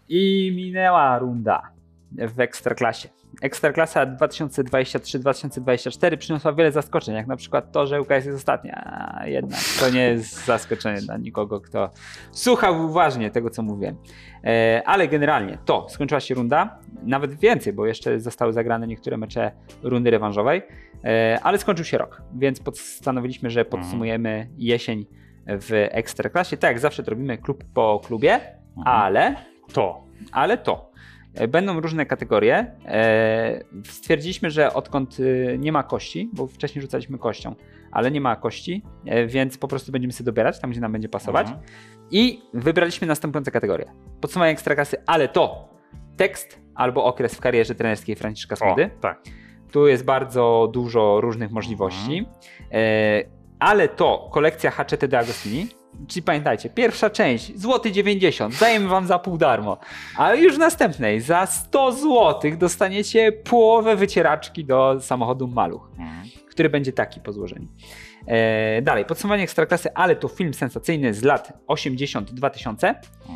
I minęła runda w Ekstraklasie. Ekstraklasa 2023-2024 przyniosła wiele zaskoczeń, jak na przykład to, że UKS jest ostatnia. A jednak to nie jest zaskoczenie dla nikogo, kto słuchał uważnie tego, co mówię. Ale generalnie to skończyła się runda, nawet więcej, bo jeszcze zostały zagrane niektóre mecze rundy rewanżowej, ale skończył się rok, więc postanowiliśmy, że podsumujemy jesień w Ekstraklasie. Tak jak zawsze to robimy klub po klubie, ale to. Będą różne kategorie. Stwierdziliśmy, że odkąd nie ma kości, bo wcześniej rzucaliśmy kością, ale nie ma kości, więc po prostu będziemy sobie dobierać tam, gdzie nam będzie pasować. I wybraliśmy następujące kategorie. Podsumowanie Ekstraklasy, ale to tekst albo okres w karierze trenerskiej Franciszka Smudy. Tak. Tu jest bardzo dużo różnych możliwości. Ale to kolekcja Haczety de Agostini. Czyli pamiętajcie, pierwsza część, złoty 90, dajemy wam za pół darmo. A już w następnej, za 100 zł dostaniecie połowę wycieraczki do samochodu Maluch, który będzie taki po złożeniu. Dalej, podsumowanie Ekstraklasy, ale to film sensacyjny z lat 80-2000.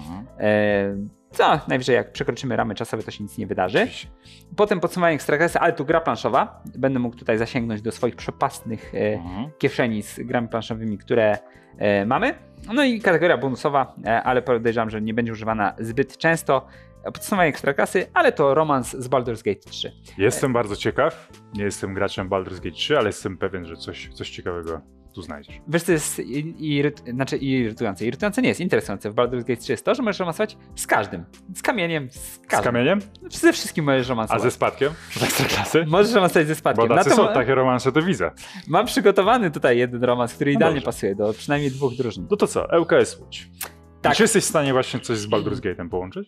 Co najwyżej jak przekroczymy ramy czasowe, to się nic nie wydarzy. Potem podsumowanie Ekstraklasy, ale to gra planszowa. Będę mógł tutaj zasięgnąć do swoich przepastnych kieszeni z grami planszowymi, które mamy. No i kategoria bonusowa, ale podejrzewam, że nie będzie używana zbyt często. Podsumowanie Ekstraklasy, ale to romans z Baldur's Gate 3. Jestem bardzo ciekaw. Nie jestem graczem Baldur's Gate 3, ale jestem pewien, że coś ciekawego tu znajdziesz. Wiesz, co jest irytujące? Irytujące nie jest, interesujące w Baldur's Gate 3 jest to, że możesz romansować z każdym. Z kamieniem, z każdym. Z kamieniem? Ze wszystkim możesz romansować. A ze spadkiem? Z Ekstraklasy? Możesz romansować ze spadkiem. Bo są takie romanse, to widzę. Mam przygotowany tutaj jeden romans, który idealnie pasuje do przynajmniej 2 drużyn. No to co? ŁKS Łódź. Tak. Czy jesteś w stanie właśnie coś z Baldur's Gate'em połączyć?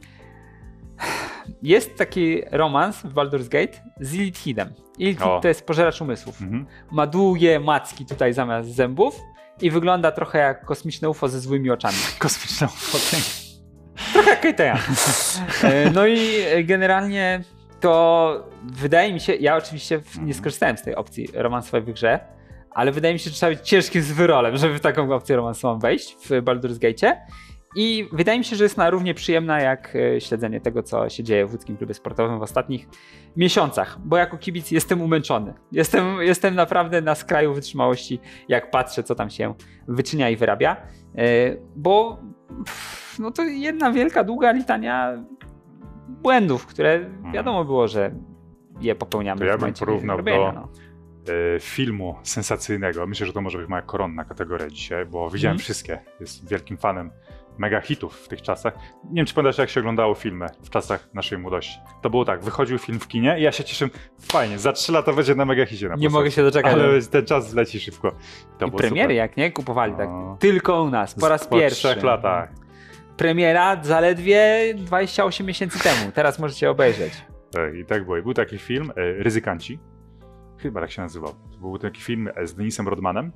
Jest taki romans w Baldur's Gate z Illithidem. Illithid to jest pożeracz umysłów. Ma długie macki tutaj zamiast zębów i wygląda trochę jak kosmiczne UFO ze złymi oczami. Kosmiczne UFO. Trochę jak Kejteja. No i generalnie to wydaje mi się, ja oczywiście nie skorzystałem z tej opcji romansowej w grze, ale wydaje mi się, że trzeba być ciężkim zwyrolem, żeby w taką opcję romansową wejść w Baldur's Gate'cie. I wydaje mi się, że jest ona równie przyjemna jak śledzenie tego, co się dzieje w łódzkim klubie sportowym w ostatnich miesiącach, bo jako kibic jestem umęczony. Jestem naprawdę na skraju wytrzymałości, jak patrzę, co tam się wyczynia i wyrabia, bo no to jedna wielka, długa litania błędów, które wiadomo było, że je popełniamy. To ja bym porównał do no. filmu sensacyjnego. Myślę, że to może być moja koronna kategoria dzisiaj, bo widziałem wszystkie. Jestem wielkim fanem mega hitów w tych czasach. Nie wiem, czy pamiętasz, jak się oglądało filmy w czasach naszej młodości. To było tak, wychodził film w kinie i ja się cieszę, fajnie, za 3 lata będzie na mega hicie. Nie mogę się doczekać. Ale ten czas leci szybko. To i premiery super. Jak nie? Kupowali tak tylko u nas, po raz pierwszy. Po 3 latach. Premiera zaledwie 28 miesięcy temu. Teraz możecie obejrzeć. Tak, i tak było. I był taki film, Ryzykanci. Chyba tak się nazywał. To był taki film z Denisem Rodmanem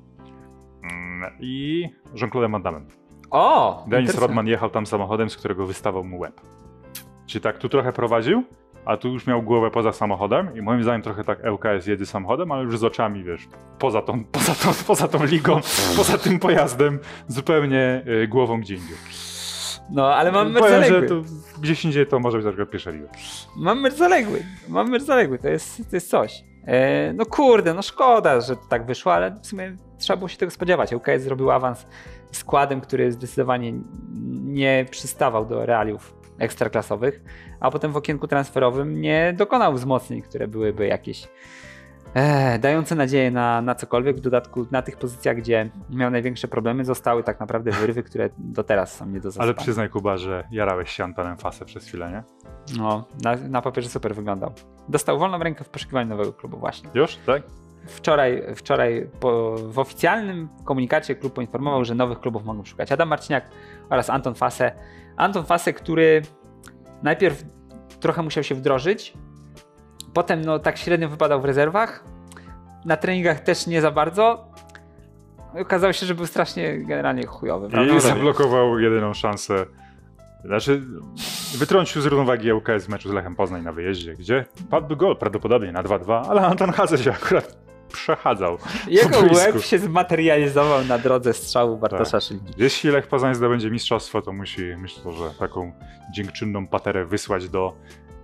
i Jean-Claude'em Van Damme. O! Denis Rodman jechał tam samochodem, z którego wystawał mu łeb. Czyli tak, tu trochę prowadził, a tu już miał głowę poza samochodem i moim zdaniem trochę tak ŁKS jedzie samochodem, ale już z oczami, wiesz, poza tą ligą, poza tym pojazdem, zupełnie głową gdzie indziej. No, ale mam mecz zaległy. Że gdzieś indziej to może być trochę pierwsza liga. Mam mecz zaległy, to jest coś. No kurde, no szkoda, że to tak wyszło, ale w sumie trzeba było się tego spodziewać. ŁKS zrobił awans składem, który zdecydowanie nie przystawał do realiów ekstraklasowych, a potem w okienku transferowym nie dokonał wzmocnień, które byłyby jakieś dające nadzieję na cokolwiek. W dodatku na tych pozycjach, gdzie miał największe problemy, zostały tak naprawdę wyrywy, które do teraz są nie do zaspania. Ale przyznaj, Kuba, że jarałeś się Antonem Fasę przez chwilę, nie? No, na papierze super wyglądał. Dostał wolną rękę w poszukiwaniu nowego klubu właśnie. Już? Tak? Wczoraj w oficjalnym komunikacie klub poinformował, że nowych klubów mogą szukać Adam Marciniak oraz Anton Fasę. Anton Fasę, który najpierw trochę musiał się wdrożyć, potem no tak średnio wypadał w rezerwach, na treningach też nie za bardzo. Okazało się, że był strasznie generalnie chujowy. I zablokował jedyną szansę. Znaczy, wytrącił z równowagi ŁKS w meczu z Lechem Poznań na wyjeździe, gdzie padłby gol prawdopodobnie na 2-2, ale Anton Fasę się akurat przechadzał. Jego łeb się zmaterializował na drodze strzału Bartosza Szylki. Jeśli Lech Poznań zdobędzie mistrzostwo, to musi, myślę, że taką dziękczynną paterę wysłać do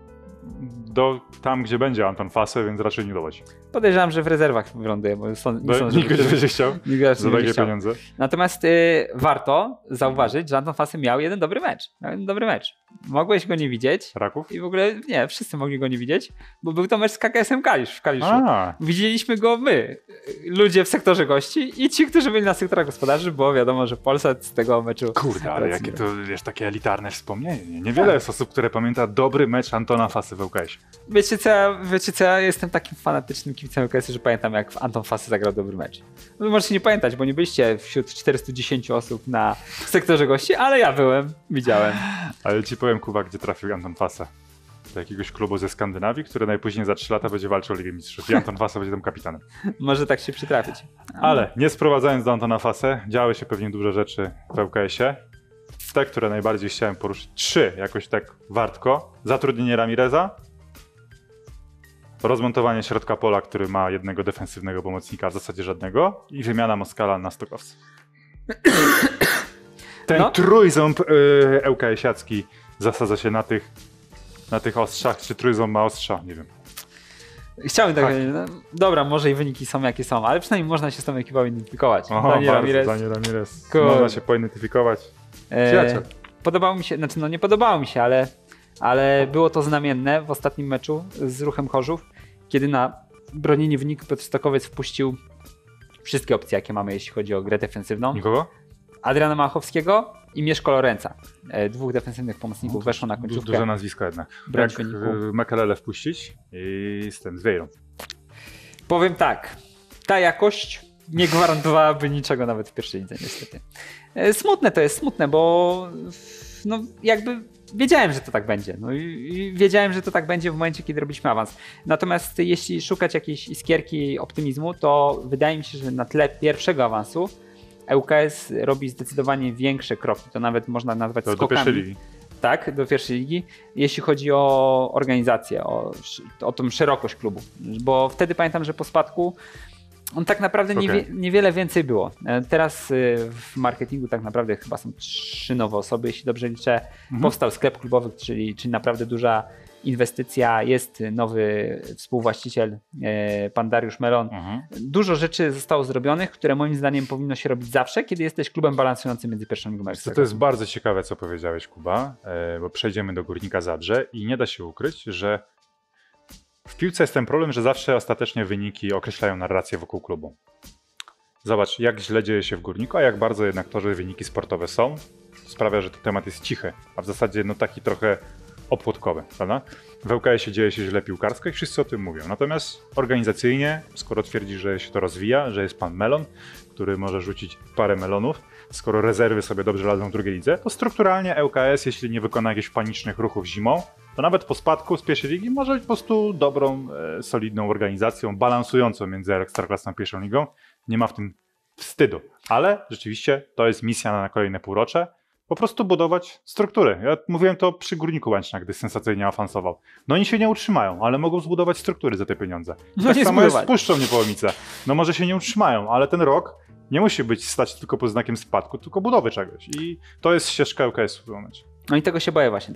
tam, gdzie będzie Anton Fasę, więc raczej nie dołać. Podejrzewam, że w rezerwach wyląduje, bo nikt nie będzie chciał za takie pieniądze. Natomiast warto zauważyć, że Anton Fasy miał jeden dobry mecz. Mogłeś go nie widzieć. Raków? I w ogóle nie, wszyscy mogli go nie widzieć, bo był to mecz z KKS-em Kalisz w Kaliszu. Widzieliśmy go my, ludzie w sektorze gości i ci, którzy byli na sektorach gospodarzy, bo wiadomo, że Polsat z tego meczu... Kurde, ale jakie to, wiesz, takie elitarne wspomnienie. Niewiele jest osób, które pamięta dobry mecz Antona Fasy w ŁKS. Wiecie co, ja jestem takim fanatycznym kibicem ŁKS, że pamiętam, jak Anton Fasy zagrał dobry mecz. No, możecie nie pamiętać, bo nie byliście wśród 410 osób na sektorze gości, ale ja byłem, widziałem. Ale ci powiem, Kuba, gdzie trafił Anton Fasy. Do jakiegoś klubu ze Skandynawii, który najpóźniej za 3 lata będzie walczył o Ligę Mistrzów. I Anton Fasy będzie tam kapitanem. Może tak się przytrafić. Ale nie sprowadzając do Antona Fasy, działy się pewnie duże rzeczy w ŁKS-ie. Te, które najbardziej chciałem poruszyć, 3 jakoś tak wartko. Zatrudnienie Ramireza, rozmontowanie środka pola, który ma jednego defensywnego pomocnika, w zasadzie żadnego, i wymiana Moskala na Stokowca. Ten trójząb ŁKS-iacki zasadza się na tych ostrzach, czy trójząb ma ostrza, nie wiem. Chciałbym tak powiedzieć, no, dobra, może i wyniki są jakie są, ale przynajmniej można się z tą ekipą identyfikować. Daniel Ramirez. Można się poidentyfikować. Przyjaciel. Podobało mi się, znaczy no nie podobało mi się, ale było to znamienne w ostatnim meczu z Ruchem Chorzów, kiedy na bronienie wyniku Piotr Stokowiec wpuścił wszystkie opcje, jakie mamy, jeśli chodzi o grę defensywną. Nikogo? Adriana Machowskiego i Mieszko Lorenza. 2 defensywnych pomocników weszło na końcówkę. Duże nazwisko jednak. Jak Mekelele wpuścić i z Wejrą. Powiem tak, ta jakość nie gwarantowałaby niczego nawet w pierwszej lidze, niestety. Smutne, bo no jakby wiedziałem, że to tak będzie. No i wiedziałem, że to tak będzie w momencie, kiedy robiliśmy awans. Natomiast jeśli szukać jakiejś iskierki optymizmu, to wydaje mi się, że na tle pierwszego awansu ŁKS robi zdecydowanie większe kroki. To nawet można nazwać skokami. Do pierwszej ligi. Tak, do pierwszej ligi. Jeśli chodzi o organizację, o tą szerokość klubu. Bo wtedy pamiętam, że po spadku on tak naprawdę niewiele więcej było. Teraz w marketingu tak naprawdę chyba są 3 nowe osoby, jeśli dobrze liczę. Powstał sklep klubowy, czyli naprawdę duża inwestycja, jest nowy współwłaściciel, pan Dariusz Melon. Dużo rzeczy zostało zrobionych, które moim zdaniem powinno się robić zawsze, kiedy jesteś klubem balansującym między pierwszą ligą a Ekstraklasą. To jest bardzo ciekawe, co powiedziałeś, Kuba, bo przejdziemy do Górnika Zabrze i nie da się ukryć, że w piłce jest ten problem, że zawsze ostatecznie wyniki określają narrację wokół klubu. Zobacz, jak źle dzieje się w Górniku, a jak bardzo jednak to, że wyniki sportowe są, sprawia, że ten temat jest cichy, a w zasadzie no taki trochę opłotkowy, prawda? W ŁKS-ie dzieje się źle piłkarsko i wszyscy o tym mówią. Natomiast organizacyjnie, skoro twierdzi, że się to rozwija, że jest pan Melon, który może rzucić parę melonów, skoro rezerwy sobie dobrze radzą w drugiej lidze, to strukturalnie ŁKS, jeśli nie wykona jakichś panicznych ruchów zimą, to nawet po spadku z pierwszej ligi może być po prostu dobrą, solidną organizacją, balansującą między Ekstraklasą a pierwszą ligą. Nie ma w tym wstydu. Ale rzeczywiście to jest misja na kolejne półrocze. Po prostu budować struktury. Ja mówiłem to przy Górniku Łęczna, gdy sensacyjnie awansował. No oni się nie utrzymają, ale mogą zbudować struktury za te pieniądze. Tak samo jest z Puszczą Niepołomice. No może się nie utrzymają, ale ten rok nie musi stać tylko pod znakiem spadku, tylko budowy czegoś. I to jest ścieżka ŁKS-u w tym momencie. No i tego się boję właśnie,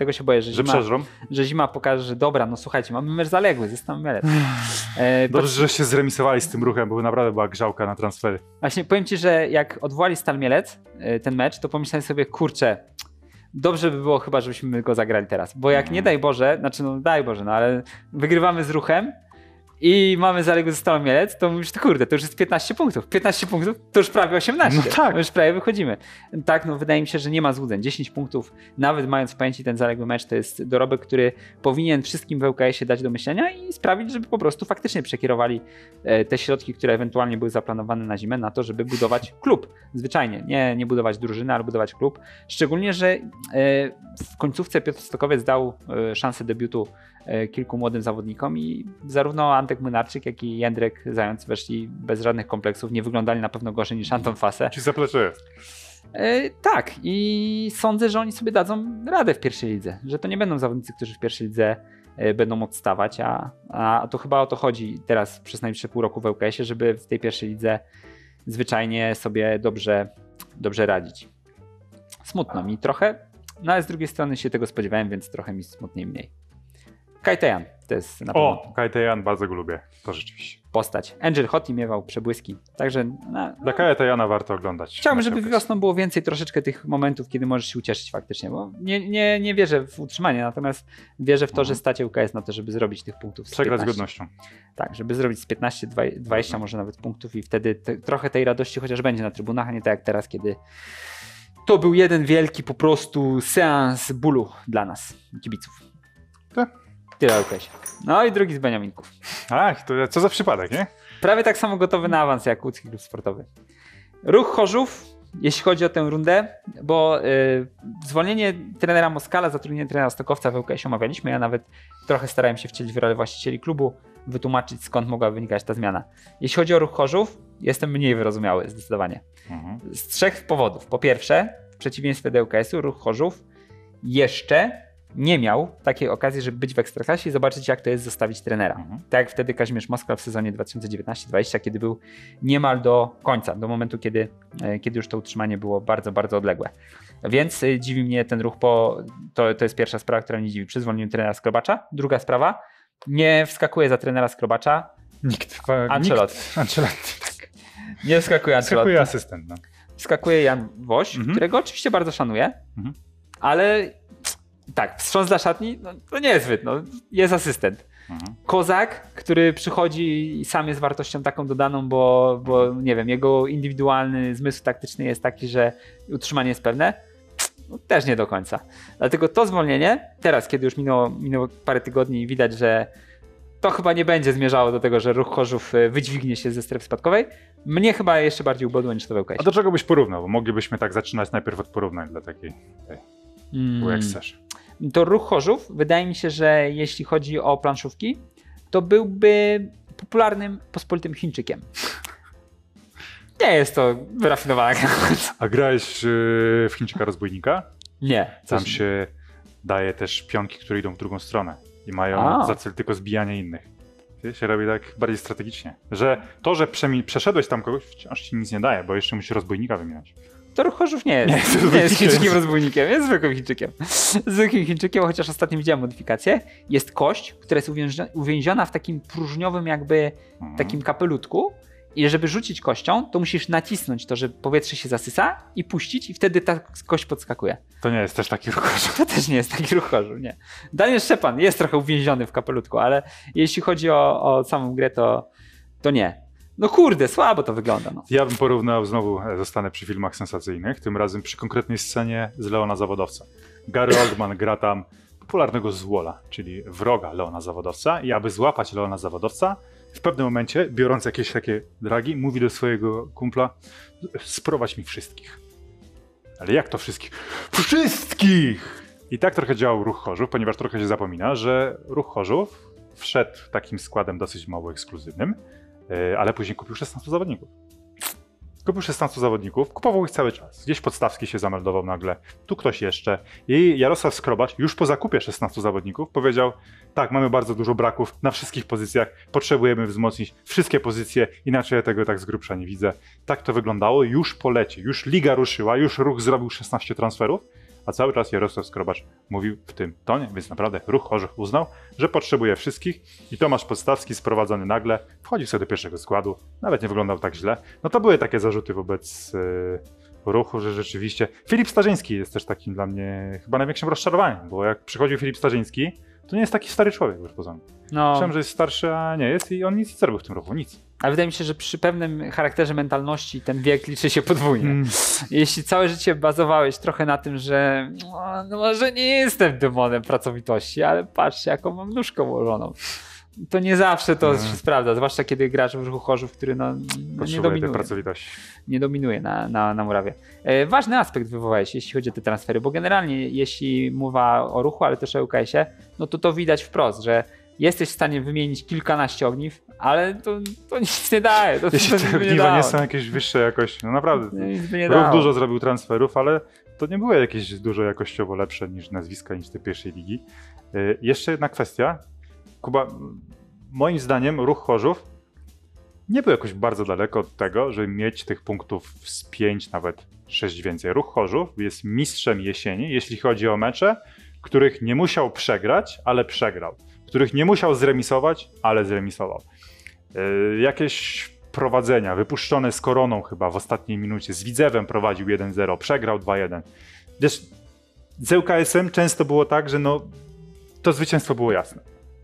że zima pokaże, że dobra, no słuchajcie, mamy mecz zaległy, został Mielec. Dobrze, że się zremisowali z tym Ruchem, bo naprawdę była grzałka na transfery. Właśnie powiem ci, że jak odwołali Stal Mielec ten mecz, to pomyślałem sobie, kurczę, dobrze by było chyba, żebyśmy go zagrali teraz, bo jak nie daj Boże, znaczy no daj Boże, no ale wygrywamy z Ruchem i mamy zaległy ze Stalą Mielec, to mówisz, kurde, to już jest 15 punktów. 15 punktów to już prawie 18. No tak. To już prawie wychodzimy. Tak, no wydaje mi się, że nie ma złudzeń. 10 punktów, nawet mając w pamięci ten zaległy mecz, to jest dorobek, który powinien wszystkim w ŁKS-ie dać do myślenia i sprawić, żeby po prostu faktycznie przekierowali te środki, które ewentualnie były zaplanowane na zimę, na to, żeby budować klub. Zwyczajnie. Nie budować drużyny, ale budować klub. Szczególnie, że w końcówce Piotr Stokowiec dał szansę debiutu kilku młodym zawodnikom i zarówno Antek Młynarczyk, jak i Jędrek Zając weszli bez żadnych kompleksów, nie wyglądali na pewno gorzej niż Anton Fasę. Ci zaplecze jest. Tak i sądzę, że oni sobie dadzą radę w pierwszej lidze, że to nie będą zawodnicy, którzy w pierwszej lidze będą odstawać, a to chyba o to chodzi teraz przez najbliższe pół roku w ŁKS-ie, żeby w tej pierwszej lidze zwyczajnie sobie dobrze radzić. Smutno mi trochę, no ale z drugiej strony się tego spodziewałem, więc trochę mi smutniej mniej. Kai Taejan to jest na pewno Kai Taejan, bardzo go lubię, to rzeczywiście. postać. Angel Hottie miewał przebłyski, także Dla Kaja Taejana warto oglądać. chciałbym, żeby wiosną było więcej troszeczkę tych momentów, kiedy możesz się ucieszyć faktycznie, bo nie wierzę w utrzymanie, natomiast wierzę w to, że stać ŁKS na to, żeby zrobić tych punktów z Przegrać z 15. godnością. Tak, żeby zrobić z 15, 20 może nawet punktów i wtedy trochę tej radości chociaż będzie na trybunach, a nie tak jak teraz, kiedy to był jeden wielki po prostu seans bólu dla nas, kibiców. Tak. Tyle ŁKS. No i drugi z Beniaminków. Ach, to co za przypadek, nie? Prawie tak samo gotowy na awans jak łódzki klub sportowy. Ruch Chorzów, jeśli chodzi o tę rundę, bo zwolnienie trenera Moskala, zatrudnienie trenera Stokowca w ŁKS omawialiśmy. Ja nawet trochę starałem się wcielić w rolę właścicieli klubu, wytłumaczyć skąd mogła wynikać ta zmiana. Jeśli chodzi o Ruch Chorzów, jestem mniej wyrozumiały zdecydowanie. Z 3 powodów. Po pierwsze, w przeciwieństwie do ŁKS-u, Ruch Chorzów jeszcze nie miał takiej okazji, żeby być w Ekstraklasie i zobaczyć, jak to jest zostawić trenera. Tak jak wtedy Kazimierz Moskal w sezonie 2019-20, kiedy był niemal do końca, do momentu, kiedy już to utrzymanie było bardzo, bardzo odległe. Więc dziwi mnie ten ruch, to jest pierwsza sprawa, która mnie dziwi, przy zwolnieniu trenera Skrobacza. Druga sprawa, nie wskakuje za trenera Skrobacza Nikt. Ancelotti. Ancelotti, tak. Nie wskakuje Ancelotti. Wskakuje asystent. No. Wskakuje Jan Woś, którego oczywiście bardzo szanuję, ale tak, wstrząs dla szatni, no, to nie jest zbyt, no, jest asystent. Kozak, który przychodzi i sam jest wartością taką dodaną, bo nie wiem, jego indywidualny zmysł taktyczny jest taki, że utrzymanie jest pewne, no, też nie do końca. Dlatego to zwolnienie, teraz kiedy już minęło parę tygodni i widać, że to chyba nie będzie zmierzało do tego, że Ruch Chorzów wydźwignie się ze strefy spadkowej, mnie chyba jeszcze bardziej ubodło niż to w ŁKS. A do czego byś porównał? Bo moglibyśmy tak zaczynać najpierw od porównań dla takiej, bo jak chcesz. To Ruch Chorzów, wydaje mi się, że jeśli chodzi o planszówki, to byłby popularnym, pospolitym Chińczykiem. Nie jest to wyrafinowana gra. A grałeś w Chińczyka Rozbójnika? Nie. Tam się daje też pionki, które idą w drugą stronę i mają za cel tylko zbijanie innych. Się robi tak bardziej strategicznie. Że to, że przeszedłeś tam kogoś, wciąż ci nic nie daje, bo jeszcze musisz Rozbójnika wymieniać. To Ruch Chorzów nie jest Chińczykiem rozbójnikiem, jest zwykłym Chińczykiem. Zwykłym Chińczykiem, chociaż ostatnio widziałem modyfikację. Jest kość, która jest uwięziona w takim próżniowym jakby takim kapelutku i żeby rzucić kością, to musisz nacisnąć to, że powietrze się zasysa i puścić i wtedy ta kość podskakuje. To nie jest też taki Ruch Chorzów. To też nie jest taki Ruch Chorzów, nie. Daniel Szczepan jest trochę uwięziony w kapelutku, ale jeśli chodzi o samą grę, to nie. No kurde, słabo to wygląda. No. Ja bym porównał, znowu zostanę przy filmach sensacyjnych, tym razem przy konkretnej scenie z Leona Zawodowca. Gary Oldman gra tam popularnego złola, czyli wroga Leona Zawodowca i aby złapać Leona Zawodowca, w pewnym momencie, biorąc jakieś takie dragi, mówi do swojego kumpla: sprowadź mi wszystkich. Ale jak to wszystkich? Wszystkich! I tak trochę działał Ruch Chorzów, ponieważ trochę się zapomina, że Ruch Chorzów wszedł takim składem dosyć mało ekskluzywnym, ale później kupił 16 zawodników. Kupował ich cały czas. Gdzieś Podstawski się zameldował nagle, tu ktoś jeszcze. I Jarosław Skrobacz już po zakupie 16 zawodników powiedział: tak, mamy bardzo dużo braków na wszystkich pozycjach, potrzebujemy wzmocnić wszystkie pozycje, inaczej ja tego tak z grubsza nie widzę. Tak to wyglądało, już po lecie, już liga ruszyła, już Ruch zrobił 16 transferów, a cały czas Jarosław Skrobacz mówił w tym tonie, więc naprawdę Ruch Chorzów uznał, że potrzebuje wszystkich i Tomasz Podstawski sprowadzony nagle wchodził sobie do pierwszego składu, nawet nie wyglądał tak źle. No to były takie zarzuty wobec Ruchu, że rzeczywiście Filip Starzyński jest też takim dla mnie chyba największym rozczarowaniem, bo jak przychodził Filip Starzyński, to nie jest taki stary człowiek już poza mną. Myślałem, że jest starszy, a nie jest i on nic nie zrobił w tym Ruchu, nic. Ale wydaje mi się, że przy pewnym charakterze mentalności ten wiek liczy się podwójnie. Jeśli całe życie bazowałeś trochę na tym, że no może nie jestem demonem pracowitości, ale patrzcie, jaką mam nóżkę ułożoną. To nie zawsze to się sprawdza, zwłaszcza kiedy grasz w Ruchu Chorzów, który nie dominuje na murawie. Ważny aspekt wywołałeś, jeśli chodzi o te transfery, bo generalnie jeśli mowa o Ruchu, ale też o ŁKS-ie, no to widać wprost, że jesteś w stanie wymienić kilkanaście ogniw, ale to nic nie daje. Jeśli te ogniwa nie są jakieś wyższe jakoś, no naprawdę. Ruch dużo zrobił transferów, ale to nie były jakieś dużo jakościowo lepsze niż nazwiska, niż te pierwszej ligi. Jeszcze jedna kwestia. Kuba, moim zdaniem Ruch Chorzów nie był jakoś bardzo daleko od tego, żeby mieć tych punktów z 5, nawet 6 więcej. Ruch Chorzów jest mistrzem jesieni, jeśli chodzi o mecze, których nie musiał przegrać, ale przegrał. Których nie musiał zremisować, ale zremisował. Jakieś prowadzenia wypuszczone z Koroną chyba w ostatniej minucie. Z Widzewem prowadził 1-0, przegrał 2-1. Wiesz, z ŁKS-em często było tak, że no, to zwycięstwo było jasne.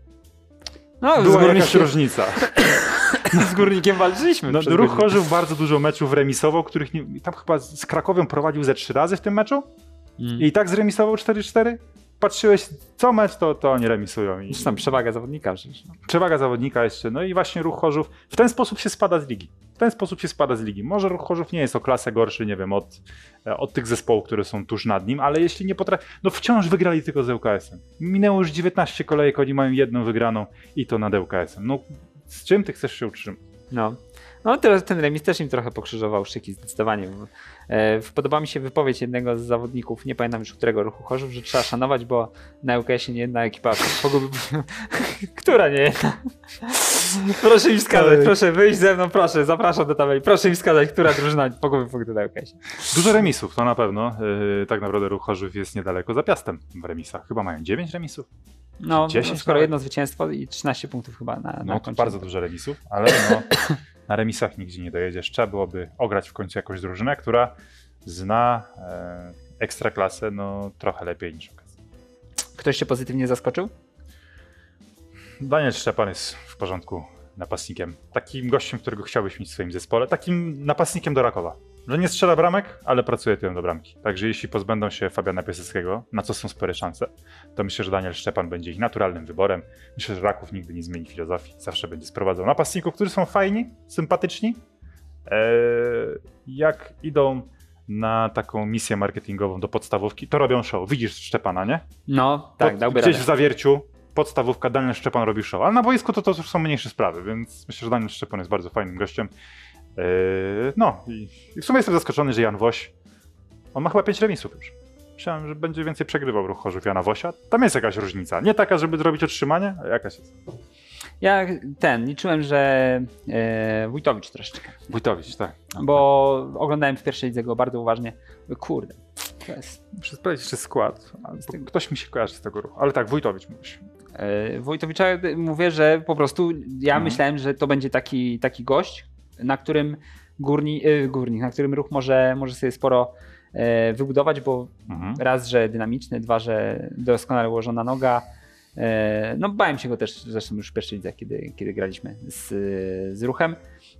No, była jakaś różnica. Z Górnikiem walczyliśmy. No, Ruch Chorzów bardzo dużo meczów remisował, których nie, tam chyba z Krakowią prowadził ze 3 razy w tym meczu i tak zremisował 4-4. Patrzyłeś, co mecz, to oni remisują. Zresztą tam przewaga zawodnika przecież. No. Przewaga zawodnika jeszcze. No i właśnie Ruch Chorzów w ten sposób się spada z ligi. W ten sposób się spada z ligi. Może Ruch Chorzów nie jest o klasę gorszy, nie wiem, od tych zespołów, które są tuż nad nim, ale jeśli nie potrafi... No wciąż wygrali tylko z ŁKS-em. Minęło już 19 kolejek, oni mają jedną wygraną i to nad ŁKS-em. No z czym ty chcesz się utrzymać? No teraz ten remis też im trochę pokrzyżował szyki zdecydowanie. Podoba mi się wypowiedź jednego z zawodników, nie pamiętam już którego Ruchu Chorzów, że trzeba szanować, bo na ŁKS-ie nie jedna ekipa pogubi... Która nie jedna? Proszę mi wskazać, proszę wyjść ze mną, proszę, zapraszam do tabeli. Proszę mi wskazać, która drużyna pogubi punkty na ŁKS-ie. Dużo remisów, to na pewno. Tak naprawdę Ruch Chorzów jest niedaleko za Piastem w remisach. Chyba mają 9 remisów. No, 10 skoro jedno zwycięstwo i 13 punktów chyba na no to bardzo dużo remisów, ale no, na remisach nigdzie nie dojedziesz. Trzeba byłoby ograć w końcu jakąś drużynę, która zna ekstraklasę no, trochę lepiej niż ŁKS. Ktoś się pozytywnie zaskoczył? Daniel Szczepan jest w porządku napastnikiem. Takim gościem, którego chciałbyś mieć w swoim zespole. Takim napastnikiem do Rakowa. Że nie strzela bramek, ale pracuje tyłem do bramki. Także jeśli pozbędą się Fabiana Piaseckiego, na co są spore szanse, to myślę, że Daniel Szczepan będzie ich naturalnym wyborem. Myślę, że Raków nigdy nie zmieni filozofii. Zawsze będzie sprowadzał napastników, którzy są fajni, sympatyczni. Jak idą na taką misję marketingową do podstawówki, to robią show. Widzisz Szczepana, nie? No, tak, dałby gdzieś radę. w Zawierciu podstawówka, Daniel Szczepan robi show. Ale na boisku to już są mniejsze sprawy, więc myślę, że Daniel Szczepan jest bardzo fajnym gościem. No i w sumie jestem zaskoczony, że Jan Woś, on ma chyba 5 remisów już. Myślałem, że będzie więcej przegrywał Ruch Chorzów Jana Wosia. Tam jest jakaś różnica. Nie taka, żeby zrobić utrzymanie, a jakaś jest. Ja liczyłem, że Wójtowicz troszeczkę. Wójtowicz, tak. Bo oglądałem w pierwszej lidze go bardzo uważnie. Kurde. Muszę sprawdzić jeszcze skład. Ktoś mi się kojarzy z tego ruchu. Ale tak, Wójtowicz mówisz. Wójtowicza mówię, że po prostu ja myślałem, że to będzie taki gość, na którym Górnik, na którym Ruch może sobie sporo wybudować, bo raz, że dynamiczny, dwa, że doskonale ułożona noga. No bałem się go też zresztą już w pierwszej lidze, kiedy graliśmy z Ruchem.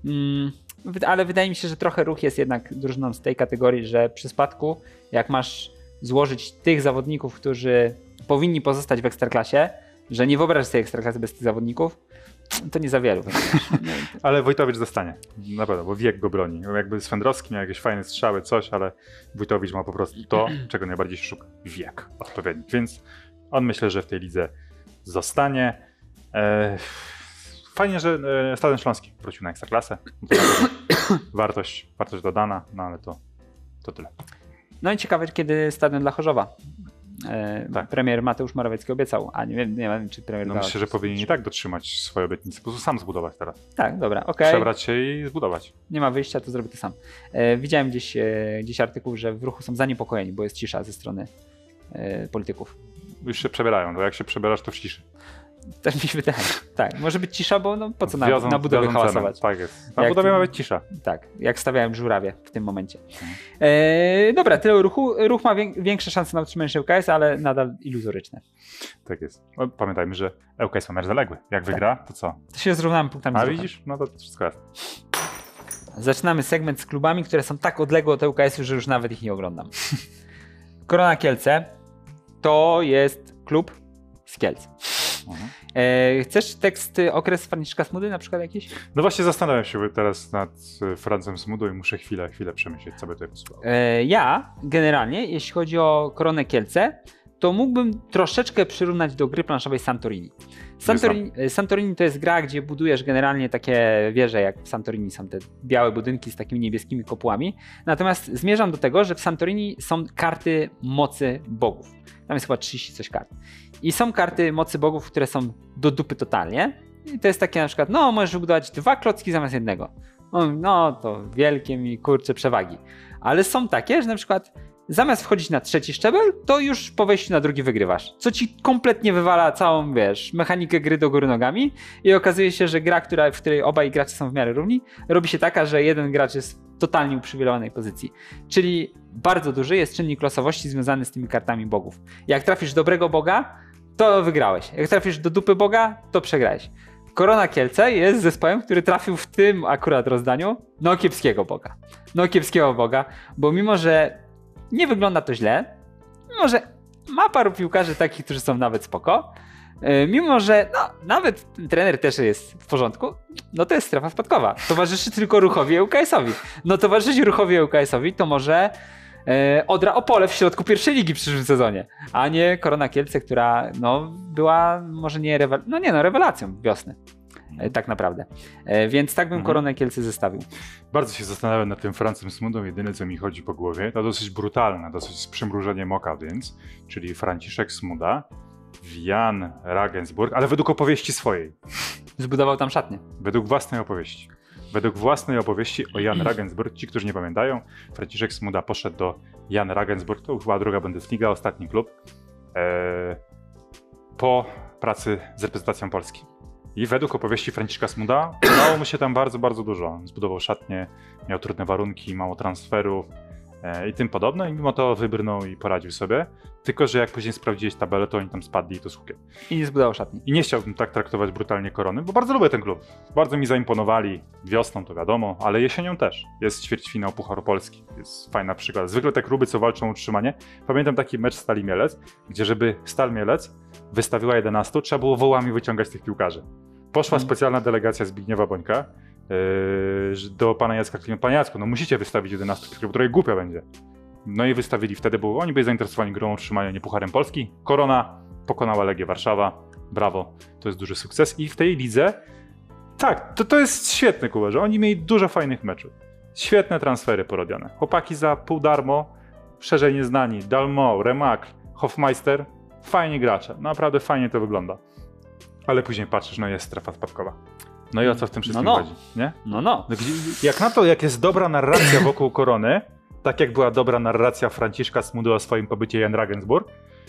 Ale wydaje mi się, że trochę Ruch jest jednak drużyną z tej kategorii, że przy spadku, jak masz złożyć tych zawodników, którzy powinni pozostać w Ekstraklasie, że nie wyobrażasz sobie Ekstraklasy bez tych zawodników, to nie za wielu. Ale Wójtowicz zostanie, na pewno, bo wiek go broni. Jakby Swędrowski miał jakieś fajne strzały, coś, ale Wójtowicz ma po prostu to, czego najbardziej się szuka. Wiek odpowiedni. Więc on myślę, że w tej lidze zostanie. Fajnie, że Stadion Śląski wrócił na Ekstraklasę. wartość dodana, no ale to tyle. No i ciekawe, kiedy Stadion dla Chorzowa. Tak. Premier Mateusz Morawiecki obiecał, a nie wiem czy premier... No myślę, że powinien i tak dotrzymać swoje obietnice, po prostu sam zbudować teraz. Tak, dobra, okej. Przebrać się i zbudować. Nie ma wyjścia, to zrobię to sam. Widziałem gdzieś artykuł, że w Ruchu są zaniepokojeni, bo jest cisza ze strony polityków. Już się przebierają, bo jak się przebierasz, to w ciszy. Tak mi się wydaje. Tak, może być cisza, bo no po co na budowie hałasować? Tak jest. Na budowie ma być cisza. Tak, jak stawiałem żurawie w tym momencie. Dobra, tyle o Ruchu. Ruch ma większe szanse na utrzymanie się ŁKS, ale nadal iluzoryczne. Tak jest. No, pamiętajmy, że ŁKS ma mecz zaległy. Jak wygra, to co? To się zrównamy punktami. A widzisz? No to wszystko jasne. Zaczynamy segment z klubami, które są tak odległe od ŁKS-u, że już nawet ich nie oglądam. Korona Kielce to jest klub z Kielc. Chcesz tekst okres Franciszka Smudy na przykład jakiś? No właśnie zastanawiam się teraz nad Francem Smudą i muszę chwilę przemyśleć, co by tutaj posłuchało. Ja generalnie, jeśli chodzi o Koronę Kielce, to mógłbym troszeczkę przyrównać do gry planszowej Santorini. Santorini to jest gra, gdzie budujesz generalnie takie wieże, jak w Santorini są te białe budynki z takimi niebieskimi kopułami. Natomiast zmierzam do tego, że w Santorini są karty mocy bogów. Tam jest chyba 30 coś kart. I są karty mocy bogów, które są do dupy totalnie. I to jest takie na przykład, no możesz wybudować 2 klocki zamiast jednego. No to wielkie mi kurcze przewagi. Ale są takie, że na przykład zamiast wchodzić na 3 szczebel, to już po wejściu na 2 wygrywasz. Co ci kompletnie wywala całą, mechanikę gry do góry nogami i okazuje się, że gra, w której obaj gracze są w miarę równi, robi się taka, że jeden gracz jest w totalnie uprzywilejowanej pozycji. Czyli bardzo duży jest czynnik losowości związany z tymi kartami bogów. Jak trafisz dobrego boga, to wygrałeś. Jak trafisz do dupy boga, to przegrałeś. Korona Kielce jest zespołem, który trafił w tym akurat rozdaniu kiepskiego boga, bo mimo, że nie wygląda to źle, mimo, że ma paru piłkarzy takich, którzy są nawet spoko, mimo, że nawet trener też jest w porządku, no to jest strefa spadkowa. Towarzyszy tylko Ruchowi ŁKS-owi. No towarzyszyć Ruchowi ŁKS-owi to może Odra Opole w środku pierwszej ligi w przyszłym sezonie, a nie Korona Kielce, która była może nie rewelacją wiosny. Tak naprawdę. Więc tak bym Koronę Kielce zestawił. Bardzo się zastanawiam nad tym Francem Smudą. Jedyne co mi chodzi po głowie to dosyć brutalne, dosyć z przymrużeniem oka więc, czyli Franciszek Smuda, Jan Regensburg, ale według opowieści swojej. Zbudował tam szatnię. Według własnej opowieści. Według własnej opowieści o Jan Regensburg, ci, którzy nie pamiętają, Franciszek Smuda poszedł do Jan Regensburg, to chyba druga Bundesliga, ostatni klub, po pracy z reprezentacją Polski. I według opowieści Franciszka Smuda udało mu się tam bardzo, bardzo dużo. Zbudował szatnię, miał trudne warunki, mało transferów i tym podobne. I mimo to wybrnął i poradził sobie. Tylko że jak później sprawdziłeś tabelę, to oni tam spadli i to z hukiem. I nie zbudował szatni. I nie chciałbym tak traktować brutalnie Korony, bo bardzo lubię ten klub. Bardzo mi zaimponowali. Wiosną to wiadomo, ale jesienią też. Jest ćwierćfinał Pucharu Polski. Jest fajna przykład. Zwykle te kluby, co walczą o utrzymanie. Pamiętam taki mecz Stali Mielec, gdzie żeby Stal Mielec wystawiła 11, trzeba było wołami wyciągać tych piłkarzy. Poszła specjalna delegacja Zbigniewa Bońka do pana Jacka Klimenta. Panie Jacku, no musicie wystawić 11, bo trochę głupio będzie. No i wystawili wtedy, bo oni byli zainteresowani grą o utrzymanie, nie Pucharem Polski. Korona pokonała Legię Warszawa. Brawo, to jest duży sukces. I w tej lidze, tak, to jest świetne, Kuba, że oni mieli dużo fajnych meczów. Świetne transfery porobione. Chłopaki za pół darmo, szerzej nieznani, Dalmo, Remak, Hofmeister, fajni gracze. Naprawdę fajnie to wygląda. Ale później patrzysz, no jest strefa spadkowa. No i o co w tym wszystkim chodzi, nie? Jak na to, jak jest dobra narracja wokół Korony, tak jak była dobra narracja Franciszka Smudy o swoim pobycie Jan Regensburg,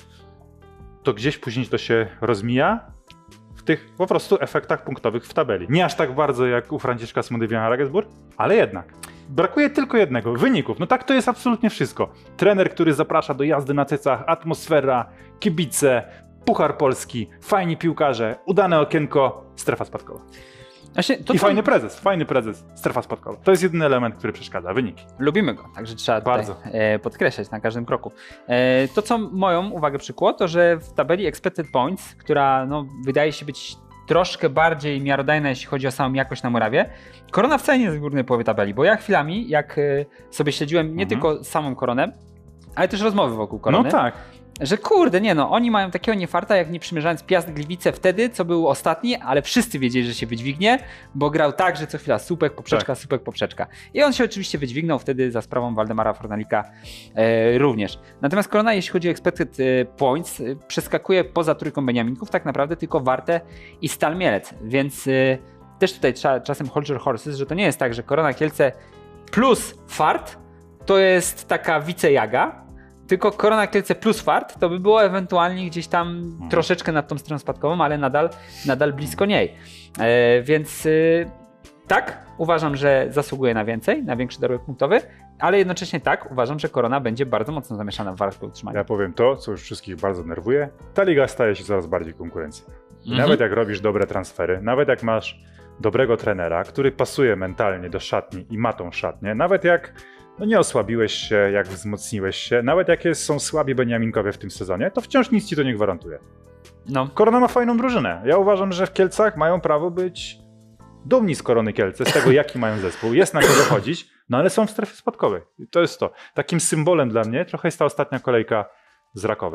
to gdzieś później to się rozmija w tych po prostu efektach punktowych w tabeli. Nie aż tak bardzo jak u Franciszka Smudy w Jan Regensburg, ale jednak. Brakuje tylko jednego, wyników. No tak to jest absolutnie wszystko. Trener, który zaprasza do jazdy na cycach, atmosfera, kibice, Puchar Polski, fajni piłkarze, udane okienko, strefa spadkowa. I fajny prezes, strefa spadkowa. To jest jedyny element, który przeszkadza, wyniki. Lubimy go, także trzeba bardzo podkreślać na każdym kroku. To, co moją uwagę przykuło, to że w tabeli Expected Points, która wydaje się być troszkę bardziej miarodajna, jeśli chodzi o samą jakość na murawie, Korona wcale nie jest w górnej połowie tabeli, bo ja chwilami, jak sobie śledziłem nie tylko samą Koronę, ale też rozmowy wokół Korony. No tak. Że kurde, oni mają takiego niefarta, jak nie przymierzając Piast Gliwice wtedy, co był ostatni, ale wszyscy wiedzieli, że się wydźwignie, bo grał tak, że co chwila słupek, poprzeczka. I on się oczywiście wydźwignął wtedy za sprawą Waldemara Fornalika również. Natomiast Korona, jeśli chodzi o expected points, przeskakuje poza trójką Beniaminków, tak naprawdę tylko Wartę i Stal Mielec, więc też tutaj trzeba czasem hold your horses, że to nie jest tak, że Korona Kielce plus fart to jest taka wicejaga, tylko Korona Kielce plus fart to by było ewentualnie gdzieś tam troszeczkę nad tą stroną spadkową, ale nadal blisko niej. Więc tak, uważam, że zasługuje na więcej, na większy dorobek punktowy, ale jednocześnie tak, uważam, że Korona będzie bardzo mocno zamieszana w walce o utrzymanie. Ja powiem to, co już wszystkich bardzo nerwuje. Ta liga staje się coraz bardziej konkurencyjna. Nawet jak robisz dobre transfery, nawet jak masz dobrego trenera, który pasuje mentalnie do szatni i ma tą szatnię, nawet jak nie osłabiłeś się, jak wzmocniłeś się, nawet jak są słabi Beniaminkowie w tym sezonie, to wciąż nic ci to nie gwarantuje. Korona ma fajną drużynę. Ja uważam, że w Kielcach mają prawo być dumni z Korony Kielce, z tego jaki mają zespół. Jest na kogo chodzić, ale są w strefie spadkowej. I to jest to. Takim symbolem dla mnie trochę jest ta ostatnia kolejka z Rakowem.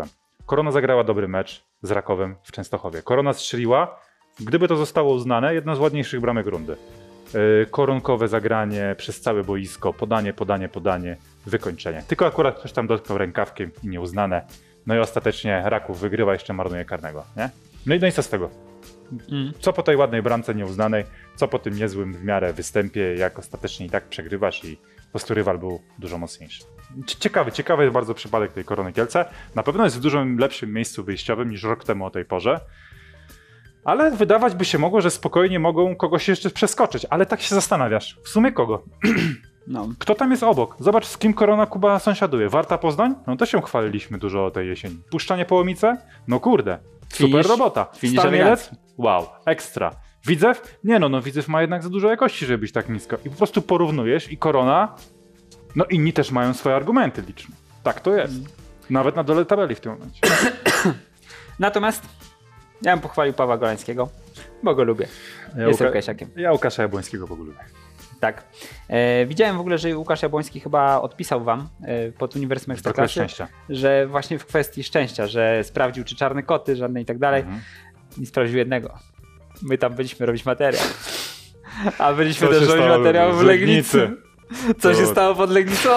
Korona zagrała dobry mecz z Rakowem w Częstochowie. Korona strzeliła, gdyby to zostało uznane, jedno z ładniejszych bramek rundy. Koronkowe zagranie przez całe boisko, podanie, wykończenie. Tylko akurat ktoś tam dotknął rękawkiem i nieuznane. No i ostatecznie Raków wygrywa, jeszcze marnuje karnego, nie? No i co z tego? Co po tej ładnej bramce nieuznanej, co po tym niezłym w miarę występie, jak ostatecznie i tak przegrywasz i po prostu rywal był dużo mocniejszy. Ciekawy jest bardzo przypadek tej Korony Kielce. Na pewno jest w dużo lepszym miejscu wyjściowym niż rok temu o tej porze. Ale wydawać by się mogło, że spokojnie mogą kogoś jeszcze przeskoczyć. Ale tak się zastanawiasz. W sumie kogo? No. Kto tam jest obok? Zobacz, z kim Korona Kuba sąsiaduje. Warta Poznań? No to się chwaliliśmy dużo o tej jesieni. Puszczanie Połomice? No kurde. Super robota. Stal Mielec? Wow, ekstra. Widzew? Nie no, Widzew ma jednak za dużo jakości, żeby być tak nisko. I po prostu porównujesz i Korona, no inni też mają swoje argumenty liczne. Tak to jest. Nawet na dole tabeli w tym momencie. Natomiast ja bym pochwalił Pawła Golańskiego, bo go lubię. Jestem Kasiakiem. Ja Łukasza Jabłońskiego w ogóle lubię. Tak. Widziałem w ogóle, że Łukasz Jabłoński chyba odpisał wam pod Uniwersum Ekstraklasy, że właśnie w kwestii szczęścia, że sprawdził, czy czarne koty, żadne i tak dalej. Nie sprawdził jednego. My tam byliśmy robić materiał. A byliśmy też robić materiał w Legnicy. Co się stało pod Legnicą?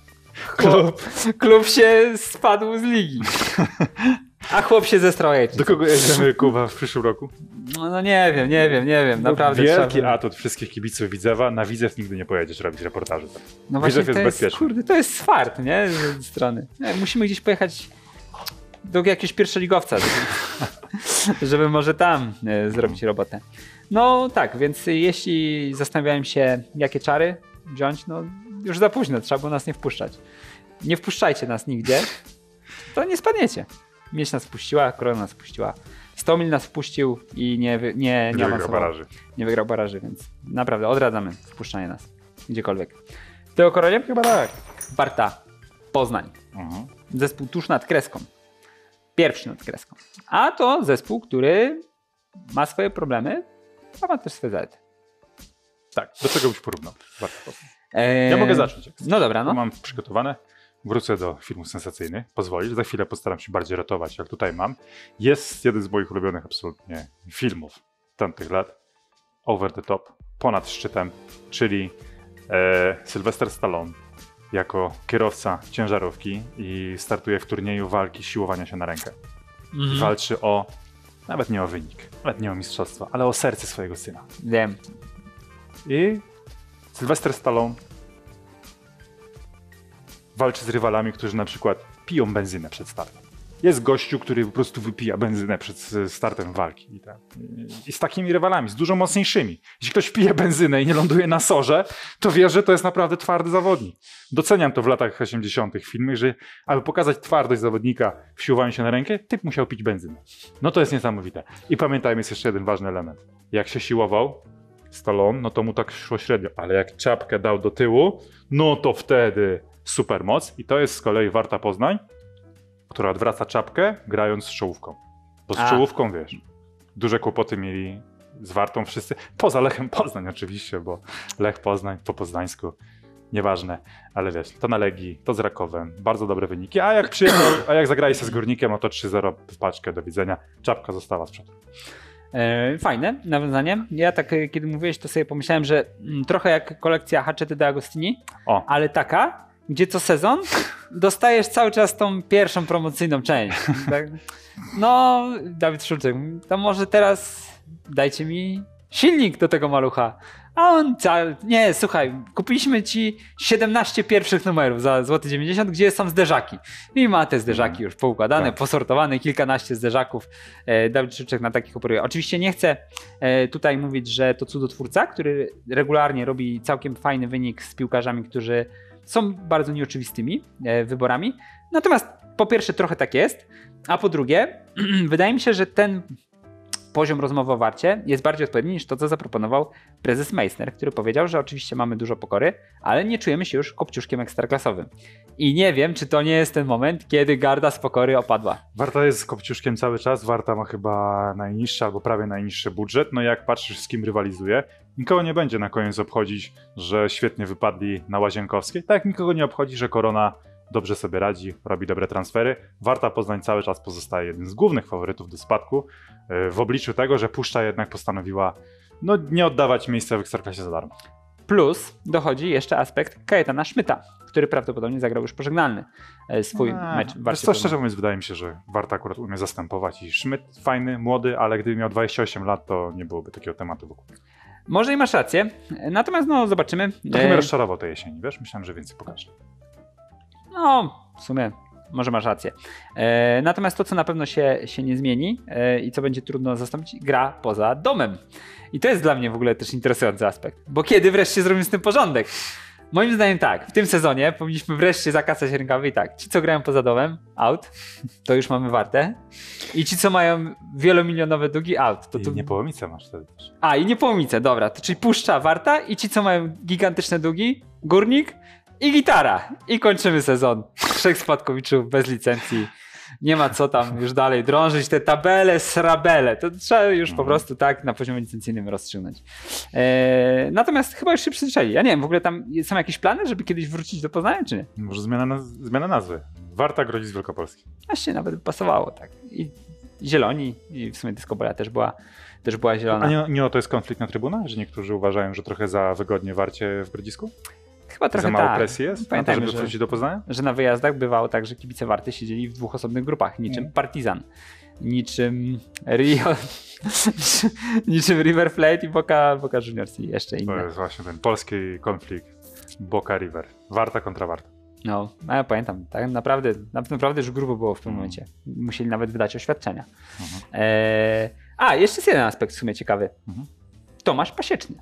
Klub się spadł z ligi. A chłop się zestrał jajczycą. Do kogo jedziemy, Kuba, w przyszłym roku? No nie wiem, naprawdę. Wielki atut wszystkich kibiców Widzewa, na Widzew nigdy nie pojedziesz robić reportażu. No właśnie, jest bezpieczny. Kurde, to jest swart, nie? Z jednej strony. Musimy gdzieś pojechać do jakiegoś pierwszoligowca, żeby może tam zrobić robotę. No tak, więc jeśli zastanawiałem się, jakie czary wziąć, no już za późno, trzeba było nas nie wpuszczać. Nie wpuszczajcie nas nigdzie, to nie spadniecie. Miedź nas wpuściła, Korona nas wpuściła. Stomil nas wpuścił i nie wygrał baraży. Nie wygrał baraży, więc naprawdę odradzamy wpuszczanie nas gdziekolwiek. Ty o Koronie? Chyba tak. Warta Poznań. Zespół tuż nad kreską. Pierwszy nad kreską. A to zespół, który ma swoje problemy, a ma też swoje zalety. Tak, do czego byś porównał? Ja mogę zacząć. No dobra, no. Mam przygotowane. Wrócę do filmu sensacyjnych. Pozwolisz? Za chwilę postaram się bardziej ratować, jak tutaj mam. Jest jeden z moich ulubionych absolutnie filmów tamtych lat. Over the Top. Ponad szczytem. Czyli Sylvester Stallone jako kierowca ciężarówki i startuje w turnieju walki siłowania się na rękę. I walczy o, nawet nie o wynik, nawet nie o mistrzostwo, ale o serce swojego syna. Wiem. I Sylvester Stallone walczy z rywalami, którzy na przykład piją benzynę przed startem. Jest gościu, który po prostu wypija benzynę przed startem walki. I z takimi rywalami, z dużo mocniejszymi. Jeśli ktoś pije benzynę i nie ląduje na sorze, to wie, że to jest naprawdę twardy zawodnik. Doceniam to w latach 80. filmach, że aby pokazać twardość zawodnika w siłowaniu się na rękę, typ musiał pić benzynę. No to jest niesamowite. I pamiętajmy, jest jeszcze jeden ważny element. Jak się siłował Stallone, no to mu tak szło średnio, ale jak czapkę dał do tyłu, no to wtedy super moc. I to jest z kolei Warta Poznań, która odwraca czapkę, grając z czołówką. Bo z czołówką, wiesz, duże kłopoty mieli z Wartą wszyscy, poza Lechem Poznań oczywiście, bo Lech Poznań po poznańsku, nieważne, ale wiesz, to na Legii, to z Rakowem, bardzo dobre wyniki, a jak przyjechał, a jak zagrali się z Górnikiem, no to 3-0 w paczkę, do widzenia, czapka została z przodu. Fajne nawiązanie. Ja tak, kiedy mówiłeś, to sobie pomyślałem, że trochę jak kolekcja Haczety de Agostini, ale taka, gdzie co sezon dostajesz cały czas tą pierwszą promocyjną część. Tak? No, Dawid Szulczyk, to może teraz dajcie mi silnik do tego malucha. A on, nie, słuchaj, kupiliśmy ci 17 pierwszych numerów za złoty 90, gdzie są zderzaki. I ma te zderzaki już poukładane, posortowane, kilkanaście zderzaków. Dawid Szulczyk na takich operuje. Oczywiście nie chcę tutaj mówić, że to cudotwórca, który regularnie robi całkiem fajny wynik z piłkarzami, którzy są bardzo nieoczywistymi wyborami. Natomiast po pierwsze trochę tak jest, a po drugie wydaje mi się, że ten poziom rozmowy o Warcie jest bardziej odpowiedni niż to, co zaproponował prezes Meissner, który powiedział, że oczywiście mamy dużo pokory, ale nie czujemy się już kopciuszkiem ekstraklasowym. I nie wiem, czy to nie jest ten moment, kiedy garda z pokory opadła. Warta jest kopciuszkiem cały czas, Warta ma chyba najniższy albo prawie najniższy budżet, no jak patrzysz, z kim rywalizuje, nikogo nie będzie na koniec obchodzić, że świetnie wypadli na Łazienkowskiej, tak jak nikogo nie obchodzi, że Korona dobrze sobie radzi, robi dobre transfery. Warta Poznań cały czas pozostaje jednym z głównych faworytów do spadku, w obliczu tego, że Puszcza jednak postanowiła nie oddawać miejsca w Ekstraklasie za darmo. Plus dochodzi jeszcze aspekt Kajetana Szmyta, który prawdopodobnie zagrał już pożegnalny swój mecz w Warcie. Szczerze mówiąc, wydaje mi się, że Warta akurat umie zastępować i Szmyt fajny, młody, ale gdyby miał 28 lat, to nie byłoby takiego tematu wokół. Może i masz rację, natomiast zobaczymy. Trochę mnie rozczarował tej jesieni, wiesz? Myślałem, że więcej pokaże. W sumie może masz rację. Natomiast to, co na pewno się nie zmieni i co będzie trudno zastąpić, gra poza domem. I to jest dla mnie w ogóle też interesujący aspekt. Bo kiedy wreszcie zrobimy z tym porządek? Moim zdaniem tak, w tym sezonie powinniśmy wreszcie zakasać rękawy i tak, ci co grają poza domem, out, to już mamy Wartę. I ci co mają wielomilionowe długi, out. I Niepołomice masz wtedy też. I Niepołomice, dobra, to czyli Puszcza, Warta i ci co mają gigantyczne długi, Górnik i Gitara. I kończymy sezon. 3 spadkowiczów bez licencji. Nie ma co tam już dalej drążyć, te tabele, srabele, to trzeba już po prostu tak na poziomie licencyjnym rozstrzygnąć. Natomiast chyba już się przyzwyczaili. Ja nie wiem, w ogóle tam są jakieś plany, żeby kiedyś wrócić do Poznania, czy nie? Może zmiana nazwy. Warta Grodzic Wielkopolski. Właśnie nawet pasowało, tak. I zieloni, i w sumie Disco Bola też była zielona. A nie to jest konflikt na trybunach? Że niektórzy uważają, że trochę za wygodnie Warcie w Grodzisku? Chyba trochę za mało tak. presji jest? Pamiętajmy, żeby wrócić do Poznania? Że na wyjazdach bywało tak, że kibice Warty siedzieli w 2 osobnych grupach, niczym Partizan, niczym Rio, niczym River Plate i Boca Juniors i jeszcze inne. To jest właśnie ten polski konflikt Boca River. Warta kontra Warta. A ja pamiętam, tak naprawdę już grubo było w tym momencie. Musieli nawet wydać oświadczenia. Jeszcze jest jeden aspekt w sumie ciekawy. Tomasz Pasieczny.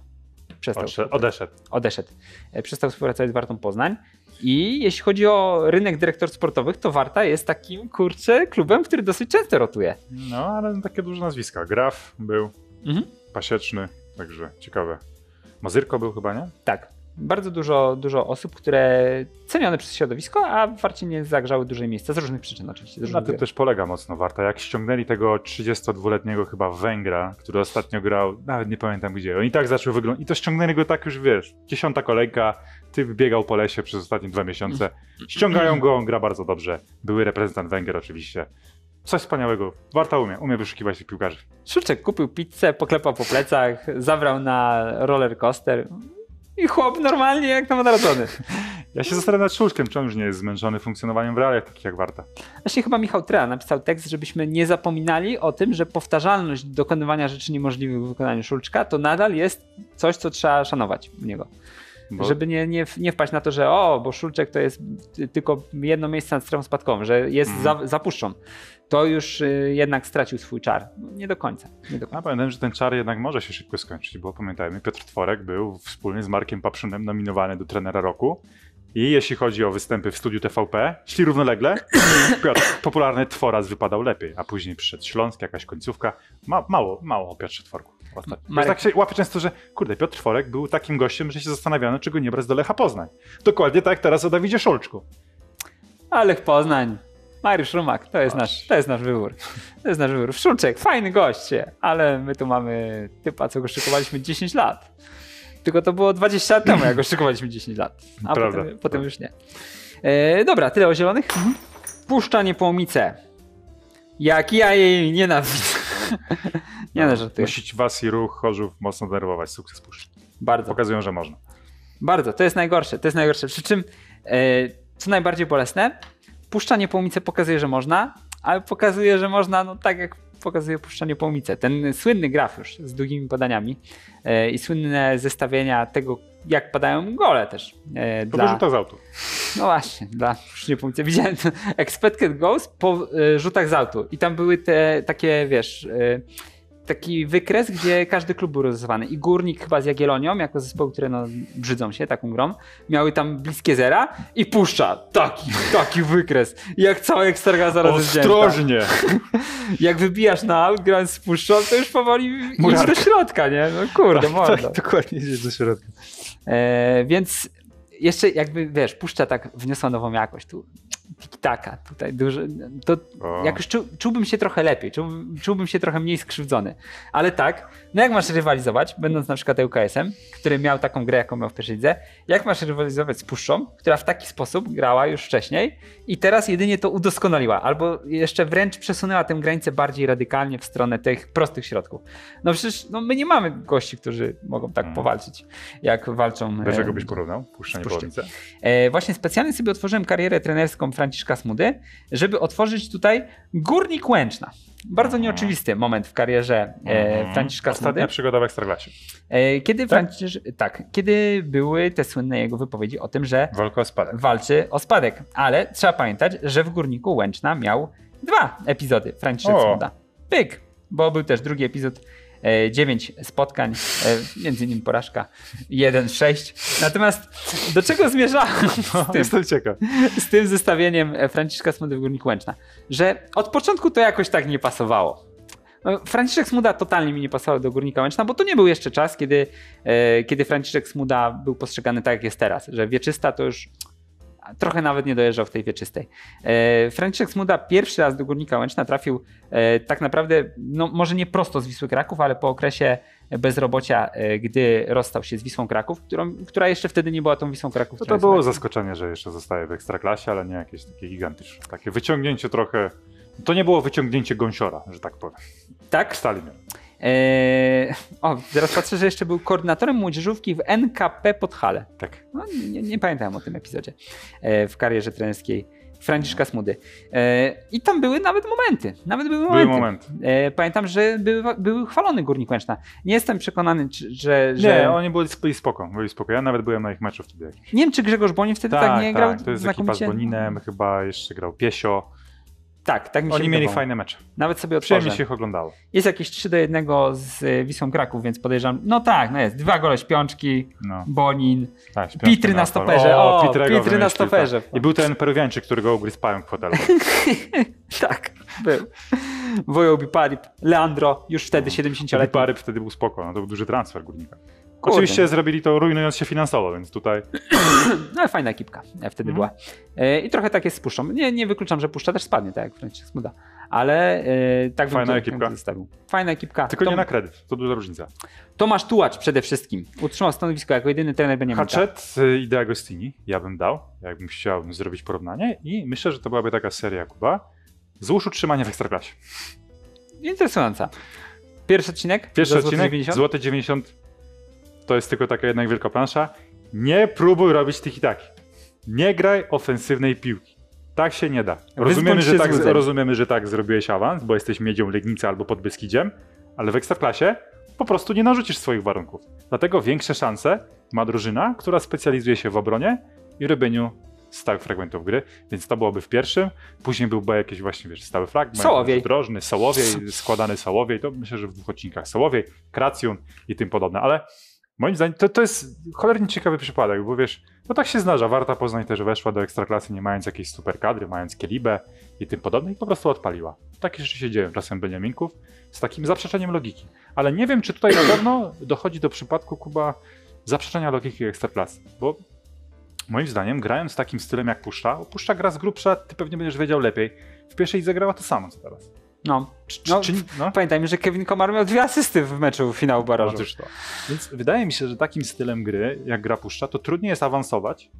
Odeszedł. Przestał współpracować z Wartą Poznań i jeśli chodzi o rynek dyrektorów sportowych, to Warta jest takim, klubem, który dosyć często rotuje. Ale takie duże nazwiska. Graf był, Pasieczny, także ciekawe. Mazyrko był chyba, nie? Tak. Bardzo dużo osób, które cenione przez środowisko, a w Warcie nie zagrzały dużej miejsca, z różnych przyczyn oczywiście. Na tym też polega mocno Warta. Jak ściągnęli tego 32-letniego chyba Węgra, który ostatnio grał, nawet nie pamiętam gdzie, oni tak zaczęły wyglądać i to ściągnęli go tak już, wiesz, 10. kolejka, typ biegał po lesie przez ostatnie 2 miesiące, ściągają go, on gra bardzo dobrze, były reprezentant Węgier oczywiście. Coś wspaniałego. Warta umie wyszukiwać tych piłkarzy. Szulczek kupił pizzę, poklepał po plecach, zabrał na roller coaster. I chłop normalnie jak nowonarodzony. Ja się zastanawiam nad Szulczkiem, czy on już nie jest zmęczony funkcjonowaniem w realiach takich jak Warta. Właśnie chyba Michał Trea napisał tekst, żebyśmy nie zapominali o tym, że powtarzalność dokonywania rzeczy niemożliwych w wykonaniu Szulczka to nadal jest coś, co trzeba szanować u niego. Żeby nie wpaść na to, że bo Szulczek to jest tylko jedno miejsce nad strefą spadkową, że jest zapuszczą. To już jednak stracił swój czar. Nie do końca. Pamiętam, że ten czar jednak może się szybko skończyć, bo pamiętajmy, Piotr Tworek był wspólnie z Markiem Papszunem nominowany do trenera roku i jeśli chodzi o występy w studiu TVP, szli równolegle, Piotr popularny Tworaz wypadał lepiej, a później przyszedł Śląsk, jakaś końcówka. Mało o Piotrze Tworku. Tak się łapie często, że Piotr Tworek był takim gościem, że się zastanawiano, czy go nie brać do Lecha Poznań. Dokładnie tak jak teraz o Dawidzie Szulczku. A Lech Poznań, Mariusz Rumak, to jest nasz wybór. To jest nasz wybór. Szulczek, fajny goście, ale my tu mamy typa, co go szykowaliśmy 10 lat. Tylko to było 20 lat temu, jak go szykowaliśmy 10 lat. A potem już nie. Dobra, tyle o zielonych. Puszcza Niepołomice. Jak ja jej nienawidzę. Nie żartuję. Musi was i ruch Chorzów mocno denerwować. Sukces Puszczy. Bardzo. Pokazują, że można. Bardzo, to jest najgorsze. Przy czym, co najbardziej bolesne, Puszcza Niepołomice pokazuje, że można, ale pokazuje, że można tak jak pokazuje Puszcza Niepołomice. Ten słynny graf już z długimi podaniami i słynne zestawienia tego, jak padają gole też. Po rzutach z autu. No właśnie, dla Puszczy Niepołomice. Widziałem expected goals po rzutach z autu i tam były te takie, wiesz... taki wykres, gdzie każdy klub był rozrysowany. I Górnik chyba z Jagiellonią, jako zespoły, które brzydzą się taką grą, miały tam bliskie zera i Puszcza. Taki wykres. Jak cała Ekstraklasa ostrożnie. Jak wybijasz na aut, grając z Puszczą, to już powoli idź do środka, nie? No kurde, mordo. Tak, dokładnie idziesz do środka. Więc jeszcze jakby, wiesz, Puszcza tak wniosła nową jakość. Tu tiki-taka tutaj dużo, to jak już czułbym się trochę lepiej, czułbym się trochę mniej skrzywdzony, ale tak, no jak masz rywalizować, będąc na przykład ŁKS-em, który miał taką grę, jaką miał w pierwszej lidze, jak masz rywalizować z Puszczą, która w taki sposób grała już wcześniej i teraz jedynie to udoskonaliła, albo jeszcze wręcz przesunęła tę granicę bardziej radykalnie w stronę tych prostych środków. No przecież my nie mamy gości, którzy mogą tak powalczyć, jak walczą. Dlaczego byś porównał Puszczę Niepołomice? Właśnie specjalnie sobie otworzyłem karierę trenerską Franciszka Smudy, żeby otworzyć tutaj Górnik Łęczna. Bardzo nieoczywisty moment w karierze Franciszka Smudy. Ostatnia przygoda w Ekstraklasie. Kiedy były te słynne jego wypowiedzi o tym, że walczy o spadek. Ale trzeba pamiętać, że w Górniku Łęczna miał 2 epizody Franciszek Smuda. Pyk! Bo był też drugi epizod, 9 spotkań, między innymi porażka 1-6. Natomiast do czego zmierzałem z tym zestawieniem Franciszka Smudy w Górniku Łęczna? Że od początku to jakoś tak nie pasowało. Franciszek Smuda totalnie mi nie pasował do Górnika Łęczna, bo to nie był jeszcze czas, kiedy Franciszek Smuda był postrzegany tak, jak jest teraz, że wieczysta to już trochę nawet nie dojeżdżał w tej wieczystej. Franciszek Smuda pierwszy raz do Górnika Łęczna trafił tak naprawdę, no może nie prosto z Wisły Kraków, ale po okresie bezrobocia, gdy rozstał się z Wisłą Kraków, która jeszcze wtedy nie była tą Wisłą Kraków. To było zaskoczenie, że jeszcze zostaje w Ekstraklasie, ale nie jakieś takie gigantyczne. Takie wyciągnięcie trochę, to nie było wyciągnięcie gąsiora, że tak powiem. Tak? Stalin. Teraz patrzę, że jeszcze był koordynatorem młodzieżówki w NKP Podhale. Tak. No, nie pamiętałem o tym epizodzie w karierze trenerskiej Franciszka Smudy. I tam były nawet momenty. Były momenty. Pamiętam, że był chwalony Górnik Łęczna. Nie jestem przekonany, że... Nie, oni byli spoko. Ja nawet byłem na ich meczu wtedy jakiś. Nie wiem, czy Grzegorz Bonin wtedy tak nie grał. Tak, to jest ekipa z Boninem, chyba jeszcze grał Piesio. Tak mi się Oni mieli fajne mecze. Nawet sobie przyjemnie się ich oglądało. Jest jakieś 3-1 z Wisłą Kraków, więc podejrzewam. jest. 2 gole śpiączki, Bonin, Pitry na stoperze. Pitry na stoperze. I był ten Peruwiańczyk, którego ugryzł pająk w hotelu. Tak, był. Wojo Biparip, Leandro, już wtedy 70-letni. Biparip wtedy był spoko, to był duży transfer Górnika. Oczywiście zrobili to rujnując się finansowo, więc tutaj... No ale fajna ekipka wtedy była. I trochę tak jest z Puszczą. Nie wykluczam, że Puszcza też spadnie, tak jak Franciszek Smuda. Ale tak fajna ekipka. Fajna ekipka. Tylko nie na kredyt, to duża różnica. Tomasz Tułacz przede wszystkim. Utrzymał stanowisko jako jedyny trener Beniamina. Hatchet i De Agostini ja bym dał, jakbym chciał zrobić porównanie i myślę, że to byłaby taka seria, Kuba. Złóż utrzymania w Ekstraklasie. Interesująca. Pierwszy odcinek, złote 90. To jest tylko taka jednak wielka plansza. Nie próbuj robić tych i taki. Nie graj ofensywnej piłki. Tak się nie da. Rozumiemy, że tak zrobiłeś awans, bo jesteś Miedzią, Legnicą albo Podbeskidziem, ale w Ekstraklasie po prostu nie narzucisz swoich warunków. Dlatego większe szanse ma drużyna, która specjalizuje się w obronie i robieniu stałych fragmentów gry, więc to byłoby w pierwszym. Później byłby jakiś właśnie, stały fragment, drożny, Sołowiej, składany Sołowiej, to myślę, że w 2 odcinkach Sołowiej, Kracjun i tym podobne, ale moim zdaniem to jest cholernie ciekawy przypadek, bo no tak się zdarza, Warta Poznań też weszła do Ekstraklasy nie mając jakiejś super kadry, mając Kielibę i tym podobne i po prostu odpaliła. Takie rzeczy się dzieją czasem Beniaminków z takim zaprzeczeniem logiki. Ale nie wiem, czy tutaj na pewno dochodzi do przypadku, Kuba, zaprzeczenia logiki Ekstraklasy, bo moim zdaniem grając takim stylem jak Puszcza gra z grubsza, ty pewnie będziesz wiedział lepiej. W pierwszej lidze grała to samo co teraz. Pamiętajmy, że Kevin Komar miał 2 asysty w meczu finału barażu. Więc wydaje mi się, że takim stylem gry, jak gra Puszcza, to trudniej jest awansować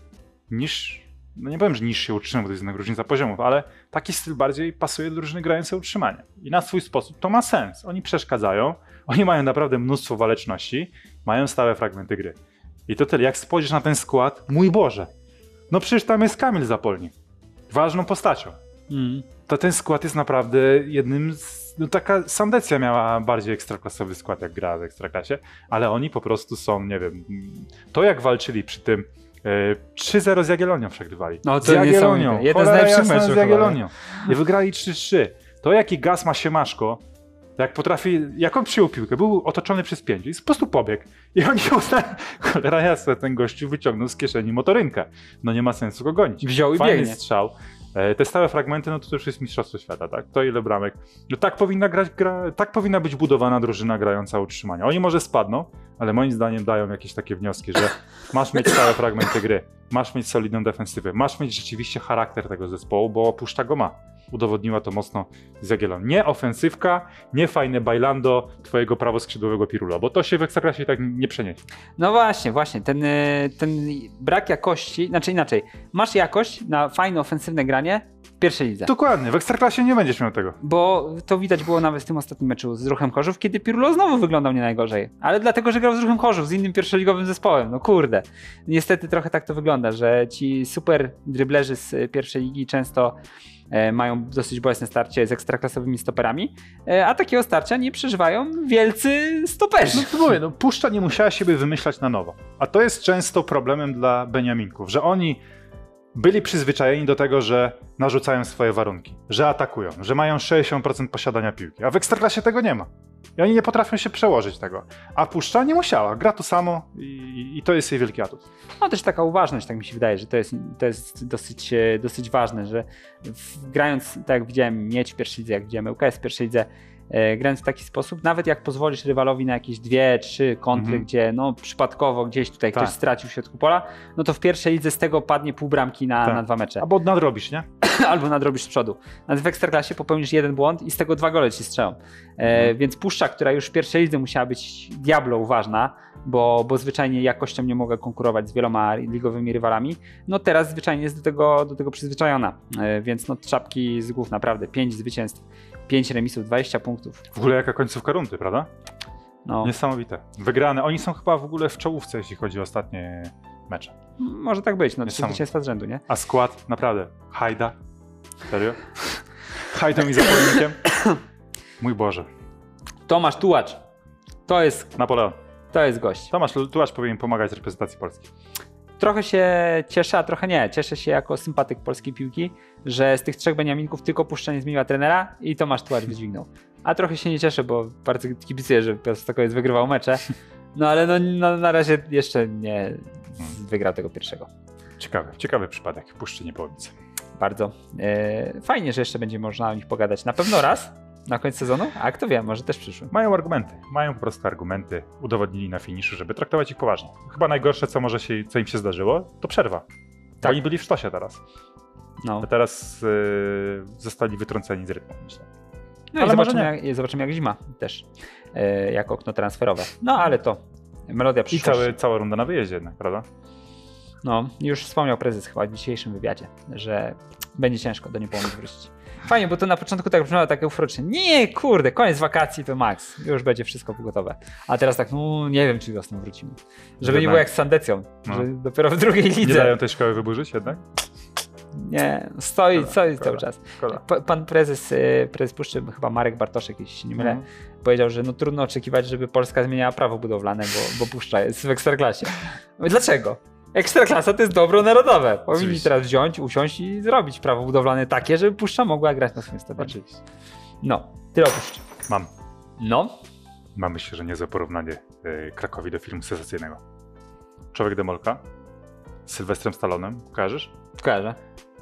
niż, no nie powiem, że niż się utrzymać, bo to jest jednak różnica poziomów, ale taki styl bardziej pasuje do drużyny grającej utrzymanie. I na swój sposób to ma sens. Oni przeszkadzają, oni mają naprawdę mnóstwo waleczności, mają stałe fragmenty gry. I to tyle, jak spojrzysz na ten skład, mój Boże, no przecież tam jest Kamil Zapolnik, ważną postacią. To ten skład jest naprawdę jednym z... No taka Sandecja miała bardziej ekstraklasowy skład, jak gra w Ekstraklasie, ale oni po prostu są, nie wiem, to jak walczyli przy tym 3-0 z Jagiellonią przegrywali. No to z Jagiellonią. Jeden z najlepszych meczów z Jagiellonią. I wygrali 3-3. To jaki gaz ma Siemaszko, jak on przyjął piłkę, był otoczony przez 5 i po prostu pobiegł. I oni cholera jasna, ten gościu wyciągnął z kieszeni motorynkę. No nie ma sensu go gonić. Wziął i fajny biegnie. Strzał. Te stałe fragmenty, no to już jest mistrzostwo świata, tak? To ile bramek. No tak powinna tak powinna być budowana drużyna grająca o utrzymanie. Oni może spadną, ale moim zdaniem dają jakieś takie wnioski, że masz mieć stałe fragmenty gry, masz mieć solidną defensywę, masz mieć rzeczywiście charakter tego zespołu, bo Puszcza go ma. Udowodniła to mocno z Jagiellą. Nie ofensywka, nie fajne bailando twojego prawoskrzydłowego Pirula, bo to się w Ekstraklasie tak nie przeniesie. No właśnie, ten brak jakości, znaczy inaczej, masz jakość na fajne ofensywne granie w pierwszej lidze. Dokładnie, w Ekstraklasie nie będziesz miał tego. Bo to widać było nawet w tym ostatnim meczu z Ruchem Chorzów, kiedy Pirulo znowu wyglądał nie najgorzej. Ale dlatego, że grał z Ruchem Chorzów, z innym pierwszoligowym zespołem. No kurde. Niestety trochę tak to wygląda, że ci super driblerzy z pierwszej ligi często mają dosyć bolesne starcie z ekstraklasowymi stoperami, a takiego starcia nie przeżywają wielcy stoperzy. No to mówię, no Puszcza nie musiała siebie wymyślać na nowo. A to jest często problemem dla Beniaminków, że oni byli przyzwyczajeni do tego, że narzucają swoje warunki, że atakują, że mają 60% posiadania piłki, a w Ekstraklasie tego nie ma. I oni nie potrafią się przełożyć tego. A Puszcza nie musiała, gra to samo i to jest jej wielki atut. No też taka uważność, tak mi się wydaje, że to jest dosyć ważne, że grając, tak jak widziałem Miedź w pierwszej lidze, jak widziałem ŁKS w pierwszej lidze, grając w taki sposób, nawet jak pozwolisz rywalowi na jakieś 2-3 kontry, gdzie no przypadkowo gdzieś tutaj ktoś stracił w środku pola, no to w pierwszej lidze z tego padnie pół bramki na 2 mecze. Albo nadrobisz, nie? Albo nadrobisz z przodu. Nawet w Ekstraklasie popełnisz jeden błąd i z tego 2 gole ci strzelą. Więc Puszcza, która już w pierwszej lidze musiała być diablo uważna, bo zwyczajnie jakością nie mogła konkurować z wieloma ligowymi rywalami, no teraz zwyczajnie jest do tego przyzwyczajona. Więc no czapki z głów naprawdę, 5 zwycięstw, 5 remisów, 20 punktów. W ogóle jaka końcówka rundy, prawda? No. Niesamowite. Wygrane. Oni są chyba w ogóle w czołówce, jeśli chodzi o ostatnie mecze. Może tak być, no 3 zwycięstwa z rzędu, nie? A skład, naprawdę, Hajda. Serio? Hajdą i zapomnikiem. Mój Boże. Tomasz Tułacz. To jest Napoleon. To jest gość. Tomasz Tułacz powinien pomagać reprezentacji Polski. Trochę się cieszę, a trochę nie. Cieszę się jako sympatyk polskiej piłki, że z tych 3 Beniaminków tylko Puszcza nie zmieniła trenera i Tomasz Tułacz wydźwignął. A trochę się nie cieszę, bo bardzo kibicuję, że Piotr Stokowiec wygrywał mecze. No ale no, na razie jeszcze nie wygrał tego pierwszego. Ciekawy przypadek. Puszczy Niepołomice. Bardzo. Fajnie, że jeszcze będzie można o nich pogadać. Na pewno raz na końcu sezonu, a kto wie, może też przyszły. Mają po prostu argumenty. Udowodnili na finiszu, żeby traktować ich poważnie. Chyba najgorsze, co im się zdarzyło, to przerwa. Tak. Oni byli w sztosie teraz. No. A teraz zostali wytrąceni z rytmu, myślę. No ale zobaczymy jak zima też, jako okno transferowe. No ale to melodia przyszłości. I cała runda na wyjeździe jednak, prawda? No, już wspomniał prezes chyba w dzisiejszym wywiadzie, że będzie ciężko do Niepołomic wrócić. Fajnie, bo to na początku tak brzmiało tak euforicznie. Nie, kurde, koniec wakacji to max. Już będzie wszystko gotowe. A teraz tak, no nie wiem, czy wiosną wrócimy. Żeby nie było jak z Sandecją, że dopiero w drugiej lidze. Nie dają tej szkoły wyburzyć jednak? Nie, stoi cały czas. Pan prezes Puszczy, chyba Marek Bartoszek, jeśli się nie mylę, powiedział, że no trudno oczekiwać, żeby Polska zmieniała prawo budowlane, bo Puszcza jest w Ekstraklasie. Dlaczego? Ekstraklasa to jest dobro narodowe. Powinni teraz usiąść i zrobić prawo budowlane takie, żeby Puszcza mogła grać na swoim stadionie. No, tyle o Puszczy. Mam. No? Mam, myślę, że niezłe porównanie Krakowi do filmu sensacyjnego. Człowiek Demolka z Sylwestrem Stallonem. Kojarzysz? Kojarzę.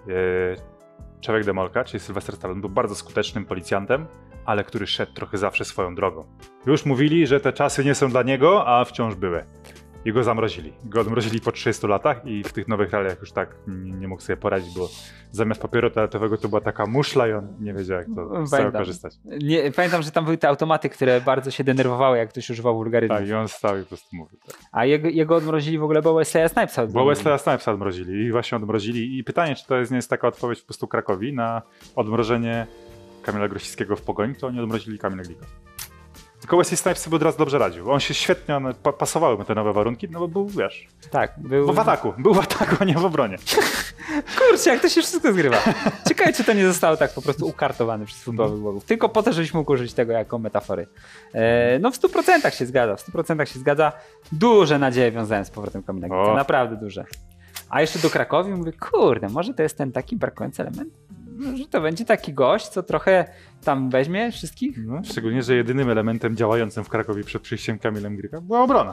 Człowiek Demolka, czyli Sylwester Stallone, był bardzo skutecznym policjantem, ale który szedł trochę zawsze swoją drogą. Już mówili, że te czasy nie są dla niego, a wciąż były. I go zamrozili. Go odmrozili po 30 latach i w tych nowych realiach już tak nie mógł sobie poradzić, bo zamiast papieru toaletowego to była taka muszla i on nie wiedział, jak to z tego korzystać. Pamiętam, że tam były te automaty, które bardzo się denerwowały, jak ktoś używał wulgaryzmów. Tak, i on stał i po prostu mówił. Tak. A jego odmrozili w ogóle, bo Wesley'a Snipesa odmrozili. Bo Wesley'a Snipesa odmrozili i właśnie odmrozili. I pytanie, czy to nie jest taka odpowiedź po prostu Krakowi na odmrożenie Kamila Grosickiego w Pogoni, to oni odmrozili Kamila Glika. Tylko Wesley Snipes sobie od razu dobrze radził. On się świetnie, pasowały mu te nowe warunki, no bo był, wiesz... Tak, był w ataku. Był w ataku, a nie w obronie. Kurczę, jak to się wszystko zgrywa. Ciekawe, czy to nie zostało tak po prostu ukartowane przez futbolowych bogów. Tylko po to, żebyś mógł użyć tego jako metafory. No w 100% się zgadza, w 100% się zgadza. Duże nadzieje wiązałem z powrotem Kamila Glika, naprawdę duże. A jeszcze do Krakowi mówię, kurde, może to jest ten taki brakujący element? Że to będzie taki gość, co trochę tam weźmie wszystkich? No, szczególnie, że jedynym elementem działającym w Krakowie przed przyjściem Kamilem Glika była obrona.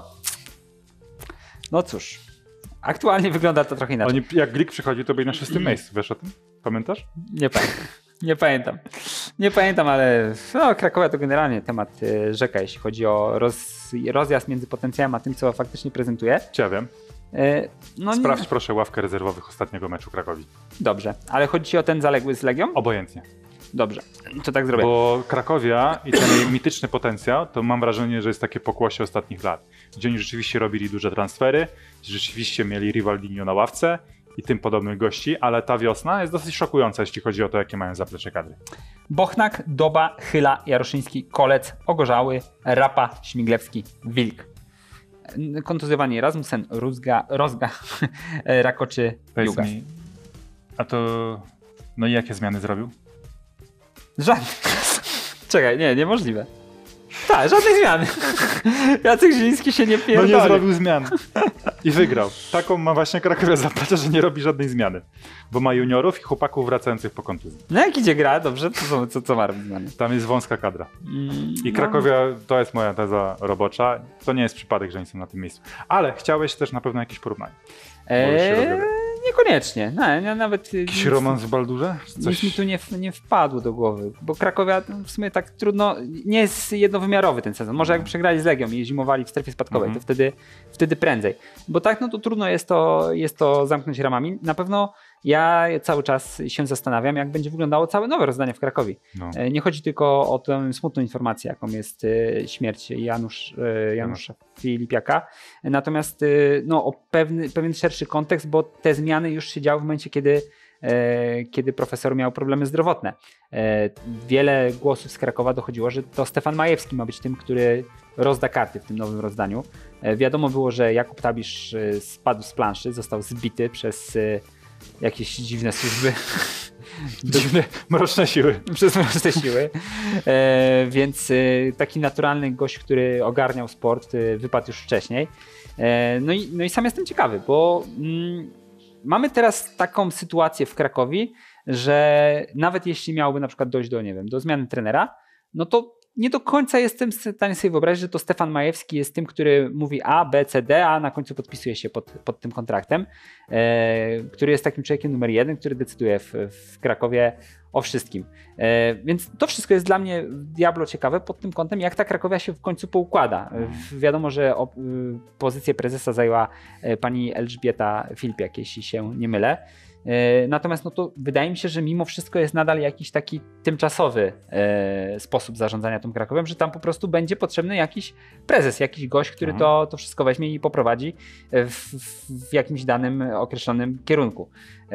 No cóż, aktualnie wygląda to trochę inaczej. Jak Glik przychodził, to byli na 6. miejscu, wiesz o tym? Pamiętasz? Nie pamiętam, ale no, Krakowia to generalnie temat rzeka, jeśli chodzi o rozjazd między potencjałem a tym, co faktycznie prezentuje. Ja wiem. No, Sprawdź proszę ławkę rezerwowych ostatniego meczu Krakowi. Dobrze, ale chodzi ci o ten zaległy z Legią? Obojętnie. Dobrze, to tak zrobię. Bo Krakowia i ten jej mityczny potencjał, to mam wrażenie, że jest takie pokłosie ostatnich lat. Gdzie oni rzeczywiście robili duże transfery, rzeczywiście mieli Rivaldinho na ławce i tym podobnych gości, ale ta wiosna jest dosyć szokująca, jeśli chodzi o to, jakie mają zaplecze kadry. Bochnak, Doba, Chyla, Jaroszyński, Kolec, Ogorzały, Rapa, Śmiglewski, Wilk. Kontuzjowani Rasmussen, Rozga, Rakoczy, Powiedz Jugas. mi, a to... No i jakie zmiany zrobił? Żadnych. Czekaj, niemożliwe. Tak, żadnej zmiany. Jacek Zieliński się nie pierdoli. No nie zrobił zmian. I wygrał. Taką ma właśnie Krakowia zaplecze, że nie robi żadnej zmiany. Bo ma juniorów i chłopaków wracających po kontuzji. No jak idzie gra, dobrze, to co ma robić zmiany? Tam jest wąska kadra. I Krakowia, to jest moja teza robocza. To nie jest przypadek, że oni są na tym miejscu. Ale chciałeś też na pewno jakieś porównanie. Niekoniecznie. Nawet Jakiś romans w Baldurze? Nic mi tu nie wpadło do głowy, bo Krakowia w sumie tak trudno, nie jest jednowymiarowy ten sezon. Może jak przegrali z Legią i zimowali w strefie spadkowej, to wtedy prędzej. Bo tak, no to trudno jest to zamknąć ramami. Na pewno ja cały czas się zastanawiam, jak będzie wyglądało całe nowe rozdanie w Krakowie. No. Nie chodzi tylko o tę smutną informację, jaką jest śmierć Janusza Filipiaka, natomiast o pewien szerszy kontekst, bo te zmiany już się działy w momencie, kiedy profesor miał problemy zdrowotne. Wiele głosów z Krakowa dochodziło, że to Stefan Majewski ma być tym, który rozda karty w tym nowym rozdaniu. Wiadomo było, że Jakub Tabisz spadł z planszy, został zbity przez jakieś dziwne służby. Dziwne, mroczne siły. Przez mroczne siły. Więc taki naturalny gość, który ogarniał sport, wypadł już wcześniej. No i sam jestem ciekawy, bo mamy teraz taką sytuację w Krakowie, że nawet jeśli miałby na przykład dojść do zmiany trenera, no to nie do końca jestem w stanie sobie wyobrazić, że to Stefan Majewski jest tym, który mówi A, B, C, D, a na końcu podpisuje się pod tym kontraktem, który jest takim człowiekiem numer 1, który decyduje w Krakowie o wszystkim. Więc to wszystko jest dla mnie diablo ciekawe pod tym kątem, jak ta Krakowia się w końcu poukłada. Wiadomo, że pozycję prezesa zajęła pani Elżbieta Filipiak, jeśli się nie mylę. Natomiast to wydaje mi się, że mimo wszystko jest nadal jakiś taki tymczasowy sposób zarządzania tą Krakowem, że tam po prostu będzie potrzebny jakiś prezes, jakiś gość, który to wszystko weźmie i poprowadzi w jakimś danym określonym kierunku.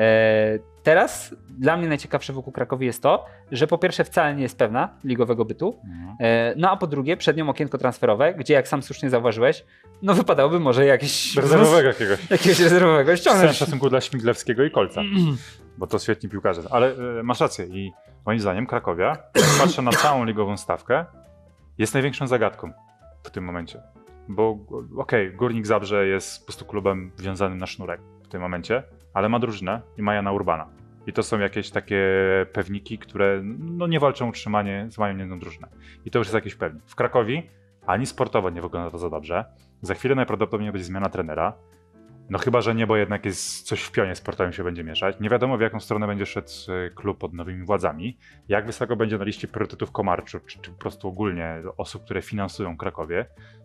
Teraz dla mnie najciekawsze wokół Krakowi jest to, że po pierwsze wcale nie jest pewna ligowego bytu, no a po drugie przed nią okienko transferowe, gdzie jak sam słusznie zauważyłeś, rozpadałoby może jakieś jakiegoś rezerwowego ściągnąć. W szacunku dla Śmiglewskiego i Kolca, bo to świetni piłkarze. Ale masz rację i moim zdaniem Krakowia, jak patrzę na całą ligową stawkę, jest największą zagadką w tym momencie. Bo Górnik Zabrze jest po prostu klubem wiązanym na sznurek w tym momencie, ale ma drużynę i ma Jana Urbana. I to są jakieś takie pewniki, które nie walczą o utrzymanie, mają jedną drużynę. I to już jest jakiś pewnik. W Krakowie ani sportowo nie wygląda to za dobrze. Za chwilę najprawdopodobniej będzie zmiana trenera. No chyba, że nie, bo jednak jest coś w pionie sportowym się będzie mieszać. Nie wiadomo, w jaką stronę będzie szedł klub pod nowymi władzami. Jak wysoko będzie na liście priorytetów Komarczu, czy po prostu ogólnie osób, które finansują Krakowie.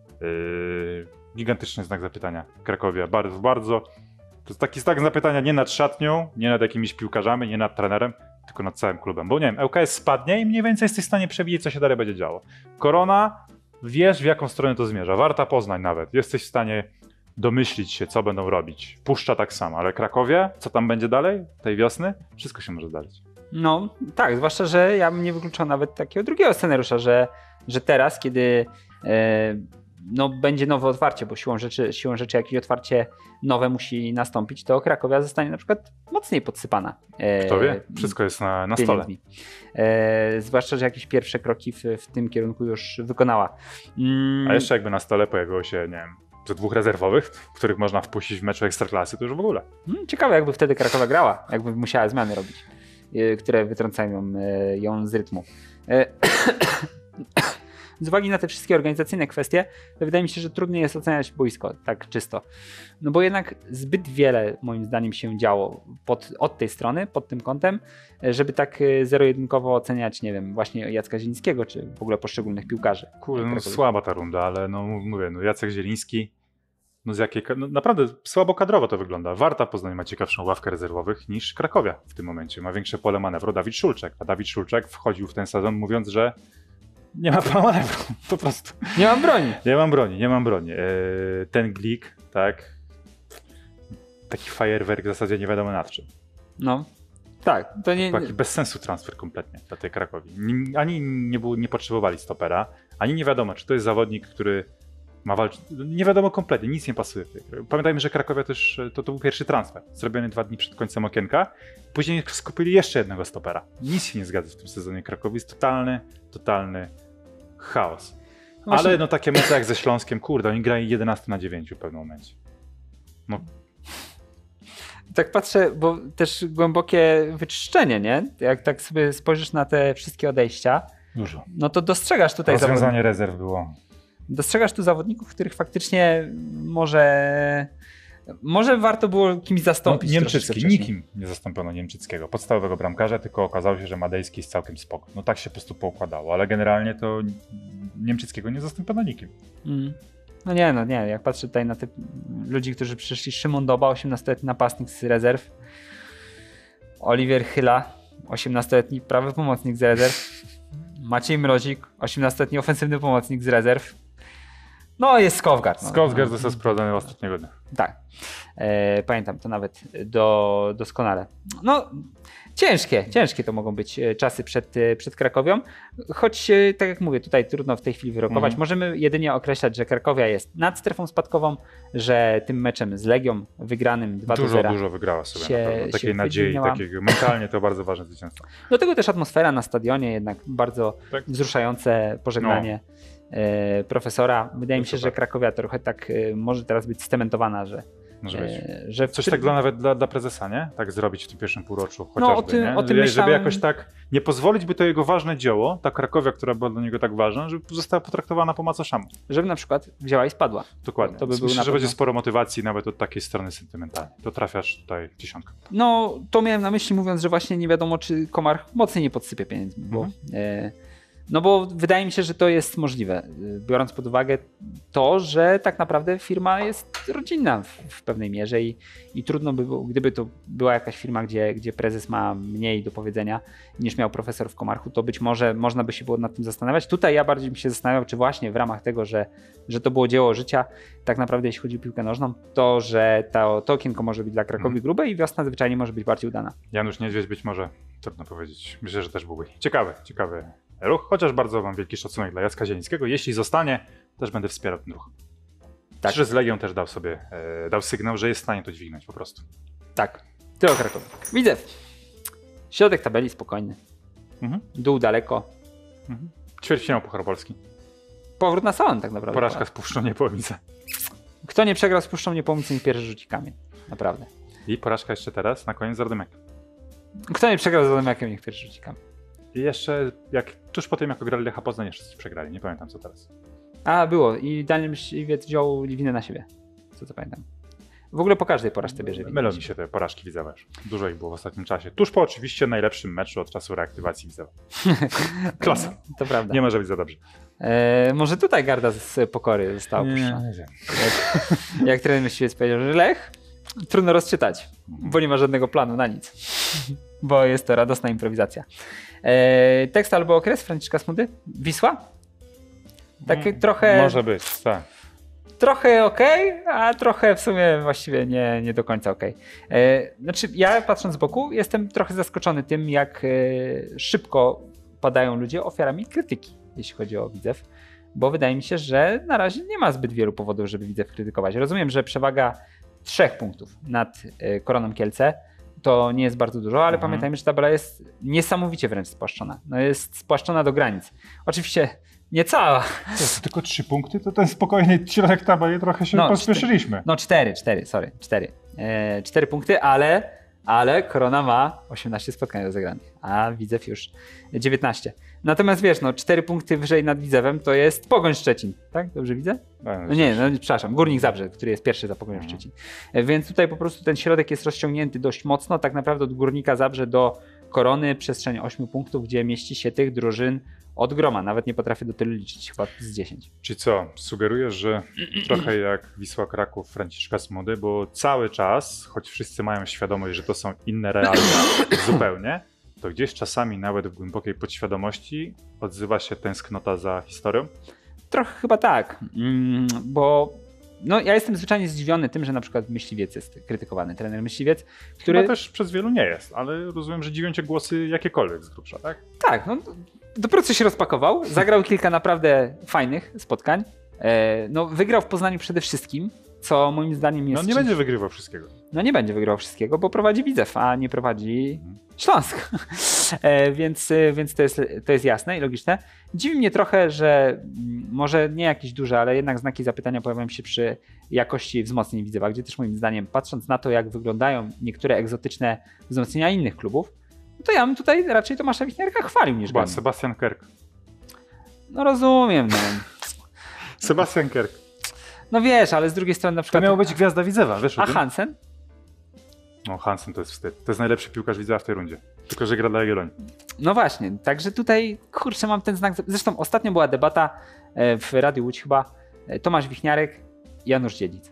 Gigantyczny znak zapytania. Krakowia bardzo, bardzo. To jest taki znak zapytania nie nad szatnią, nie nad jakimiś piłkarzami, nie nad trenerem, tylko nad całym klubem. Bo nie wiem, ŁKS spadnie i mniej więcej jesteś w stanie przewidzieć, co się dalej będzie działo. Korona, wiesz, w jaką stronę to zmierza. Warta Poznań nawet. Jesteś w stanie domyślić się, co będą robić. Puszcza tak samo, ale Krakowie, co tam będzie dalej tej wiosny? Wszystko się może zdarzyć. No tak, zwłaszcza, że ja bym nie wykluczał nawet takiego drugiego scenariusza, że teraz, kiedy będzie nowe otwarcie, bo siłą rzeczy jakieś otwarcie nowe musi nastąpić, to Krakowia zostanie na przykład mocniej podsypana. Kto wie? Wszystko jest na stole. Zwłaszcza, że jakieś pierwsze kroki w tym kierunku już wykonała. A jeszcze jakby na stole pojawiło się, nie wiem, ze 2 rezerwowych, których można wpuścić w meczu Ekstraklasy, to już w ogóle. Ciekawe, jakby wtedy Krakowa grała, jakby musiała zmiany robić, które wytrącają ją z rytmu. z uwagi na te wszystkie organizacyjne kwestie, to wydaje mi się, że trudniej jest oceniać boisko tak czysto. No bo jednak zbyt wiele moim zdaniem się działo od tej strony, pod tym kątem, żeby tak zero-jedynkowo oceniać, nie wiem, właśnie Jacka Zielińskiego, czy w ogóle poszczególnych piłkarzy. Kurde, no słaba ta runda, ale no mówię, no Jacek Zieliński, no z jakiej, no naprawdę słabo kadrowo to wygląda. Warta Poznań ma ciekawszą ławkę rezerwowych niż Krakowia w tym momencie. Ma większe pole manewru Dawid Szulczek, a Dawid Szulczek wchodził w ten sezon mówiąc, że nie ma pola manewru, po prostu. Nie mam broni. Nie mam broni. Ten Glik, tak, taki fajerwerk w zasadzie nie wiadomo nad czym. No, tak. To nie... Taki bez sensu transfer kompletnie dla tej Krakowi. Ani nie potrzebowali stopera, ani nie wiadomo, czy to jest zawodnik, który ma walczyć. Nie wiadomo kompletnie, nic nie pasuje. Pamiętajmy, że Krakowia też, to był pierwszy transfer, zrobiony 2 dni przed końcem okienka. Później skupili jeszcze jednego stopera. Nic się nie zgadza w tym sezonie Krakowi. Jest totalny chaos. Właśnie. Ale no takie mecze jak ze Śląskiem, kurde, oni grają 11-9 w pewnym momencie. No. Tak patrzę, bo też głębokie wyczyszczenie, nie? Jak tak sobie spojrzysz na te wszystkie odejścia, dużo. No to dostrzegasz tutaj rozwiązanie rezerw było. Dostrzegasz tu zawodników, których faktycznie może warto było kimś zastąpić. No, Niemczycki, nikim nie zastąpiono Niemczyckiego, podstawowego bramkarza, tylko okazało się, że Madejski jest całkiem spoko. No tak się po prostu poukładało, ale generalnie to Niemczyckiego nie zastąpiono nikim. No nie, jak patrzę tutaj na tych ludzi, którzy przyszli, Szymon Doba, 18-letni napastnik z rezerw, Oliwier Chyla, 18-letni prawy pomocnik z rezerw, Maciej Mrozik, 18-letni ofensywny pomocnik z rezerw. No jest Skowgard. Skowgard został sprowadzony ostatniego dnia. Tak. Pamiętam to nawet doskonale. No ciężkie to mogą być czasy przed Krakowią, choć tak jak mówię, tutaj trudno w tej chwili wyrokować. Możemy jedynie określać, że Krakowia jest nad strefą spadkową, że tym meczem z Legią wygranym 2-0 dużo wygrała sobie naprawdę. Takiej nadziei, takiego mentalnie to bardzo ważne zwycięstwo. Do tego też atmosfera na stadionie, jednak bardzo wzruszające pożegnanie profesora. Wydaje mi się, że Krakowia trochę tak może teraz być scementowana, że że coś tak nawet dla prezesa, nie? Tak zrobić w tym pierwszym półroczu chociażby, o tym myślałem... Żeby jakoś tak nie pozwolić, by to jego ważne dzieło, ta Krakowia, która była dla niego tak ważna, żeby została potraktowana po macoszemu. Żeby na przykład wzięła i spadła. Dokładnie. To by myślę, że będzie sporo motywacji nawet od takiej strony sentymentalnej. To trafiasz tutaj w 10. No, to miałem na myśli mówiąc, że właśnie nie wiadomo, czy Komar mocniej nie podsypie pieniędzmi, bo... No bo wydaje mi się, że to jest możliwe, biorąc pod uwagę to, że tak naprawdę firma jest rodzinna w pewnej mierze i trudno by było, gdyby to była jakaś firma, gdzie prezes ma mniej do powiedzenia niż miał profesor w Komarchu, to być może można by się było nad tym zastanawiać. Tutaj ja bardziej bym się zastanawiał, czy właśnie w ramach tego, że to było dzieło życia, tak naprawdę jeśli chodzi o piłkę nożną, to, że to okienko może być dla Krakowi grube i wiosna zwyczajnie może być bardziej udana. Janusz Niedźwiedź być może, trudno powiedzieć, myślę, że też byłby ciekawy ruch, chociaż bardzo mam wielki szacunek dla Jacka Zielińskiego. Jeśli zostanie, też będę wspierał ten ruch. Tak. Że z Legią też dał sygnał, że jest w stanie to dźwignąć po prostu. Tak, tyle o Krakowie. Widzę. Środek tabeli spokojny. Dół daleko. Ćwierćfinał Puchar Polski. Powrót na salon tak naprawdę. Porażka z Puszczą Niepołomice. Kto nie przegrał z Puszczą Niepołomice, nie pierwszy rzuci kamień. Naprawdę. I porażka jeszcze teraz, na koniec z Radomiakiem. Kto nie przegrał z Radomiakiem, niech pierwszy rzuci kamień. I jeszcze tuż po tym, jak grali Lecha Poznań, jeszcze coś przegrali. Nie pamiętam co teraz. A, było. I Daniel Myśliwiec wziął winę na siebie. Co pamiętam. W ogóle po każdej porażce bierze winę. Mylą mi się te porażki Widzewa. Dużo ich było w ostatnim czasie. Tuż po oczywiście najlepszym meczu od czasu reaktywacji Widzewa. Klasa. To prawda. Nie może być za dobrze. Może tutaj garda z pokory została opuszczona. Jak trener Myśliwiec powiedział, że Lech trudno rozczytać, bo nie ma żadnego planu na nic. Bo jest to radosna improwizacja. Tekst albo okres Franciszka Smudy? Wisła? Tak trochę... Może być, tak. Trochę okej, a trochę w sumie właściwie nie do końca okej. Znaczy ja patrząc z boku jestem trochę zaskoczony tym, jak szybko padają ludzie ofiarami krytyki, jeśli chodzi o Widzew. Bo wydaje mi się, że na razie nie ma zbyt wielu powodów, żeby Widzew krytykować. Rozumiem, że przewaga 3 punktów nad Koroną Kielce to nie jest bardzo dużo, ale pamiętajmy, że tabela jest niesamowicie wręcz spłaszczona. No jest spłaszczona do granic. Oczywiście nie cała. To tylko 3 punkty, to ten spokojny środek tabeli trochę się pospieszyliśmy. 4 punkty, ale ale Korona ma 18 spotkań rozegranych, a Widzew już 19. Natomiast wiesz, 4 punkty wyżej nad Widzewem to jest Pogoń Szczecin, tak? Dobrze widzę? Przepraszam, Górnik Zabrze, który jest pierwszy za Pogonią Szczecin. Więc tutaj po prostu ten środek jest rozciągnięty dość mocno, tak naprawdę od Górnika Zabrze do Korony przestrzeń 8 punktów, gdzie mieści się tych drużyn od groma. Nawet nie potrafię do tylu liczyć, chyba z 10. Czyli co, sugerujesz, że trochę jak Wisła Kraków Franciszka Smody, bo cały czas, choć wszyscy mają świadomość, że to są inne realia zupełnie, to gdzieś czasami nawet w głębokiej podświadomości odzywa się tęsknota za historią? Trochę chyba tak, bo ja jestem zwyczajnie zdziwiony tym, że na przykład Myśliwiec jest krytykowany, trener Myśliwiec, który... Chyba też przez wielu nie jest, ale rozumiem, że dziwią cię głosy jakiekolwiek z grubsza, tak? Tak, dopiero co się rozpakował, zagrał kilka naprawdę fajnych spotkań, wygrał w Poznaniu przede wszystkim, co moim zdaniem jest... nie będzie wygrywał wszystkiego. Nie będzie wygrywał wszystkiego, bo prowadzi Widzew, a nie prowadzi Śląsk. Więc to jest jasne i logiczne. Dziwi mnie trochę, że może nie jakieś duże, ale jednak znaki zapytania pojawiają się przy jakości wzmocnień Widzewa, gdzie też moim zdaniem, patrząc na to, jak wyglądają niektóre egzotyczne wzmocnienia innych klubów, to ja bym tutaj raczej Tomasza Wichniarka chwalił niż ganił. Sebastian Kerk. Rozumiem. Sebastian Kerk. Wiesz, ale z drugiej strony na przykład... To miało być gwiazda Widzewa, wiesz o tym? Hansen? Hansen to jest wstyd. To jest najlepszy piłkarz Widzewa w tej rundzie. Tylko że gra dla Jagiellonii. Właśnie, także tutaj, mam ten znak. Zresztą ostatnio była debata w Radiu Łódź chyba. Tomasz Wichniarek, Janusz Dziedzic.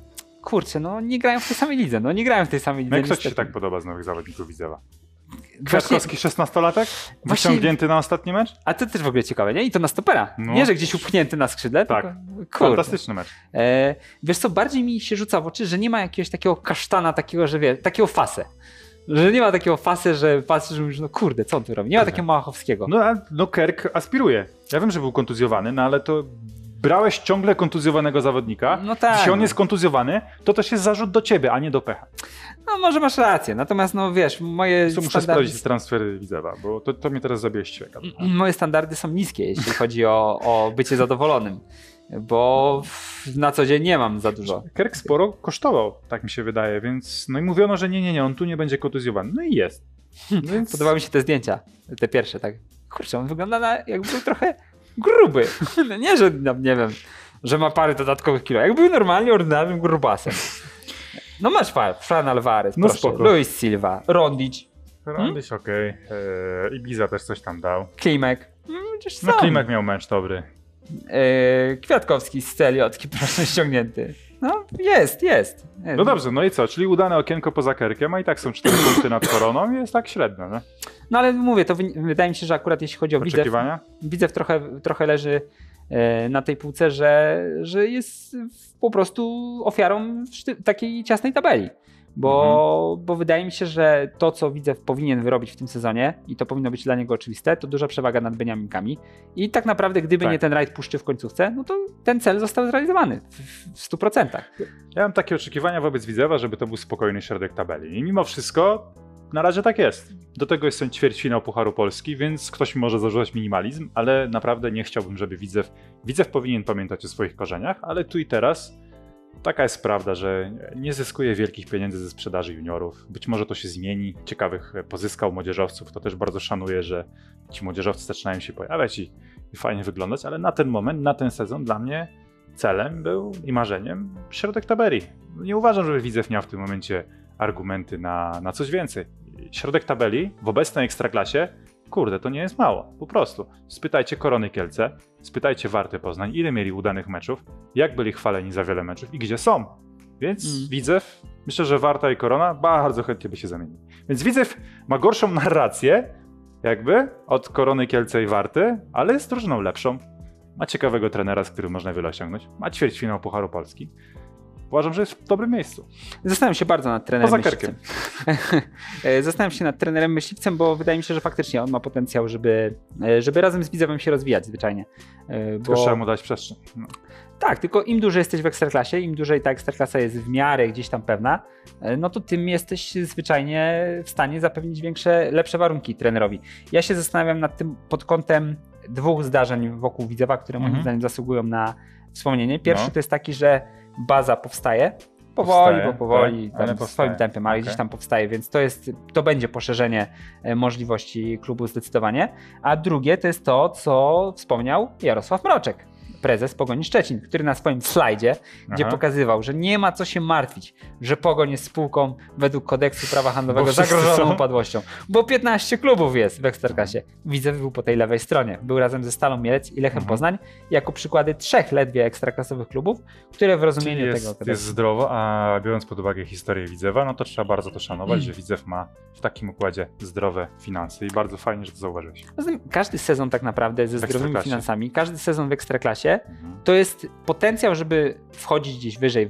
Nie grają w tej samej lidze. Nie grają w tej samej lidze. Jak ci się tak podoba z nowych zawodników Widzewa? Kwiatkowski 16-latek? Wyciągnięty na ostatni mecz? A to też w ogóle ciekawe, nie? I to na stopera. Nie, że gdzieś upchnięty na skrzydle. Tak. Tylko, fantastyczny mecz. Wiesz co, bardziej mi się rzuca w oczy, że nie ma jakiegoś takiego kasztana, takiego, że takiego fasę. Że nie ma takiego fasy, że patrzysz, że mówisz, co on tu robi? Nie ma takiego Małachowskiego. Kerk aspiruje. Ja wiem, że był kontuzjowany, ale to brałeś ciągle kontuzjowanego zawodnika. Tak. Jeśli on jest kontuzjowany, to też jest zarzut do ciebie, a nie do Pecha. Może masz rację, natomiast wiesz, moje muszę sprawdzić transfery Widzewa, bo to mnie teraz zabije świeka. Moje standardy są niskie, jeśli chodzi o bycie zadowolonym, bo na co dzień nie mam za dużo. Kerk sporo kosztował, tak mi się wydaje, więc i mówiono, że nie, on tu nie będzie kontuzjowany. I jest. Więc... Podobały mi się te zdjęcia, te pierwsze, tak. On wygląda jakby był trochę gruby. Nie, że nie wiem, że ma parę dodatkowych kilo. Jak był normalnie ordynarnym grubasem. Masz Fran Alvarez, proszę. Spoko. Luis Silva, Rondic. Rondic okej. Ibiza też coś tam dał. Klimek. Klimek miał mecz dobry. Kwiatkowski z Celiotki, proszę, ściągnięty. Jest. No dobrze, i co? Czyli udane okienko poza Kerkiem, a i tak są 4 punkty nad Koroną, jest tak średnio, nie? Ale mówię, to wydaje mi się, że akurat jeśli chodzi o Widzew trochę leży na tej półce, że jest po prostu ofiarą takiej ciasnej tabeli. Bo wydaje mi się, że to, co Widzew powinien wyrobić w tym sezonie, i to powinno być dla niego oczywiste, to duża przewaga nad Beniaminkami. I tak naprawdę, gdyby nie ten rajd puszczy w końcówce, to ten cel został zrealizowany w 100%. Ja mam takie oczekiwania wobec Widzewa, żeby to był spokojny środek tabeli. I mimo wszystko na razie tak jest. Do tego jest ten ćwierćfinał Pucharu Polski, więc ktoś mi może zarzucać minimalizm, ale naprawdę nie chciałbym, żeby Widzew powinien pamiętać o swoich korzeniach, ale tu i teraz taka jest prawda, że nie zyskuje wielkich pieniędzy ze sprzedaży juniorów. Być może to się zmieni. Ciekawych pozyskał młodzieżowców. To też bardzo szanuję, że ci młodzieżowcy zaczynają się pojawiać i fajnie wyglądać, ale na ten moment, na ten sezon dla mnie celem był i marzeniem środek tabeli. Nie uważam, żeby Widzew miał w tym momencie argumenty na coś więcej. Środek tabeli w obecnej Ekstraklasie, to nie jest mało, po prostu. Spytajcie Korony Kielce, spytajcie Warty Poznań, ile mieli udanych meczów, jak byli chwaleni za wiele meczów i gdzie są. Więc Widzew, myślę, że Warta i Korona bardzo chętnie by się zamienili. Więc Widzew ma gorszą narrację, od Korony Kielce i Warty, ale jest drużyną lepszą. Ma ciekawego trenera, z którym można wiele osiągnąć. Ma ćwierćfinał Pucharu Polski. Uważam, że jest w dobrym miejscu. Zastanawiam się bardzo nad trenerem Myśliwcem. Zastanawiam się nad trenerem Myśliwcem, bo wydaje mi się, że faktycznie on ma potencjał, żeby razem z Widzewem się rozwijać zwyczajnie. Tylko trzeba mu dać przestrzeń. Tak, tylko im dłużej jesteś w Ekstraklasie, im dłużej ta Ekstraklasa jest w miarę gdzieś tam pewna, to tym jesteś zwyczajnie w stanie zapewnić lepsze warunki trenerowi. Ja się zastanawiam nad tym pod kątem 2 zdarzeń wokół Widzewa, które moim zdaniem zasługują na wspomnienie. Pierwszy to jest taki, że baza powstaje powoli, tak? tam swoim tempem, ale gdzieś tam powstaje, więc to będzie poszerzenie możliwości klubu zdecydowanie. A drugie to jest to, co wspomniał Jarosław Mroczek, prezes Pogoni Szczecin, który na swoim slajdzie, gdzie pokazywał, że nie ma co się martwić, że Pogoń jest spółką według kodeksu prawa handlowego zagrożoną upadłością, bo 15 klubów jest w Ekstraklasie. Widzew był po tej lewej stronie. Był razem ze Stalą Mielec i Lechem Poznań jako przykłady 3 ledwie ekstraklasowych klubów, które w rozumieniu tego kodeksu jest zdrowo, a biorąc pod uwagę historię Widzewa, no to trzeba bardzo to szanować, że Widzew ma w takim układzie zdrowe finanse i bardzo fajnie, że to zauważyłeś. Każdy sezon tak naprawdę ze zdrowymi finansami, każdy sezon w Ekstraklasie to jest potencjał, żeby wchodzić gdzieś wyżej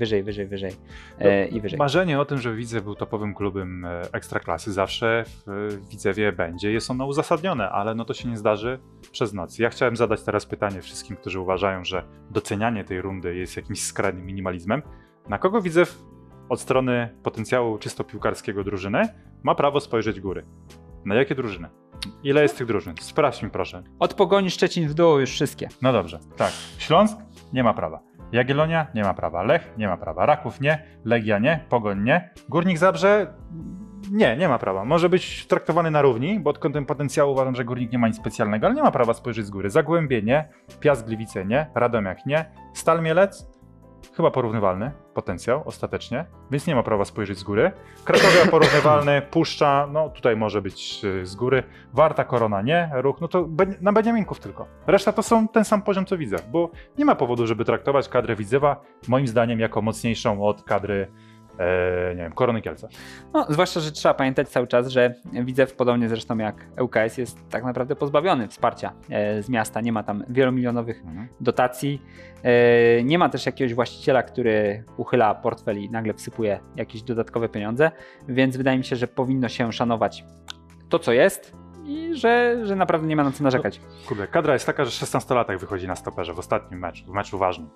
i wyżej. Marzenie o tym, że Widzew był topowym klubem Ekstraklasy zawsze w Widzewie będzie. Jest ono uzasadnione, ale no to się nie zdarzy przez noc. Ja chciałem zadać teraz pytanie wszystkim, którzy uważają, że docenianie tej rundy jest jakimś skrajnym minimalizmem. Na kogo Widzew od strony potencjału czysto piłkarskiego drużyny ma prawo spojrzeć góry? Na jakie drużyny? Ile jest tych drużyn? Sprawdź mi proszę. Od Pogoni Szczecin w dół już wszystkie. No dobrze, tak. Śląsk nie ma prawa. Jagiellonia nie ma prawa. Lech nie ma prawa. Raków nie. Legia nie. Pogoń nie. Górnik Zabrze nie ma prawa. Może być traktowany na równi, bo od kątem potencjału uważam, że Górnik nie ma nic specjalnego, ale nie ma prawa spojrzeć z góry. Zagłębie nie. Piast Gliwice nie. Radomiak nie. Stal Mielec chyba porównywalny potencjał ostatecznie, więc nie ma prawa spojrzeć z góry. Krakowia porównywalny, Puszcza, no tutaj może być z góry. Warta, Korona nie, Ruch, no to na Beniaminków tylko. Reszta to są ten sam poziom co Widzew, bo nie ma powodu, żeby traktować kadrę Widzewa moim zdaniem jako mocniejszą od kadry nie wiem, Korony Kielce. No, zwłaszcza, że trzeba pamiętać cały czas, że Widzew, podobnie zresztą jak ŁKS, jest tak naprawdę pozbawiony wsparcia z miasta. Nie ma tam wielomilionowych dotacji. Nie ma też jakiegoś właściciela, który uchyla portfel i nagle wsypuje jakieś dodatkowe pieniądze, więc wydaje mi się, że powinno się szanować to, co jest i że naprawdę nie ma na co narzekać. No, kurde, kadra jest taka, że 16-latek wychodzi na stoperze w ostatnim meczu, w meczu ważnym.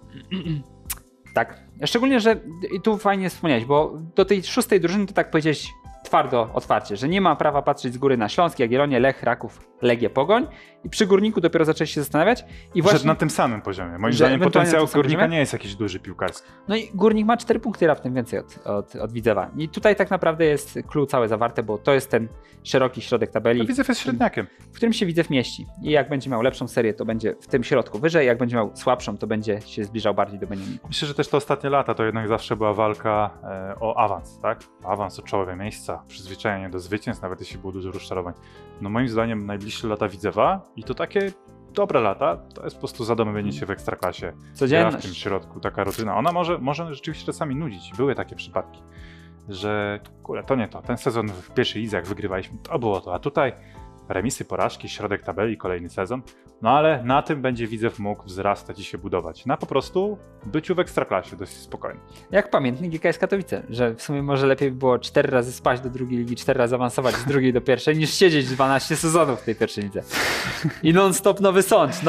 Tak, szczególnie, że i tu fajnie wspomniałeś, bo do tej 6. drużyny to tak powiedziałeś twardo, otwarcie, że nie ma prawa patrzeć z góry na Śląsk, Jagiellonię, Lech, Raków, Legię, Pogoń i przy Górniku dopiero zaczęli się zastanawiać. I właśnie, że na tym samym poziomie. Moim zdaniem potencjał Górnika nie jest jakiś duży piłkarski. No i Górnik ma 4 punkty raptem więcej od Widzewa. I tutaj tak naprawdę jest clue całe zawarte, bo to jest ten szeroki środek tabeli. No Widzew jest średniakiem. W którym się Widzew mieści. I jak będzie miał lepszą serię, to będzie w tym środku wyżej, jak będzie miał słabszą, to będzie się zbliżał bardziej do Beniaminku. Myślę, że też te ostatnie lata to jednak zawsze była walka o awans, tak? Awans o czołowe miejsca, przyzwyczajenie do zwycięstw, nawet jeśli było dużo rozczarowań. No moim zdaniem najbliższe lata Widzewa i to takie dobre lata, to jest po prostu zadomowienie się w Ekstraklasie. Codzienność. W tym środku, taka rutyna. Ona może rzeczywiście czasami nudzić. Były takie przypadki, że kurde, to nie to. Ten sezon w pierwszej lidze, jak wygrywaliśmy, to było to. A tutaj remisy, porażki, środek tabeli, kolejny sezon. No ale na tym będzie Widzew mógł wzrastać i się budować. Na po prostu byciu w Ekstraklasie dość spokojnie. Jak pamiętnik GKS Katowice, że w sumie może lepiej by było 4 razy spaść do drugiej ligi, 4 razy awansować z drugiej do pierwszej, niż siedzieć 12 sezonów w tej pierwszej lidze. I non-stop nowy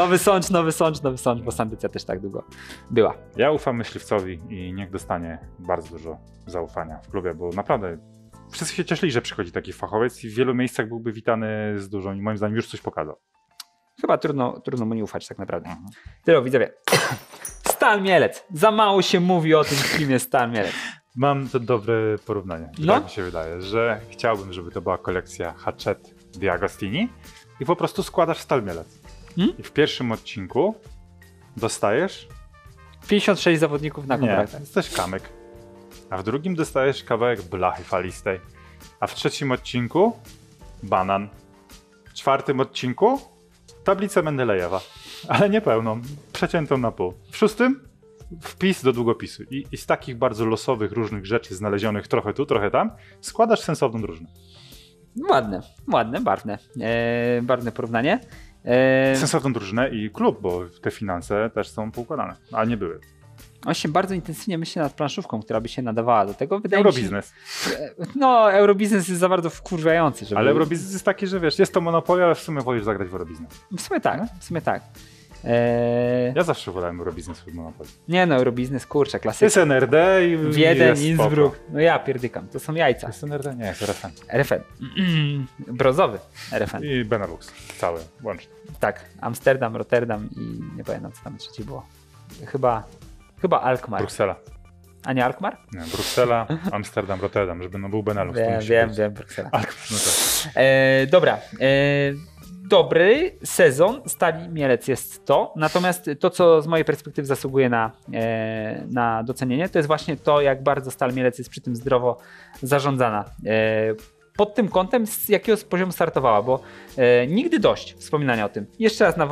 sącz, bo Sandycja też tak długo była. Ja ufam myśliwcowi i niech dostanie bardzo dużo zaufania w klubie, bo naprawdę wszyscy się cieszyli, że przychodzi taki fachowiec i w wielu miejscach byłby witany z dużą i moim zdaniem już coś pokazał. Chyba trudno mu nie ufać tak naprawdę. Tyle, widzowie. Stal Mielec. Za mało się mówi o tym, kim jest Stal Mielec. Mam to dobre porównanie. No? Tak mi się wydaje, że chciałbym, żeby to była kolekcja Hachette Di Agostini i po prostu składasz Stal Mielec. I w pierwszym odcinku dostajesz 56 zawodników na kontraktach. Nie, dostajesz kamyk. A w drugim dostajesz kawałek blachy falistej. A w trzecim odcinku banan. W czwartym odcinku tablicę Mendelejewa. Ale nie pełną, przeciętą na pół. W szóstym wpis do długopisu. I z takich bardzo losowych, różnych rzeczy znalezionych trochę tu, trochę tam, składasz sensowną drużynę. Ładne, barwne porównanie. Sensowną drużynę i klub, bo te finanse też są poukładane, a nie były. Właśnie bardzo intensywnie myślę nad planszówką, która by się nadawała do tego. Wydaje Eurobiznes. Mi się, no, Eurobiznes jest za bardzo wkurwiający. Żeby... Ale Eurobiznes jest taki, że wiesz, jest to monopolia, ale w sumie wolisz zagrać w Eurobiznes. W sumie tak. Ja zawsze wolałem Eurobiznes od Monopoly. Nie no, Eurobiznes, kurczę, klasyka. Jest NRD i Wiedeń, Innsbruck. No ja pierdykam, to są jajca. Jest NRD? Nie, jest RFN. RFN. Brązowy RFN. I Benelux, cały, łącznie. Tak, Amsterdam, Rotterdam i nie pamiętam co tam trzecie było. Chyba Alkmaar. Bruksela. A nie Alkmaar? Nie, Bruksela, Amsterdam, Rotterdam, żeby był Benelux. Wiem, Bruksela. Alkmaar, no tak. Dobra. Dobry sezon Stali Mielec jest to, natomiast to, co z mojej perspektywy zasługuje na docenienie, to jest właśnie to, jak bardzo Stal Mielec jest przy tym zdrowo zarządzana. Pod tym kątem, z jakiego poziomu startowała, bo nigdy dość wspominania o tym. Jeszcze raz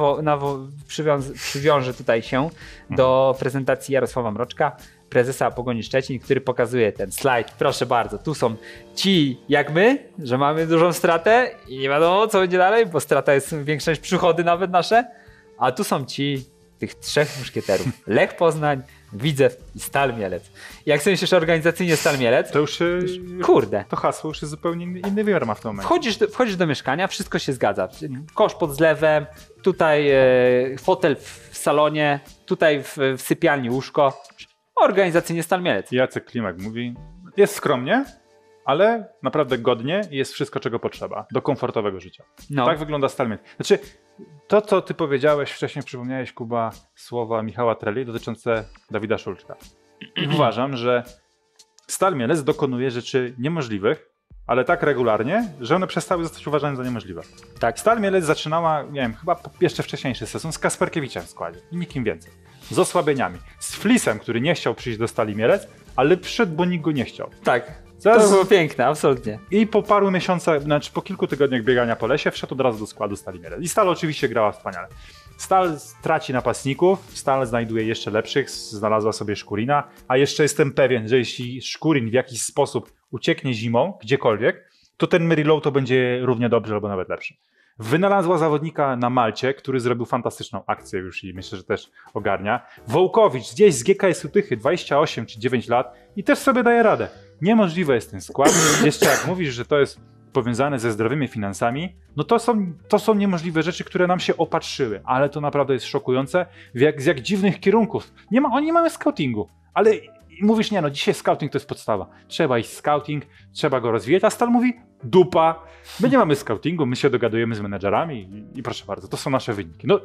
przywiążę tutaj się do prezentacji Jarosława Mroczka, prezesa Pogoni Szczecin, który pokazuje ten slajd. Proszę bardzo, tu są ci jak my, że mamy dużą stratę i nie wiadomo, co będzie dalej, bo strata jest większa niż przychody nawet nasze, a tu są ci, tych trzech muszkieterów. Lech Poznań, Widzew i Stal Mielec. Jak sobie myślisz organizacyjnie Stal Mielec, to już kurde. To hasło już jest zupełnie inny wymiar ma w tym momencie. Wchodzisz do mieszkania, wszystko się zgadza. Kosz pod zlewem, tutaj fotel w salonie, tutaj w sypialni łóżko. Organizacyjnie Stal Mielec. Jacek Klimek mówi, jest skromnie, ale naprawdę godnie i jest wszystko, czego potrzeba do komfortowego życia. No. Tak wygląda Stal Mielec. Znaczy, to co ty powiedziałeś wcześniej, przypomniałeś, Kuba, słowa Michała Treli dotyczące Dawida Szulczka. I uważam, że Stal Mielec dokonuje rzeczy niemożliwych, ale tak regularnie, że one przestały zostać uważane za niemożliwe. Tak. Stal Mielec zaczynała, nie wiem, chyba jeszcze wcześniejszy sezon z Kasperkiewiczem w składzie i nikim więcej. Z osłabieniami. Z Flisem, który nie chciał przyjść do Stali Mielec, ale przyszedł, bo nikt go nie chciał. Tak. To było piękne, absolutnie. I po paru miesiącach, znaczy po kilku tygodniach biegania po lesie, wszedł od razu do składu Stali Mielec. I Stal oczywiście grała wspaniale. Stal traci napastników, Stal znajduje jeszcze lepszych, znalazła sobie Szkurina, a jeszcze jestem pewien, że jeśli Szkurin w jakiś sposób ucieknie zimą, gdziekolwiek, to ten Mary Lowe to będzie równie dobrze albo nawet lepszy. Wynalazła zawodnika na Malcie, który zrobił fantastyczną akcję już i myślę, że też ogarnia. Wołkowicz gdzieś z GKS-u Tychy, 28 czy 9 lat i też sobie daje radę. Niemożliwy jest ten skład. Jeszcze jak mówisz, że to jest powiązane ze zdrowymi finansami, no to są niemożliwe rzeczy, które nam się opatrzyły, ale to naprawdę jest szokujące, z jak dziwnych kierunków. Oni nie mają scoutingu, ale mówisz, nie no, dzisiaj scouting to jest podstawa. Trzeba iść scouting, trzeba go rozwijać, a Stal mówi, dupa, my nie mamy scoutingu, my się dogadujemy z menedżerami i proszę bardzo, to są nasze wyniki. No,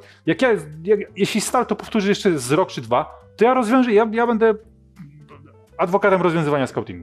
jeśli Stal to powtórzy jeszcze z rok czy dwa, to ja rozwiążę, ja będę adwokatem rozwiązywania scoutingu.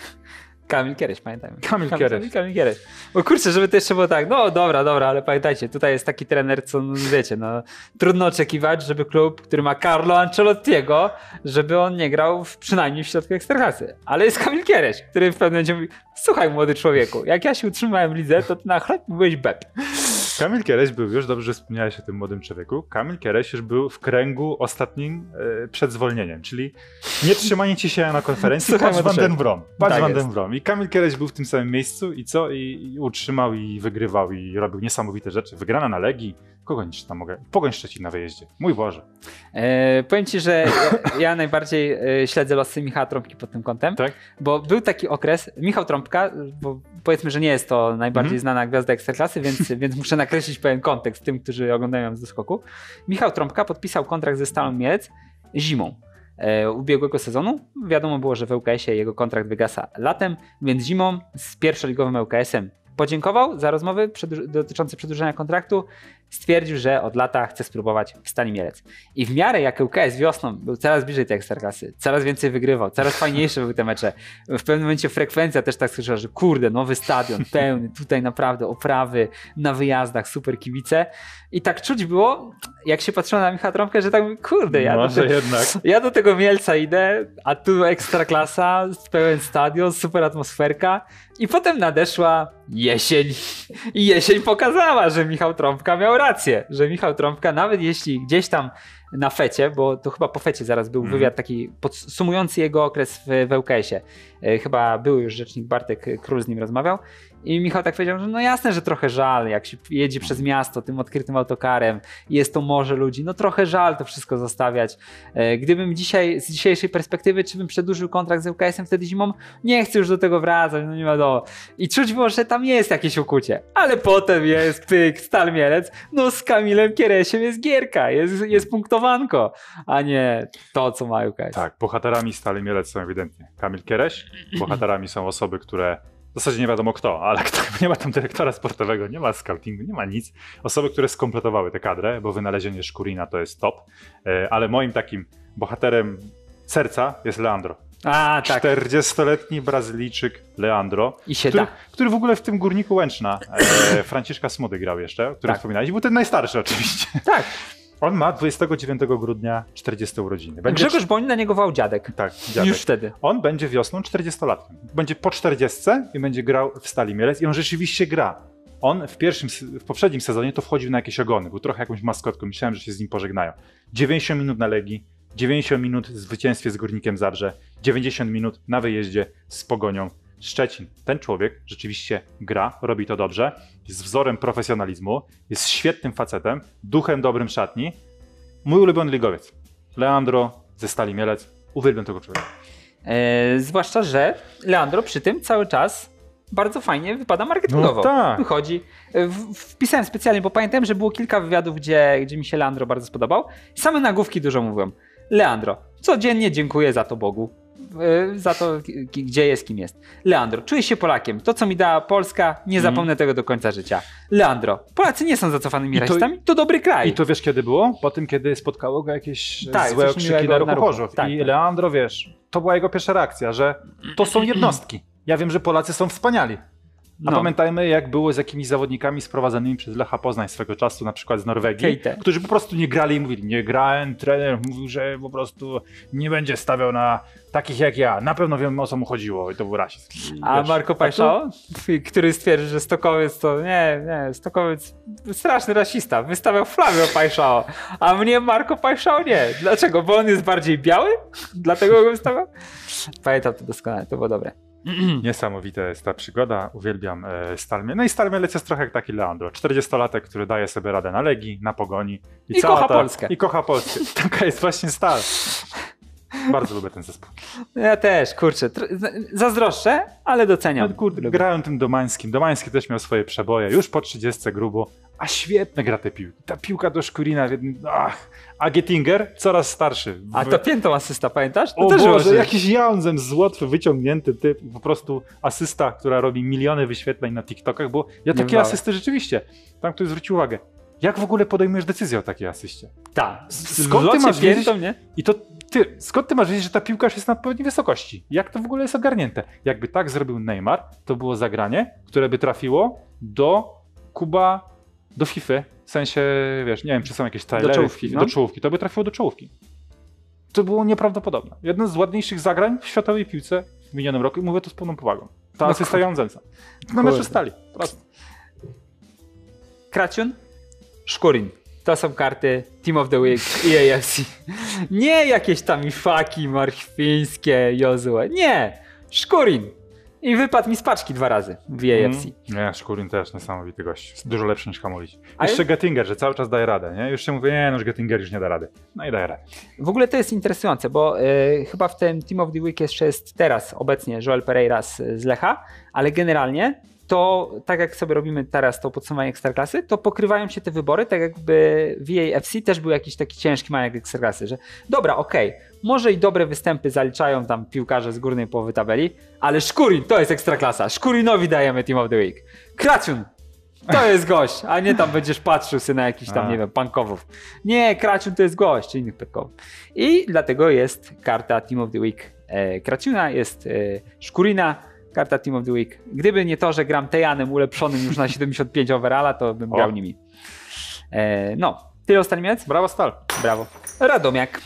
Kamil Kiereś, pamiętajmy. Kamil Kiereś. Bo kurczę, żeby to jeszcze było tak, no dobra, ale pamiętajcie, tutaj jest taki trener, co no, wiecie, no trudno oczekiwać, żeby klub, który ma Carlo Ancelottiego, żeby on nie grał przynajmniej w środku Ekstraklasy. Ale jest Kamil Kiereś, który w pewnym momencie mówi, słuchaj młody człowieku, jak ja się utrzymałem w lidze, to ty na chleb byłeś beb. Kamil Kiereś był już, dobrze że wspomniałeś o tym młodym człowieku, Kamil Kiereś już był w kręgu ostatnim przed zwolnieniem, czyli nie trzymanie ci się na konferencji, patrz Van den Brom. I Kamil Kiereś był w tym samym miejscu i co? I utrzymał i wygrywał i robił niesamowite rzeczy. Wygrana na Legii, kogo jeszcze tam mogę? Pogoń Szczecin na wyjeździe. Mój Boże. Powiem ci, że ja najbardziej śledzę losy Michała Trąbki pod tym kątem, tak? Bo był taki okres, Michał Trąbka, bo powiedzmy, że nie jest to najbardziej znana gwiazda Ekstraklasy, więc muszę nakreślić pewien kontekst tym, którzy oglądają z doskoku. Michał Trąbka podpisał kontrakt ze Stalą Mielec zimą ubiegłego sezonu. Wiadomo było, że w ŁKS-ie jego kontrakt wygasa latem, więc zimą z pierwszoligowym ŁKS-em podziękował za rozmowy dotyczące przedłużenia kontraktu. Stwierdził, że od lata chce spróbować w Stali Mielec. I w miarę jak ŁKS wiosną był coraz bliżej tej Ekstraklasy, coraz więcej wygrywał, coraz fajniejsze były te mecze. W pewnym momencie frekwencja też tak słyszała, że kurde, nowy stadion, pełny, tutaj naprawdę oprawy, na wyjazdach, super kibice. I tak czuć było, jak się patrzyło na Michała Trąbkę, że tak kurde, ja do tego Mielca idę, a tu Ekstraklasa, pełen stadion, super atmosferka. I potem nadeszła jesień. I jesień pokazała, że Michał Trąbka miał rację, że Michał Trąbka, nawet jeśli gdzieś tam na fecie, bo to chyba po fecie zaraz był wywiad taki podsumujący jego okres w ŁKS-ie. Chyba był już rzecznik Bartek Król z nim rozmawiał i Michał tak powiedział, że no jasne, że trochę żal, jak się jedzie przez miasto tym odkrytym autokarem, jest to morze ludzi, no trochę żal to wszystko zostawiać. Gdybym dzisiaj, z dzisiejszej perspektywy, czy bym przedłużył kontrakt z ŁKS-em wtedy zimą, nie chcę już do tego wracać, no nie wiadomo. I czuć było, że tam jest jakieś ukucie, ale potem jest pyk, Stal Mielec, no z Kamilem Kieresiem jest gierka, jest punktowanko, a nie to, co ma ŁKS. Tak, bohaterami Stali Mielec są ewidentnie Kamil Kiereś, bohaterami są osoby, które w zasadzie nie wiadomo kto, ale nie ma tam dyrektora sportowego, nie ma scoutingu, nie ma nic. Osoby, które skompletowały tę kadrę, bo wynalezienie Szkurina to jest top, ale moim takim bohaterem serca jest Leandro. A, tak. 40-letni Brazylijczyk Leandro, I się da. który w ogóle w tym Górniku Łęczna Franciszka Smudy grał jeszcze, o którym wspominałeś. Był ten najstarszy oczywiście. Tak. On ma 29 grudnia 40 urodziny. Grzegorz Boń na niego wołał dziadek. Tak, dziadek. Już wtedy. On będzie wiosną 40-latkiem. Będzie po 40 i będzie grał w Stali Mielec i on rzeczywiście gra. On w poprzednim sezonie to wchodził na jakieś ogony, był trochę jakąś maskotką, myślałem, że się z nim pożegnają. 90 minut na Legii, 90 minut w zwycięstwie z Górnikiem Zabrze, 90 minut na wyjeździe z Pogonią Szczecin. Ten człowiek rzeczywiście gra, robi to dobrze, jest wzorem profesjonalizmu, jest świetnym facetem, duchem dobrym szatni. Mój ulubiony ligowiec, Leandro ze Stali Mielec, uwielbiam tego człowieka. Zwłaszcza, że Leandro przy tym cały czas bardzo fajnie wypada marketingowo. No tak. Wychodzi. Wpisałem specjalnie, bo pamiętam, że było kilka wywiadów, gdzie mi się Leandro bardzo spodobał. Same nagłówki dużo mówią. Leandro, codziennie dziękuję za to Bogu. Za to, gdzie jest, kim jest. Leandro, czuję się Polakiem. To, co mi dała Polska, nie zapomnę tego do końca życia. Leandro, Polacy nie są zacofanymi rasistami, to dobry kraj. I to wiesz, kiedy było? Po tym, kiedy spotkało go jakieś tak, złe okrzyki na ruchu Chorzów. Tak, I tak. Leandro, wiesz, to była jego pierwsza reakcja, że to są jednostki. Ja wiem, że Polacy są wspaniali. A pamiętajmy, jak było z jakimiś zawodnikami sprowadzanymi przez Lecha Poznań swego czasu, na przykład z Norwegii, Keite. którzy po prostu nie grali i mówili, nie grałem, trener mówił, że po prostu nie będzie stawiał na takich jak ja. Na pewno wiem, o co mu chodziło i to był rasizm. A Wiesz, Marco Pajszao, który stwierdził, że Stokowiec to nie, Stokowiec straszny rasista, wystawiał flagę o Pajszao, a mnie Marco Pajszao nie. Dlaczego? Bo on jest bardziej biały? Dlatego go wystawiał? Pamiętam to doskonale, to było dobre. Niesamowita jest ta przygoda, uwielbiam Stal Mielec. No i Stal Mielec jest trochę jak taki Leandro, 40-latek, który daje sobie radę na Legii, na Pogoni. I kocha Polskę. I kocha Polskę. Taka jest właśnie Stal. Bardzo lubię ten zespół. Ja też, kurczę, zazdroszczę, ale doceniam. Grałem tym Domańskim. Domański też miał swoje przeboje, już po 30 grubo, a świetne gra te piłki. Ta piłka do Szkurina, a Gettinger coraz starszy. A to piętą asysta, pamiętasz? To o też Boże, jakiś Jaunzem z Łotwy wyciągnięty typ, po prostu asysta, która robi miliony wyświetleń na TikTokach, bo ja takie asysty rzeczywiście, tam ktoś zwrócił uwagę, jak w ogóle podejmujesz decyzję o takiej asyście? Tak. Skąd ty masz wiedzieć, nie? i to skąd ty masz wiedzieć, że ta piłka już jest na odpowiedniej wysokości? Jak to w ogóle jest ogarnięte? Jakby tak zrobił Neymar, to było zagranie, które by trafiło do FIFA, w sensie, wiesz, nie wiem, czy są jakieś trailery, do czołówki, to by trafiło do czołówki. To było nieprawdopodobne. Jedno z ładniejszych zagrań w światowej piłce w minionym roku i mówię to z pełną powagą. Ta asysta Jaunzemsa. Na meczu Stali. Prosto. Kraciun, Szkurin. To są karty Team of the Week i AFC. Nie jakieś tam Ifaki, Marchwińskie, Jozue. Nie! Szkurin. I wypadł mi z paczki 2 razy w AFC. Nie, Szkurin też niesamowity gość. Dużo lepszy niż Hamulić. Jeszcze Gettinger, że cały czas daje radę, nie? Już się mówi, już Gettinger już nie da rady. No i daje radę. W ogóle to jest interesujące, bo chyba w tym Team of the Week jeszcze jest teraz obecnie Joel Pereira z Lecha, ale generalnie to tak jak sobie robimy teraz to podsumowanie Ekstraklasy, to pokrywają się te wybory, tak jakby w AFC też był jakiś taki ciężki maniak Ekstraklasy, że dobra, okej, może i dobre występy zaliczają tam piłkarze z górnej połowy tabeli, ale Szkurin to jest Ekstraklasa, Szkurinowi dajemy Team of the Week. Kraciun to jest gość, a nie tam będziesz patrzył sobie na jakiś tam, nie wiem, pankowów. Nie, Kraciun to jest gość, czy innych petkowych. I dlatego jest karta Team of the Week Kraciuna, jest Szkurina, karta Team of the Week. Gdyby nie to, że gram Tejanem ulepszonym już na 75 overalla, to bym grał nimi. Tyle o Stali Mielec? Brawo Stal. Brawo. Radomiak.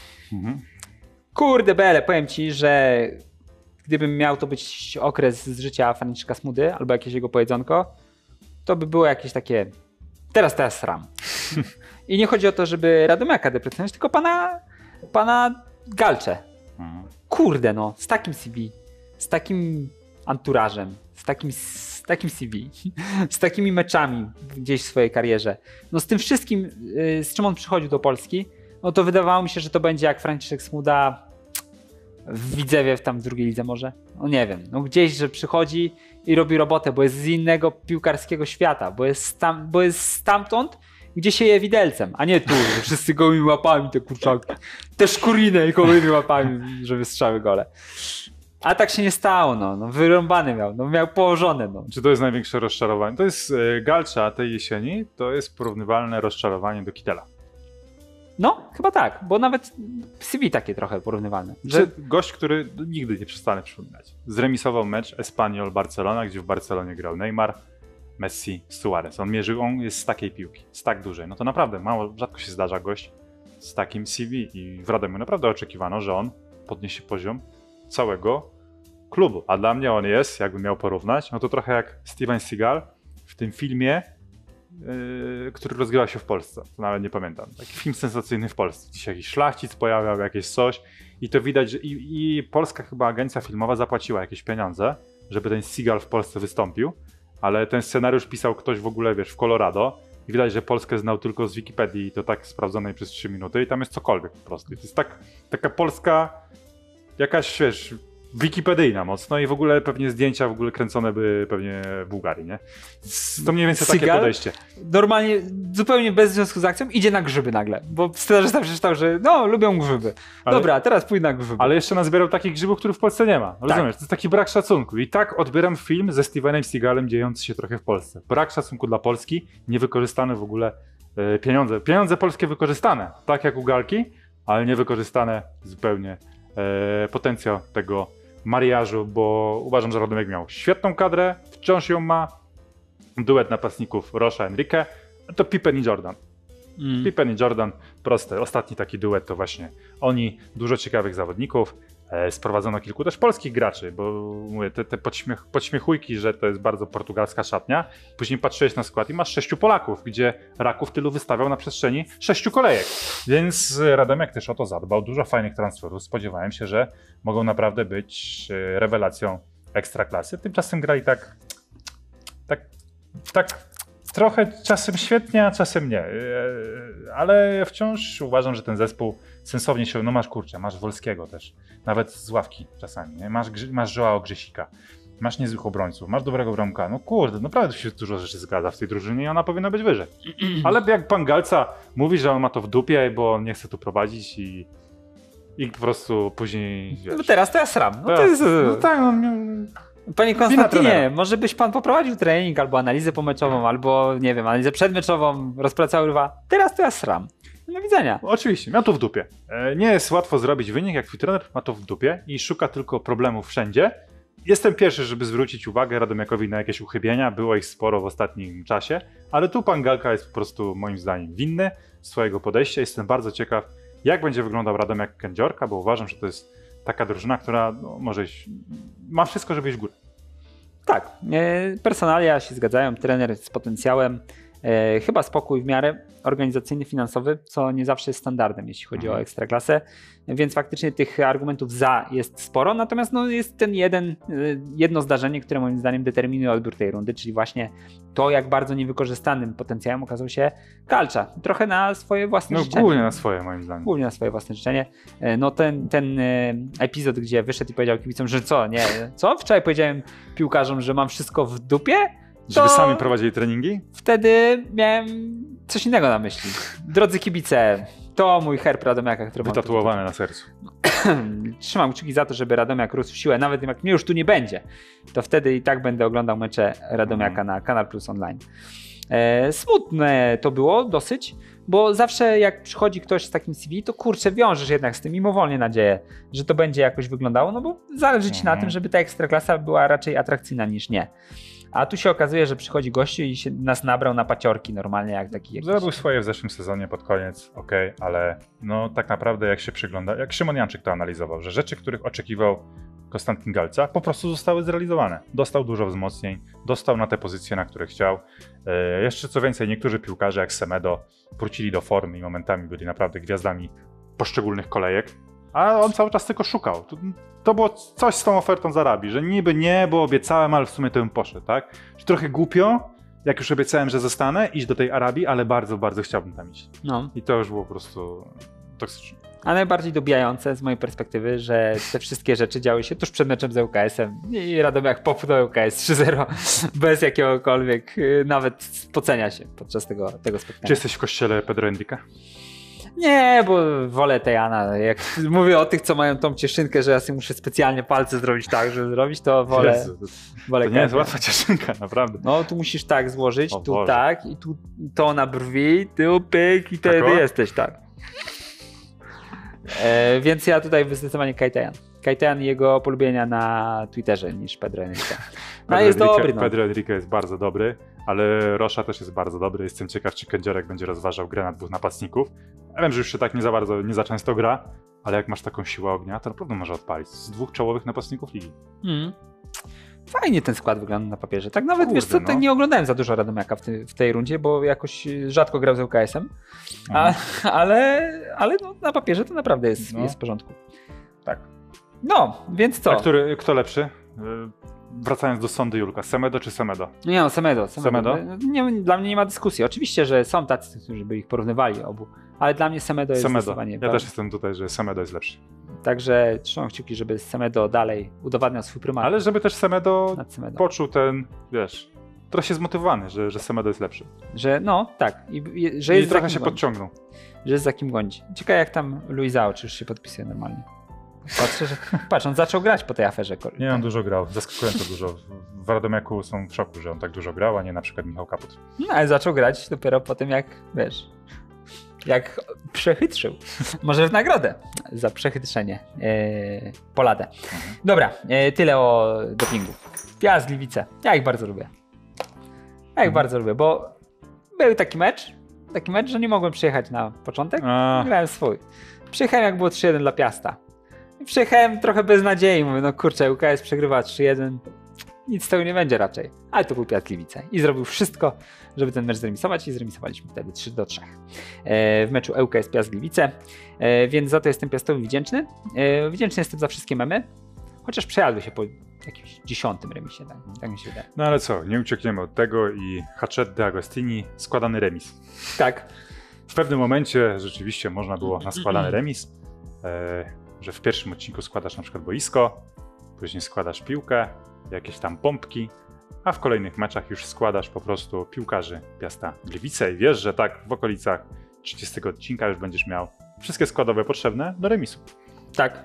Kurde bele, powiem ci, że gdybym miał to być okres z życia Franciszka Smudy albo jakieś jego powiedzonko, to by było jakieś takie teraz sram. I nie chodzi o to, żeby Radomiaka deprecjonować, tylko pana Galcze. Kurde z takim CV, z takim anturażem, z takim CV, z takimi meczami gdzieś w swojej karierze. Z tym wszystkim, z czym on przychodził do Polski, to wydawało mi się, że to będzie jak Franciszek Smuda w Widzewie, tam w drugiej lidze może. Nie wiem, gdzieś, że przychodzi i robi robotę, bo jest z innego piłkarskiego świata, bo jest stamtąd, gdzie się je widelcem, a nie tu, że wszyscy gołymi łapami te kurczaki, te Szkuriny i gołymi łapami, żeby strzały gole. A tak się nie stało, wyrąbany miał położone. Czy to jest największe rozczarowanie? To jest Galcza tej jesieni, to jest porównywalne rozczarowanie do Kittela. No, chyba tak, bo nawet CV takie trochę porównywalne. Że gość, który nigdy nie przestanę przypominać. Zremisował mecz Espanyol-Barcelona, gdzie w Barcelonie grał Neymar, Messi, Suarez. On jest z takiej piłki, z tak dużej. No to naprawdę rzadko się zdarza gość z takim CV i w Radomiu naprawdę oczekiwano, że on podniesie poziom całego klubu. A dla mnie on jest, jakbym miał porównać, no to trochę jak Steven Seagal w tym filmie, który rozgrywał się w Polsce. To nawet nie pamiętam. Taki film sensacyjny w Polsce. Gdzieś jakiś szlachcic pojawiał, jakieś coś i to widać, że i polska chyba agencja filmowa zapłaciła jakieś pieniądze, żeby ten Seagal w Polsce wystąpił, ale ten scenariusz pisał ktoś w ogóle, wiesz, w Colorado i widać, że Polskę znał tylko z Wikipedii i to tak sprawdzonej przez 3 minuty i tam jest cokolwiek po prostu. I to jest taka polska jakaś, wiesz, wikipedyjna mocno i w ogóle pewnie zdjęcia w ogóle kręcone by pewnie w Bułgarii, nie? To mniej więcej takie podejście. Normalnie, zupełnie bez związku z akcją, idzie na grzyby nagle, bo scenarzysta przeczytał, że no, lubią grzyby. Dobra, teraz pójdę na grzyby. Ale jeszcze nazbierał takich grzybów, których w Polsce nie ma. Rozumiesz? To jest taki brak szacunku. I tak odbieram film ze Stevenem Seagalem dziejący się trochę w Polsce. Brak szacunku dla Polski, niewykorzystane w ogóle pieniądze. Pieniądze polskie wykorzystane, tak jak u Galki, ale niewykorzystane zupełnie potencjał tego mariażu, bo uważam, że Radomiak miał świetną kadrę, wciąż ją ma. Duet napastników Rocha, Enrique, to Pippen i Jordan. Pippen i Jordan, proste. Ostatni taki duet to właśnie oni, dużo ciekawych zawodników. Sprowadzono kilku też polskich graczy, bo mówię, te podśmiechujki, że to jest bardzo portugalska szatnia. Później patrzyłeś na skład i masz 6 Polaków, gdzie Raków tylu wystawiał na przestrzeni 6 kolejek. Więc Radomiak też o to zadbał. Dużo fajnych transferów. Spodziewałem się, że mogą naprawdę być rewelacją ekstraklasy. Tymczasem grali tak trochę czasem świetnie, a czasem nie. Ale wciąż uważam, że ten zespół sensownie się... No masz Wolskiego też. Nawet z ławki czasami. Nie? Masz Joao Grzesika. Masz niezłych obrońców. Masz dobrego bramka. No kurde, naprawdę się dużo rzeczy zgadza w tej drużynie i ona powinna być wyżej. Ale jak pan Galca mówi, że on ma to w dupie, bo on nie chce tu prowadzić i po prostu później... Wiesz, no teraz to ja sram. No teraz, to jest... No tak, Panie Konstantinie, może byś pan poprowadził trening, albo analizę pomeczową, albo nie wiem, analizę przedmeczową, rozpracował rywa. Teraz to ja sram. Do widzenia. Oczywiście, miał to w dupie. Nie jest łatwo zrobić wynik, jak twój trener ma to w dupie i szuka tylko problemów wszędzie. Jestem pierwszy, żeby zwrócić uwagę Radomiakowi na jakieś uchybienia, było ich sporo w ostatnim czasie, ale tu pan Galka jest po prostu moim zdaniem winny swojego podejścia. Jestem bardzo ciekaw, jak będzie wyglądał Radomiak Kędziorka, bo uważam, że to jest taka drużyna, która ma wszystko, żeby iść w górę. Tak, personalia się zgadzają, trener z potencjałem, chyba spokój w miarę organizacyjny, finansowy, co nie zawsze jest standardem, jeśli chodzi o ekstraklasę, więc faktycznie tych argumentów za jest sporo, natomiast jest ten jedno zdarzenie, które moim zdaniem determinuje odbiór tej rundy, czyli właśnie to, jak bardzo niewykorzystanym potencjałem okazał się Kalcza. Trochę na swoje własne życzenie. Głównie na swoje, moim zdaniem. Głównie na swoje własne życzenie. Ten epizod, gdzie wyszedł i powiedział kibicom, że co? Wczoraj powiedziałem piłkarzom, że mam wszystko w dupie? Żeby sami prowadzili treningi? Wtedy miałem coś innego na myśli. Drodzy kibice, to mój herb Radomiaka, który mam wytatuowany na sercu. Trzymam kciuki za to, żeby Radomiak rósł w siłę, nawet jak mnie już tu nie będzie, to wtedy i tak będę oglądał mecze Radomiaka na Kanal Plus Online. Smutne to było dosyć, bo zawsze jak przychodzi ktoś z takim CV, to kurczę, wiążesz jednak z tym mimowolnie nadzieję, że to będzie jakoś wyglądało, no bo zależy ci na tym, żeby ta ekstraklasa była raczej atrakcyjna niż nie. A tu się okazuje, że przychodzi gościu i się nas nabrał na paciorki normalnie jak taki jakiś. Zrobił swoje w zeszłym sezonie pod koniec, ale tak naprawdę jak się przygląda, jak Szymon Janczyk to analizował, że rzeczy, których oczekiwał Konstantin Galca, po prostu zostały zrealizowane. Dostał dużo wzmocnień, dostał na te pozycje, na które chciał. Jeszcze co więcej, niektórzy piłkarze jak Semedo wrócili do formy i momentami byli naprawdę gwiazdami poszczególnych kolejek, a on cały czas tylko szukał. To było coś z tą ofertą z Arabii, że niby nie, bo obiecałem, ale w sumie to bym poszedł, tak? Że trochę głupio, jak już obiecałem, że zostanę, iść do tej Arabii, ale bardzo, bardzo chciałbym tam iść. I to już było po prostu toksyczne. A najbardziej dobijające z mojej perspektywy, że te wszystkie rzeczy działy się tuż przed meczem z ŁKS-em i Radomiak popchnął ŁKS 3-0 bez jakiegokolwiek nawet spocenia się podczas tego spotkania. Czy jesteś w kościele Pedro Henrique? Nie, bo wolę Tejana. Jak mówię o tych, co mają tą cieszynkę, że ja sobie muszę specjalnie palce zrobić tak, żeby zrobić, to wolę. Jezu, to nie jest łatwa cieszynka, naprawdę. No, tu musisz tak złożyć, tu tak i tu to na brwi, tu pyk i wtedy jesteś, tak. Więc ja tutaj zdecydowanie Kajtejan. Kajtejan i jego polubienia na Twitterze niż Pedro Henrique. No jest dobry. No. Pedro Henrique jest bardzo dobry, ale Rocha też jest bardzo dobry. Jestem ciekaw, czy Kędziorek będzie rozważał grę na 2 napastników. Ja wiem, że już się tak nie za często gra, ale jak masz taką siłę ognia, to naprawdę może odpalić z 2 czołowych napastników ligi. Fajnie ten skład wygląda na papierze. Tak nawet, wiesz co, nie oglądałem za dużo Radomiaka w tej rundzie, bo jakoś rzadko grał z ŁKS-em, ale no, na papierze to naprawdę jest w porządku. Tak. No, więc co? A kto lepszy? Wracając do sądy Julka, Semedo czy Semedo? Nie no, Semedo. Dla mnie nie ma dyskusji. Oczywiście, że są tacy, którzy by ich porównywali obu, ale dla mnie Semedo jest zdecydowanie. Ja też jestem tutaj, że Semedo jest lepszy. Także trzymam kciuki, żeby Semedo dalej udowadniał swój prymat. Ale żeby też Semedo poczuł ten, wiesz, trochę się zmotywowany, że Semedo jest lepszy. Że no, tak. Że jest trochę się podciągnął. Że jest za kim gonić. Ciekawe jak tam Luizao, czy już się podpisuje normalnie. Patrz, on zaczął grać po tej aferze. Nie, on dużo grał, zaskakująco dużo. W Radomiaku są w szoku, że on tak dużo grał, a nie na przykład Michał Kaput. No, ale zaczął grać dopiero po tym, jak, wiesz, jak przechytrzył. Może w nagrodę za przechytrzenie Poladę. Dobra, tyle o dopingu. Piast Gliwice. Ja ich bardzo lubię. Bardzo lubię, bo był taki mecz, że nie mogłem przyjechać na początek. Grałem swój. Przyjechałem jak było 3-1 dla Piasta. Przyjechałem trochę bez nadziei, mówię, no kurczę, ŁKS przegrywa 3-1, nic z tego nie będzie raczej. Ale to był Piast Gliwice i zrobił wszystko, żeby ten mecz zremisować i zremisowaliśmy wtedy 3-3 w meczu ŁKS Piast Gliwice, więc za to jestem Piastowi wdzięczny. Wdzięczny jestem za wszystkie memy, chociaż przejadły się po jakimś 10. remisie, tak mi się wydaje. No ale co, nie uciekniemy od tego i Hachette de Agostini, składany remis. Tak. W pewnym momencie rzeczywiście można było na składany remis, że w pierwszym odcinku składasz na przykład boisko, później składasz piłkę, jakieś tam pompki, a w kolejnych meczach już składasz po prostu piłkarzy Piasta Gliwice i wiesz, że tak w okolicach 30 odcinka już będziesz miał wszystkie składowe potrzebne do remisu. Tak.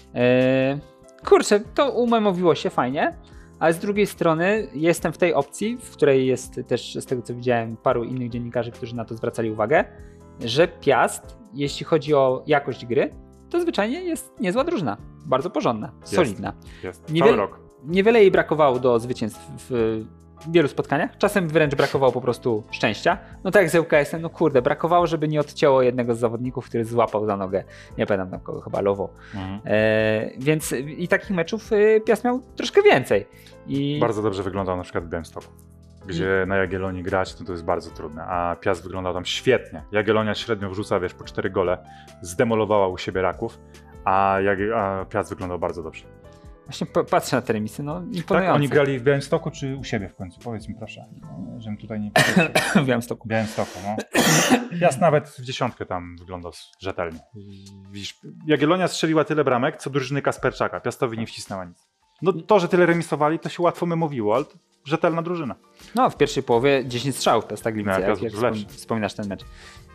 Kurczę, to umemowiło się fajnie, ale z drugiej strony jestem w tej opcji, w której jest też z tego co widziałem paru innych dziennikarzy, którzy na to zwracali uwagę, że Piast, jeśli chodzi o jakość gry, to zwyczajnie jest niezła drużyna. Bardzo porządna, solidna. Jest. Cały rok. Niewiele jej brakowało do zwycięstw w wielu spotkaniach. Czasem wręcz brakowało po prostu szczęścia. No tak jak z ŁKS-em, no kurde, brakowało, żeby nie odcięło jednego z zawodników, który złapał za nogę. Nie pamiętam tam kogo, chyba Lowo. Więc i takich meczów Piast miał troszkę więcej. Bardzo dobrze wyglądał na przykład w Białymstoku, gdzie na Jagiellonii grać to jest bardzo trudne, a Piast wyglądał tam świetnie. Jagiellonia średnio wrzuca, wiesz, po 4 gole, zdemolowała u siebie Raków, a Piast wyglądał bardzo dobrze. Właśnie patrzę na te remisy, no imponujące. Tak, oni grali w Białymstoku czy u siebie w końcu? Powiedz mi proszę, żebym tutaj nie powiedział. W Białymstoku. No. Piast nawet w 10 tam wyglądał rzetelnie. Widzisz, Jagiellonia strzeliła tyle bramek, co drużyny Kasperczaka. Piastowi nie wcisnęła nic. No to, że tyle remisowali, to się łatwo mówiło, ale to rzetelna drużyna. No, w pierwszej połowie 10 strzałów Piasta Gliwice, jak wspominasz ten mecz.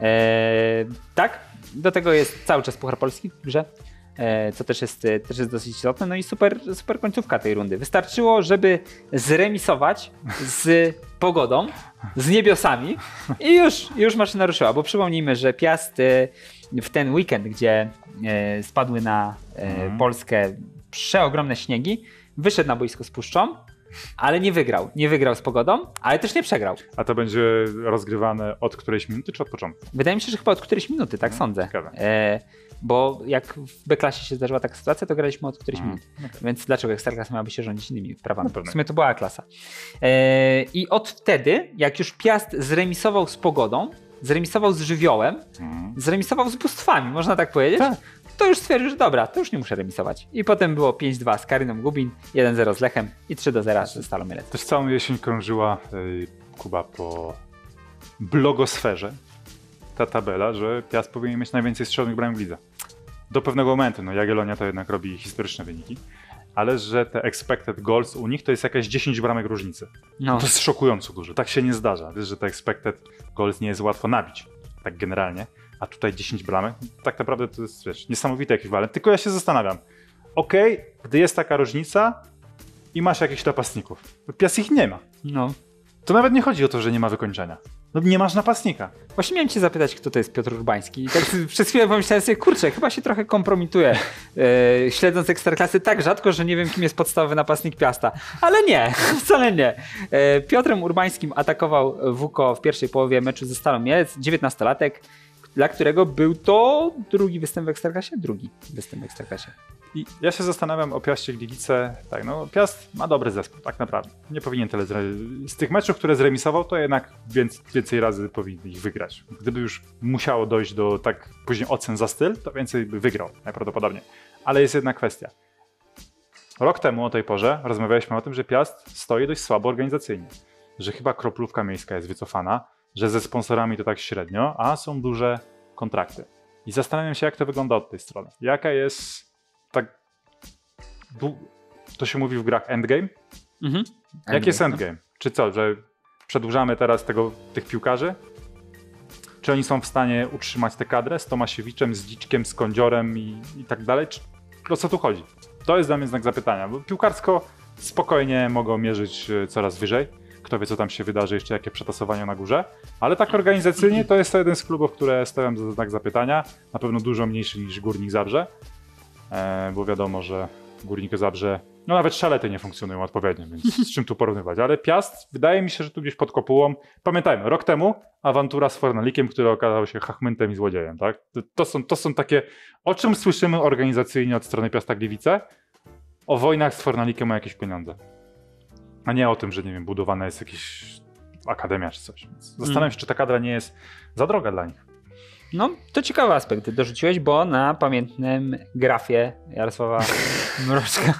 Tak, do tego jest cały czas Puchar Polski w grze, co też jest dosyć istotne. No i super końcówka tej rundy. Wystarczyło, żeby zremisować z pogodą, z niebiosami i już maszyna ruszyła, bo przypomnijmy, że Piast w ten weekend, gdzie spadły na Polskę przeogromne śniegi, wyszedł na boisko z puszczą, ale nie wygrał. Nie wygrał z pogodą, ale też nie przegrał. A to będzie rozgrywane od którejś minuty czy od początku? Wydaje mi się, że chyba od którejś minuty, tak sądzę. Bo jak w B-klasie się zdarzyła taka sytuacja, to graliśmy od którejś minuty. Więc dlaczego Ekstraklasa miałaby się rządzić innymi prawami? W sumie to była A-klasa. I od wtedy, jak już Piast zremisował z pogodą, zremisował z żywiołem, zremisował z bóstwami, można tak powiedzieć, to już stwierdził, że dobra, to już nie muszę remisować. I potem było 5-2 z Karyną Gubin, 1-0 z Lechem i 3-0 ze Stalą Mielec. Też całą jesień krążyła Kuba po blogosferze ta tabela, że Piast powinien mieć najwięcej strzelonych bramek w lidze. Do pewnego momentu, no Jagiellonia to jednak robi historyczne wyniki, ale że te expected goals u nich to jest jakieś 10 bramek różnicy. No. To jest szokująco dużo, tak się nie zdarza. Wiesz, że te expected goals nie jest łatwo nabić, tak generalnie, a tutaj 10 bramek, tak naprawdę to jest, wiesz, niesamowity ekwiwalent. Tylko ja się zastanawiam, gdy jest taka różnica i masz jakichś napastników, Piast ich nie ma. No. To nawet nie chodzi o to, że nie ma wykończenia. No nie masz napastnika. Właśnie miałem cię zapytać, kto to jest Piotr Urbański. I tak przez chwilę pomyślałem sobie, kurczę, chyba się trochę kompromituje, śledząc Ekstraklasy tak rzadko, że nie wiem, kim jest podstawowy napastnik Piasta. Ale nie, wcale nie. Piotrem Urbańskim atakował WUKO w pierwszej połowie meczu ze Stalą Mielec, 19-latek, dla którego był to drugi występ w Ekstraklasie? Drugi występ w Ekstraklasie. I ja się zastanawiam o Piaście Gliwice. Tak, no Piast ma dobry zespół, tak naprawdę. Nie powinien tyle z tych meczów, które zremisował, to jednak więcej razy powinien ich wygrać. Gdyby już musiało dojść do tak później ocen za styl, to więcej by wygrał najprawdopodobniej. Ale jest jedna kwestia. Rok temu o tej porze rozmawialiśmy o tym, że Piast stoi dość słabo organizacyjnie. Że chyba kroplówka miejska jest wycofana, że ze sponsorami to tak średnio, a są duże kontrakty. I zastanawiam się, jak to wygląda od tej strony. Jaka jest to się mówi w grach endgame? Mhm. Jaki jest endgame? Czy co, że przedłużamy teraz tych piłkarzy? Czy oni są w stanie utrzymać tę kadrę z Tomasiewiczem, z Dziczkiem, z Kądziorem i tak dalej? O co tu chodzi? To jest dla mnie znak zapytania, bo piłkarsko spokojnie mogą mierzyć coraz wyżej. Kto wie, co tam się wydarzy, jeszcze jakie przetasowania na górze. Ale tak organizacyjnie to jest to jeden z klubów, które stawiam za znak zapytania. Na pewno dużo mniejszy niż Górnik Zabrze, bo wiadomo, że Górnik Zabrze, no nawet szalety nie funkcjonują odpowiednio, więc z czym tu porównywać. Ale Piast, wydaje mi się, że tu gdzieś pod kopułą, pamiętajmy, rok temu awantura z Fornalikiem, który okazał się chachmyntem i złodziejem, tak? To są takie, o czym słyszymy organizacyjnie od strony Piasta Gliwice? O wojnach z Fornalikiem o jakieś pieniądze. A nie o tym, że nie wiem, budowana jest jakaś akademia czy coś. Więc zastanawiam się, czy ta kadra nie jest za droga dla nich. No, to ciekawy aspekt dorzuciłeś, bo na pamiętnym grafie Jarosława Mroczka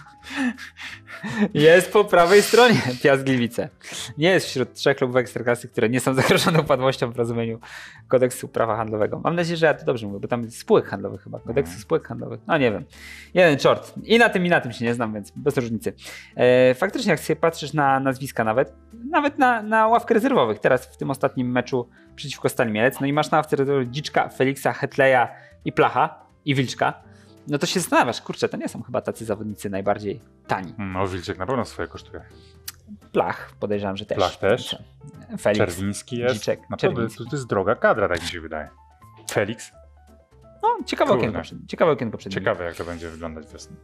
jest po prawej stronie Piast Gliwice. Nie jest wśród 3 klubów Ekstraklasy, które nie są zagrożone upadłością w rozumieniu kodeksu prawa handlowego. Mam nadzieję, że ja to dobrze mówię, bo tam jest spółek handlowych chyba, kodeksu spółek handlowych. No nie wiem. Jeden czort. I na tym się nie znam, więc bez różnicy. Faktycznie jak sobie patrzysz na nazwiska nawet na ławkę rezerwowych, teraz w tym ostatnim meczu przeciwko Stali Mielec, no i masz na ławce rezerwowych Dziczka, Feliksa, Hetleja i Placha i Wilczka, no to się zastanawiasz, kurczę, to nie są chyba tacy zawodnicy najbardziej tani. No Wilczek na pewno swoje kosztuje. Plach podejrzewam, że też. Plach też. Felix, Czerwiński jest. Dziczek, Naprawdę, to jest droga kadra, tak mi się wydaje. Felix. No, ciekawe okienko poprzednie. Ciekawe, jak to będzie wyglądać wiosną.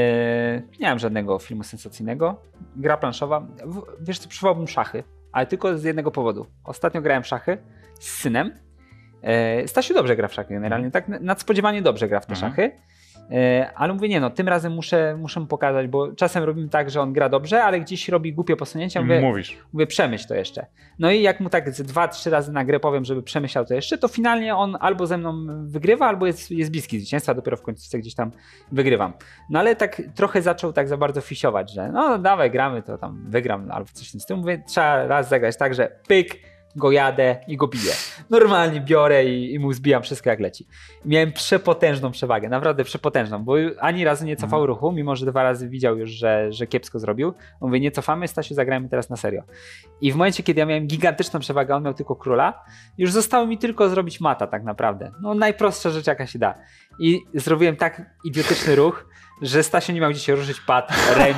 Nie mam żadnego filmu sensacyjnego. Gra planszowa. Wiesz co, przywołałbym szachy, ale tylko z jednego powodu. Ostatnio grałem w szachy z synem. Stasiu dobrze gra w szachy generalnie, tak nadspodziewanie dobrze gra w te szachy. Ale mówię, nie no, tym razem muszę mu pokazać, bo czasem robimy tak, że on gra dobrze, ale gdzieś robi głupie posunięcia. Mówię, przemyśl to jeszcze. No i jak mu tak 2-3 razy na grę powiem, żeby przemyślał to jeszcze, to finalnie on albo ze mną wygrywa, albo jest bliski zwycięstwa, dopiero w końcu gdzieś tam wygrywam. No ale tak trochę zaczął tak za bardzo fisiować, że no dawaj, gramy, to tam wygram albo coś w tym stylu. Mówię, trzeba raz zagrać tak, że pyk, go jadę i go biję. Normalnie biorę i mu zbijam wszystko jak leci. Miałem przepotężną przewagę, naprawdę przepotężną, bo ani razu nie cofał ruchu, mimo że 2 razy widział już, że kiepsko zrobił. Mówię, nie cofamy, Stasiu, zagrajmy teraz na serio. I w momencie, kiedy ja miałem gigantyczną przewagę, on miał tylko króla, już zostało mi tylko zrobić mata tak naprawdę. No najprostsza rzecz jaka się da. I zrobiłem tak idiotyczny ruch, że Stasiu nie miał gdzie się ruszyć, padł,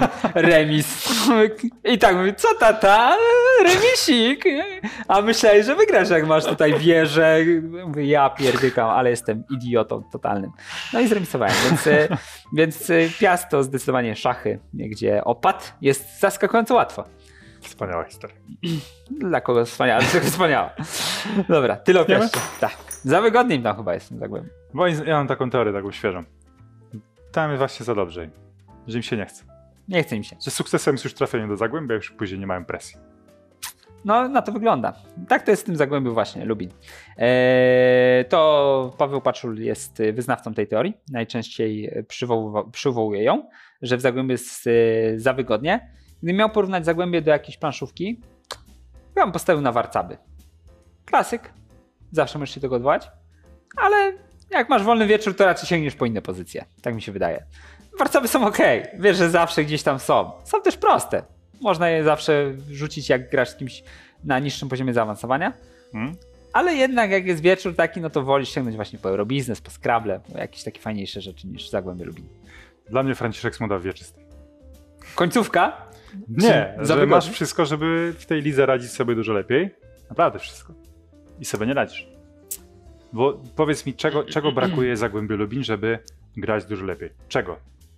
remis. I tak mówię, co tata? Remisik. A myślałeś, że wygrasz, jak masz tutaj wieżę. Mówię, ja pierdykam, ale jestem idiotą totalnym. No i zremisowałem, więc Piast to zdecydowanie szachy, gdzie opad jest zaskakująco łatwo. Wspaniała historia. Dla kogo wspaniała? Wspaniała. Dobra, tyle o Piaście. Tak. Za wygodnie im tam chyba jest. Bo ja mam taką teorię, taką świeżą. Tam jest właśnie za dobrze, że im się nie chce. Nie chce im się. Że sukcesem jest już trafienie do Zagłębia, już później nie mają presji. No, na to wygląda. Tak to jest w tym Zagłębiu właśnie, Lubin. To Paweł Paczul jest wyznawcą tej teorii. Najczęściej przywołuje ją, że w Zagłębiu jest za wygodnie. Gdybym miał porównać Zagłębie do jakiejś planszówki, ja bym postawił na Warcaby. Klasyk. Zawsze możesz się tego odwołać. Ale jak masz wolny wieczór, to raczej sięgniesz po inne pozycje. Tak mi się wydaje. Warcaby są okej. Wiesz, że zawsze gdzieś tam są. Są też proste. Można je zawsze rzucić, jak grasz z kimś na niższym poziomie zaawansowania. Ale jednak jak jest wieczór taki, no to wolisz sięgnąć właśnie po Eurobiznes, po Scrabble, po jakieś takie fajniejsze rzeczy niż Zagłębie Lubin. Dla mnie Franciszek Smuda w wieczystej. Końcówka? Nie, że masz wszystko, żeby w tej lidze radzić sobie dużo lepiej. Naprawdę wszystko. i sobie nie radzisz. Bo powiedz mi, czego brakuje Zagłębiu Lubin, żeby grać dużo lepiej? Czego?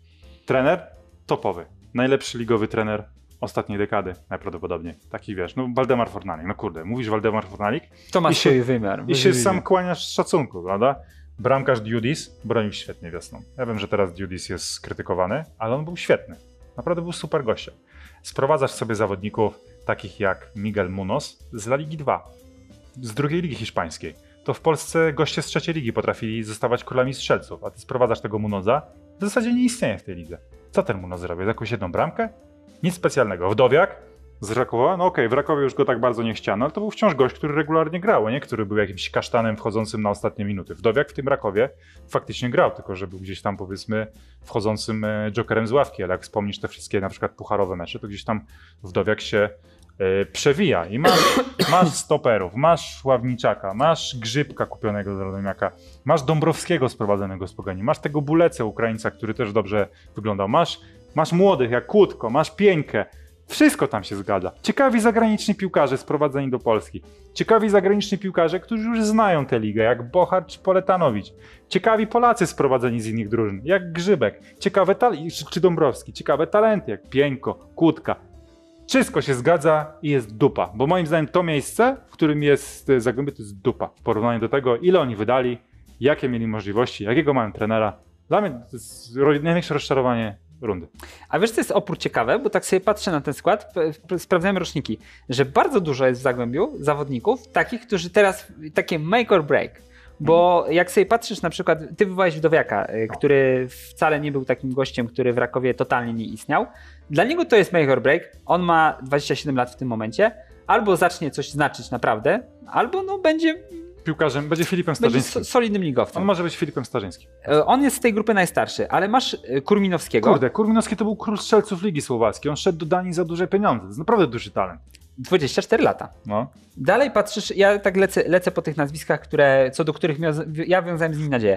Trener topowy. Najlepszy ligowy trener ostatniej dekady najprawdopodobniej. Taki wiesz, no Waldemar Fornalik. No kurde, mówisz Waldemar Fornalik To ma swój wymiar. i się sam kłaniasz z szacunku, prawda? Bramkarz Diudis bronił świetnie wiosną. Ja wiem, że teraz Diudis jest krytykowany, ale on był świetny. Naprawdę był super gościem. Sprowadzasz sobie zawodników takich jak Miguel Munoz z La Ligi 2, z drugiej ligi hiszpańskiej. To w Polsce goście z trzeciej ligi potrafili zostawać królami strzelców, a ty sprowadzasz tego Munoza, w zasadzie nie istnieje w tej lidze. Co ten Munoz robi? Jakąś jedną bramkę? Nic specjalnego. Wdowiak z Rakowa? No okej, w Rakowie już go tak bardzo nie chciano, ale to był wciąż gość, który regularnie grał, nie? Który był jakimś kasztanem wchodzącym na ostatnie minuty. Wdowiak w tym Rakowie faktycznie grał, tylko że był gdzieś tam powiedzmy wchodzącym jokerem z ławki, ale jak wspomnisz te wszystkie na przykład pucharowe mecze, to gdzieś tam Wdowiak się przewija i masz stoperów, masz Ławniczaka, masz Grzybka kupionego z Radomiaka, masz Dąbrowskiego sprowadzonego z Pogoni, masz tego Bulecę Ukraińca, który też dobrze wyglądał, masz młodych jak Kłódko, masz Pieńkę, wszystko tam się zgadza. Ciekawi zagraniczni piłkarze sprowadzeni do Polski, ciekawi zagraniczni piłkarze, którzy już znają tę ligę, jak Bochar czy Poletanowicz, ciekawi Polacy sprowadzeni z innych drużyn, jak Grzybek, czy Dąbrowski, ciekawe talenty jak Pieńko, Kłódka. Wszystko się zgadza i jest dupa, bo moim zdaniem to miejsce, w którym jest Zagłębie, to jest dupa w porównaniu do tego, ile oni wydali, jakie mieli możliwości, jakiego mają trenera. Dla mnie to jest największe rozczarowanie rundy. A wiesz, co jest opór ciekawe, bo tak sobie patrzę na ten skład, sprawdzałem roczniki, że bardzo dużo jest w Zagłębiu zawodników, takich, którzy teraz, takie make or break. Bo jak sobie patrzysz na przykład, ty wywołałeś Wdowiaka, który wcale nie był takim gościem, który w Rakowie totalnie nie istniał. Dla niego to jest make or break, on ma 27 lat w tym momencie, albo zacznie coś znaczyć naprawdę, albo no będzie Piłkarzem będzie Filipem Starzyńskim. Będzie solidnym ligowcem. On może być Filipem Starzyńskim. On jest z tej grupy najstarszy, ale masz Kurminowskiego. Kurde, Kurminowski to był król strzelców Ligi Słowackiej, on szedł do Danii za duże pieniądze, to jest naprawdę duży talent. 24 lata. No. Dalej patrzysz, ja tak lecę po tych nazwiskach, co do których ja wiązałem z nimi nadzieję.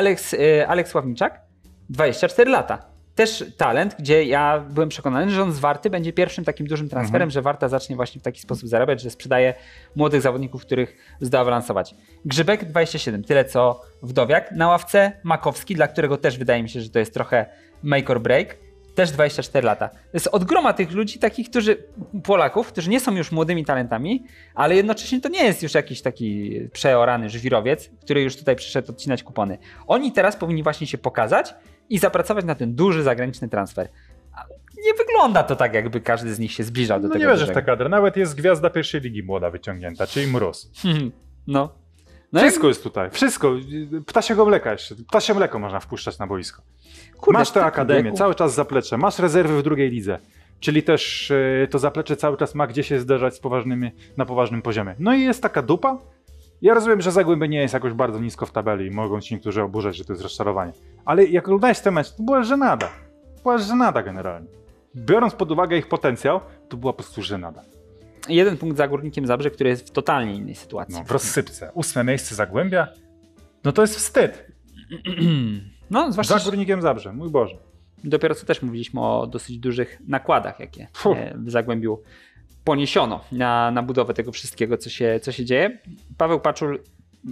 Aleks Ławniczak, 24 lata. Też talent, gdzie ja byłem przekonany, że on z Warty będzie pierwszym takim dużym transferem, że Warta zacznie właśnie w taki sposób zarabiać, że sprzedaje młodych zawodników, których zdoła wylansować. Grzybek 27, tyle co Wdowiak. Na ławce Makowski, dla którego też wydaje mi się, że to jest trochę make or break. Też 24 lata. To jest od groma tych ludzi, takich Polaków, którzy nie są już młodymi talentami, ale jednocześnie to nie jest już jakiś taki przeorany żwirowiec, który już tutaj przyszedł odcinać kupony. Oni teraz powinni właśnie się pokazać i zapracować na ten duży zagraniczny transfer. Nie wygląda to tak, jakby każdy z nich się zbliżał do tego. Nie wierzę w tę kadrę. Nawet jest gwiazda pierwszej ligi młoda wyciągnięta, czyli Mróz. No wszystko jest tutaj. Wszystko. Ptasiego mleka jeszcze. Ptasie mleko można wpuszczać na boisko. Kurde, masz tę akademię, cały czas zaplecze. Masz rezerwy w drugiej lidze. Czyli też to zaplecze cały czas ma gdzie się zderzać z na poważnym poziomie. No i jest taka dupa. Ja rozumiem, że Zagłębie nie jest jakoś bardzo nisko w tabeli i mogą ci niektórzy oburzać, że to jest rozczarowanie. Ale jak oglądałeś ten mecz, to była żenada. Była żenada generalnie. Biorąc pod uwagę ich potencjał, to była po prostu żenada. 1 punkt za Górnikiem Zabrze, który jest w totalnie innej sytuacji. No, w rozsypce. 8 miejsce Zagłębia, no to jest wstyd. No, zwłaszcza za Górnikiem Zabrze, mój Boże. Dopiero co też mówiliśmy o dosyć dużych nakładach, jakie w Zagłębiu poniesiono na budowę tego wszystkiego, co się dzieje. Paweł Paczul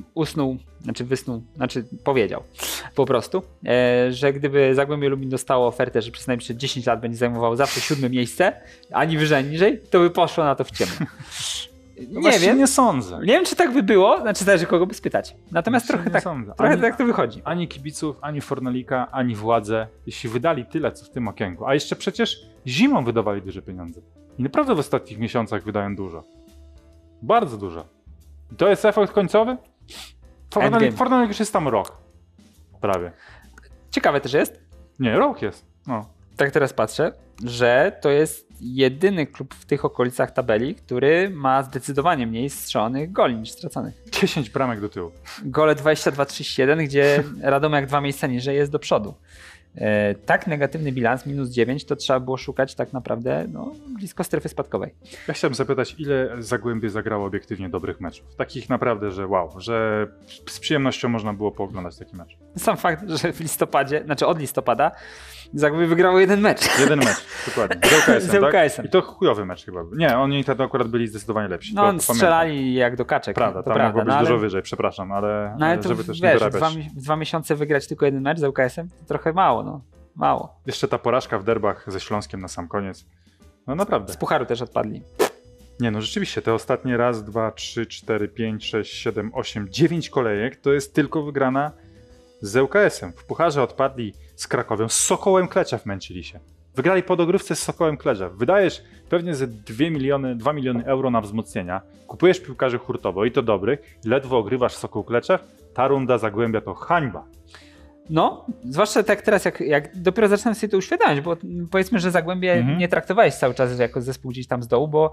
powiedział po prostu, że gdyby Zagłębie Lubin dostało ofertę, że przez najbliższe 10 lat będzie zajmowało zawsze 7 miejsce, ani wyżej, ani niżej, to by poszło na to w ciemno. Nie wiem. Nie sądzę. Nie wiem, czy tak by było, zależy kogo by spytać. Natomiast trochę tak to wychodzi. Ani kibiców, ani Fornalika, ani władze, jeśli wydali tyle, co w tym okienku, a jeszcze przecież zimą wydawali duże pieniądze. I naprawdę w ostatnich miesiącach wydają dużo. Bardzo dużo. I to jest efekt końcowy? Fornalik już jest tam rok. Prawie. Ciekawe też jest. Nie, rok jest. No. Tak teraz patrzę, że to jest jedyny klub w tych okolicach tabeli, który ma zdecydowanie mniej strzelonych goli niż straconych. 10 bramek do tyłu. Gole 22-37, gdzie Radomiak 2 miejsca niżej jest do przodu. Tak negatywny bilans, -9, to trzeba było szukać tak naprawdę blisko strefy spadkowej. Ja chciałem zapytać, ile Zagłębie zagrało obiektywnie dobrych meczów? Takich naprawdę, że wow, że z przyjemnością można było pooglądać taki mecz. Sam fakt, że w listopadzie, znaczy od listopada Zagłębie wygrało jeden mecz. Jeden mecz, dokładnie. Z ŁKS-em, Z ŁKS-em. tak? I to chujowy mecz chyba. Nie, oni wtedy akurat byli zdecydowanie lepsi. No, strzelali jak do kaczek. Prawda, tam mogło być dużo wyżej, przepraszam, ale to, żeby też wiesz, nie dorabiać. w 2 miesiące wygrać tylko jeden mecz z ŁKS-em, to trochę mało, no. Mało. Jeszcze ta porażka w derbach ze Śląskiem na sam koniec. No naprawdę. Z pucharu też odpadli. Nie, no rzeczywiście, te ostatnie 1, 2, 3, 4, 5, 6, 7, 8, 9 kolejek to jest tylko wygrana z ŁKS-em. W pucharze odpadli z Krakowią, z Sokołem Kleczew męczyli się. Wygrali po dogrywce z Sokołem Kleczew. Wydajesz pewnie ze 2 miliony euro na wzmocnienia, kupujesz piłkarzy hurtowo i to dobrych, ledwo ogrywasz Sokół Kleczew, ta runda Zagłębia to hańba. No, zwłaszcza tak teraz, jak dopiero zaczynam sobie to uświadamiać, bo powiedzmy, że Zagłębie nie traktowałeś cały czas jako zespół gdzieś tam z dołu, bo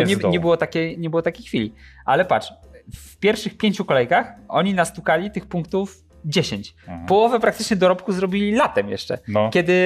nie było takiej chwili. Ale patrz, w pierwszych 5 kolejkach oni nastukali tych punktów 10. Połowę praktycznie dorobku zrobili latem jeszcze. No.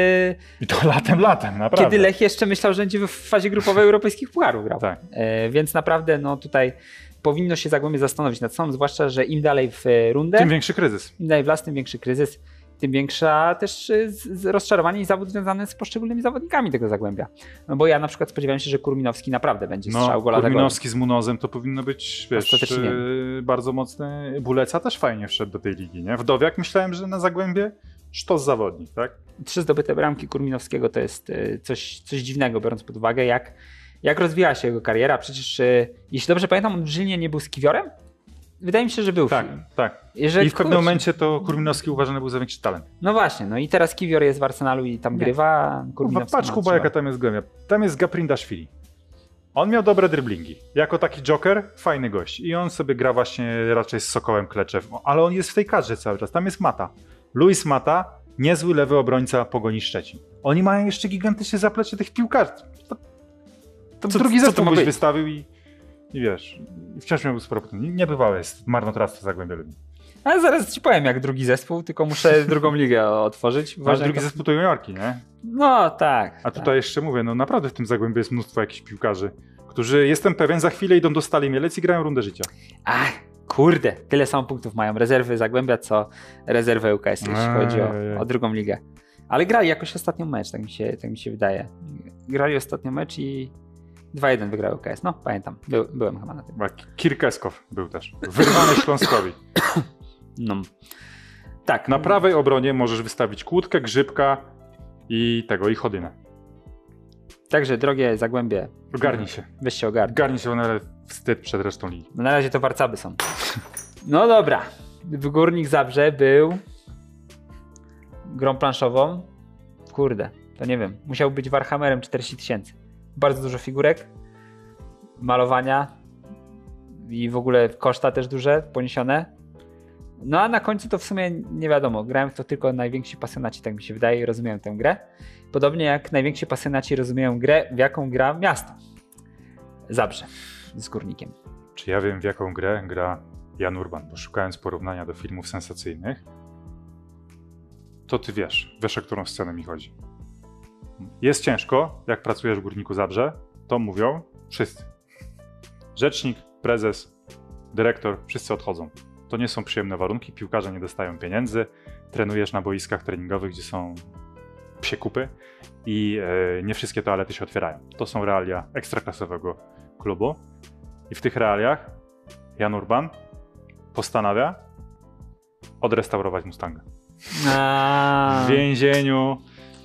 I to latem, naprawdę. Kiedy Lech jeszcze myślał, że będzie w fazie grupowej europejskich pucharów grał. Tak. Więc naprawdę no tutaj powinno się Zagłębie zastanowić nad sobą, zwłaszcza, że im dalej w rundę, tym większy kryzys. Im dalej w las, tym większy kryzys, tym większa też rozczarowanie i zawód związany z poszczególnymi zawodnikami tego Zagłębia. No bo ja na przykład spodziewałem się, że Kurminowski naprawdę będzie strzał gola za golem. Kurminowski z Munozem to powinno być, wiesz, bardzo mocny. Buleca też fajnie wszedł do tej ligi, nie? Wdowiak myślałem, że na Zagłębie sztos zawodnik, tak? 3 zdobyte bramki Kurminowskiego to jest coś dziwnego, biorąc pod uwagę, jak rozwijała się jego kariera. Przecież, jeśli dobrze pamiętam, on w Żylnie nie był z Kiwiorem? Wydaje mi się, że był. Tak. I w pewnym momencie to Kurminowski uważany był za większy talent. No właśnie, no i teraz Kiwior jest w Arsenalu i tam grywa. Patrz Kuba, jaka tam jest Głębia. Tam jest Gaprindashvili. On miał dobre driblingi. Jako taki joker, fajny gość. I on sobie gra właśnie raczej z Sokołem Kleczew. Ale on jest w tej kadrze cały czas. Tam jest Mata. Luis Mata, niezły lewy obrońca Pogoni Szczecin. Oni mają jeszcze gigantyczne zaplecze tych piłkarzy. To drugi zespół byś wystawił i wiesz, wciąż miałby sporo pytań. Niebywałe jest marnotrawstwo Zagłębia Lubin. Ale zaraz ci powiem jak drugi zespół, tylko muszę drugą ligę otworzyć. Ale drugi zespół to juniorki, nie? No tak. A tutaj jeszcze mówię, no naprawdę w tym Zagłębiu jest mnóstwo jakichś piłkarzy, którzy jestem pewien za chwilę idą do Stali Mielec i grają rundę życia. Ach, kurde, tyle samo punktów mają rezerwy Zagłębia, co rezerwy ŁKS, jeśli chodzi o drugą ligę. Ale grali jakoś ostatnio mecz, tak mi się wydaje. Grali ostatnio mecz i 2-1 wygrał ŁKS. No, pamiętam. Byłem chyba na tym. Kirkeskow był też. Wyrwany Śląskowi. No. Tak. Na prawej obronie możesz wystawić Kłódkę, Grzybka i Chodynę. Także, drogie Zagłębie. Ogarnij się. Weź się ogarnij. Ogarnij się, ale wstyd przed resztą ligi. No na razie to warcaby są. No dobra. Górnik Zabrze był grą planszową. Kurde, to nie wiem. Musiał być Warhammerem 40 000. Bardzo dużo figurek, malowania i w ogóle koszta też duże, poniesione. No a na końcu to w sumie nie wiadomo, grałem w to tylko najwięksi pasjonaci, tak mi się wydaje, i rozumieją tę grę. Podobnie jak najwięksi pasjonaci rozumieją grę, w jaką gra miasto. Zabrze z Górnikiem. Czy ja wiem, w jaką grę gra Jan Urban? Bo szukając porównania do filmów sensacyjnych, to ty wiesz, o którą scenę mi chodzi. Jest ciężko, jak pracujesz w Górniku Zabrze, to mówią wszyscy. Rzecznik, prezes, dyrektor, wszyscy odchodzą. To nie są przyjemne warunki, piłkarze nie dostają pieniędzy, trenujesz na boiskach treningowych, gdzie są psie kupy i nie wszystkie toalety się otwierają. To są realia ekstraklasowego klubu i w tych realiach Jan Urban postanawia odrestaurować Mustanga. W więzieniu.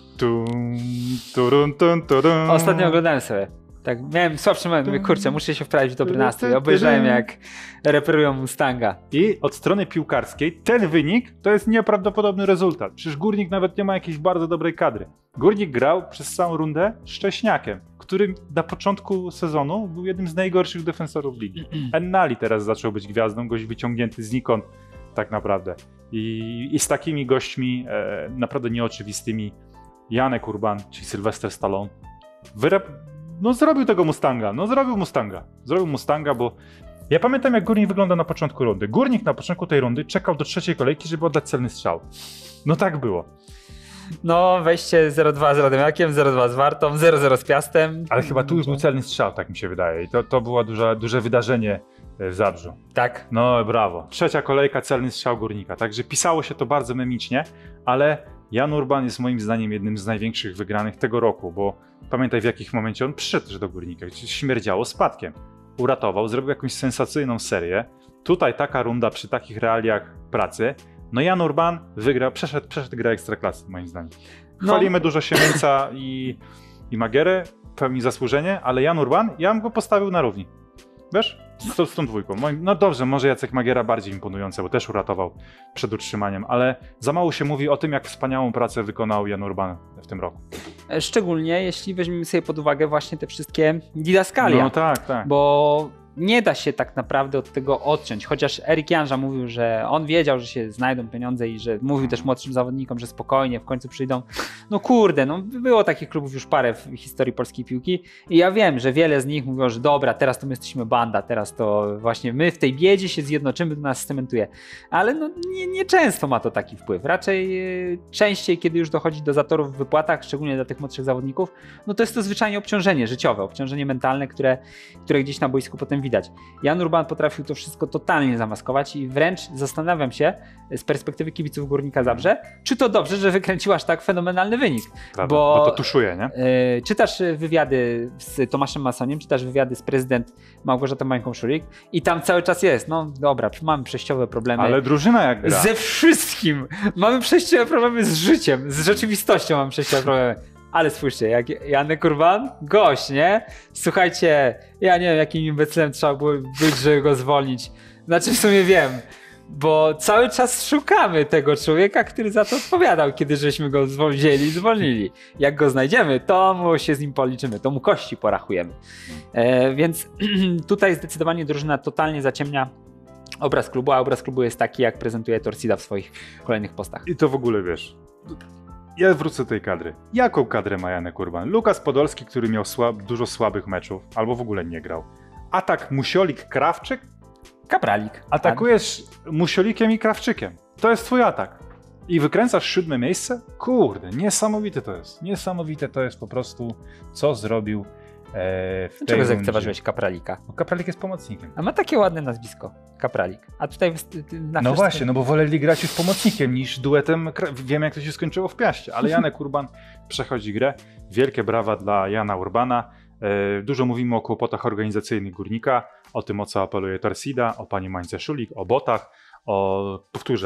Ostatnio oglądałem sobie. Tak, miałem słabszy moment, mówię, kurczę, muszę się wprawić w dobry nastrój. Obejrzałem, jak reperują Mustanga. I od strony piłkarskiej ten wynik to jest nieprawdopodobny rezultat. Przecież Górnik nawet nie ma jakiejś bardzo dobrej kadry. Górnik grał przez całą rundę Szcześniakiem, który na początku sezonu był jednym z najgorszych defensorów ligi. Ennali teraz zaczął być gwiazdą, gość wyciągnięty znikąd tak naprawdę. I z takimi gośćmi naprawdę nieoczywistymi Janek Urban, czyli Sylwester Stallone, zrobił tego Mustanga. Zrobił Mustanga, bo ja pamiętam, jak Górnik wygląda na początku rundy. Górnik na początku tej rundy czekał do trzeciej kolejki, żeby oddać celny strzał. No tak było. No, wejście 0-2 z Radomiakiem, 0-2 z Wartą, 0-0 z Piastem. Ale chyba tu już był celny strzał, tak mi się wydaje. I to było duże wydarzenie w Zabrzu. Tak. No brawo. Trzecia kolejka, celny strzał Górnika. Także pisało się to bardzo memicznie, ale Jan Urban jest moim zdaniem jednym z największych wygranych tego roku, bo pamiętaj w jakim momencie on przyszedł do Górnika, gdzie śmierdziało spadkiem. Uratował, zrobił jakąś sensacyjną serię. Tutaj taka runda przy takich realiach pracy. No Jan Urban wygrał, przeszedł grę Ekstraklasy moim zdaniem. Chwalimy dużo Siemięca i Magierę, w pełni zasłużenie, ale Jan Urban, ja bym go postawił na równi. Wiesz? Z tą dwójką. No dobrze, może Jacek Magiera bardziej imponujący, bo też uratował przed utrzymaniem, ale za mało się mówi o tym, jak wspaniałą pracę wykonał Jan Urban w tym roku. Szczególnie jeśli weźmiemy sobie pod uwagę właśnie te wszystkie didaskalia. No tak. Bo nie da się tak naprawdę od tego odciąć, chociaż Erik Janża mówił, że on wiedział, że się znajdą pieniądze i że mówił też młodszym zawodnikom, że spokojnie, w końcu przyjdą. No kurde, no było takich klubów już parę w historii polskiej piłki i ja wiem, że wiele z nich mówiło, że dobra, teraz to my jesteśmy banda, teraz to właśnie my w tej biedzie się zjednoczymy, to nas cementuje. Ale no nie często ma to taki wpływ. Raczej częściej, kiedy już dochodzi do zatorów w wypłatach, szczególnie dla tych młodszych zawodników, no to jest to zwyczajnie obciążenie życiowe, obciążenie mentalne, które gdzieś na boisku potem widać. Jan Urban potrafił to wszystko totalnie zamaskować i wręcz zastanawiam się z perspektywy kibiców Górnika Zabrze, czy to dobrze, że wykręcił aż tak fenomenalny wynik. Prawda, bo to tuszuje, nie? Czytasz wywiady z Tomaszem Masoniem, czytasz wywiady z prezydent Małgorzatą Mańką-Szulik i tam cały czas jest, no dobra, mamy przejściowe problemy. Ale drużyna jak gra. Ze wszystkim. Mamy przejściowe problemy z życiem, z rzeczywistością mamy przejściowe problemy. Ale spójrzcie, jak Janek Urban, gość, nie? Słuchajcie, ja nie wiem, jakim imbecylem trzeba było być, żeby go zwolnić. Znaczy w sumie wiem, bo cały czas szukamy tego człowieka, który za to odpowiadał, kiedy żeśmy go zwolnili. Jak go znajdziemy, to mu się z nim policzymy, to mu kości porachujemy. Więc tutaj zdecydowanie drużyna totalnie zaciemnia obraz klubu, a obraz klubu jest taki, jak prezentuje Torcida w swoich kolejnych postach. I to w ogóle wiesz... Ja wrócę do tej kadry. Jaką kadrę ma Janek Urban? Lukas Podolski, który miał dużo słabych meczów, albo w ogóle nie grał. Atak Musiolik-Krawczyk? Kapralik. Atakujesz Musiolikiem i Krawczykiem. To jest twój atak. I wykręcasz 7. miejsce? Kurde, niesamowite to jest. Niesamowite to jest po prostu, co zrobił w tej Dlaczego zlekceważyłeś Kapralika? Bo Kapralik jest pomocnikiem. A ma takie ładne nazwisko. Kapralik. A tutaj no właśnie, no bo woleli grać już pomocnikiem niż duetem. Wiemy, jak to się skończyło w Piaście, ale Janek Urban przechodzi grę. Wielkie brawa dla Jana Urbana. Dużo mówimy o kłopotach organizacyjnych Górnika, o tym, o co apeluje Torcida, o pani Mańce Szulik, o botach, o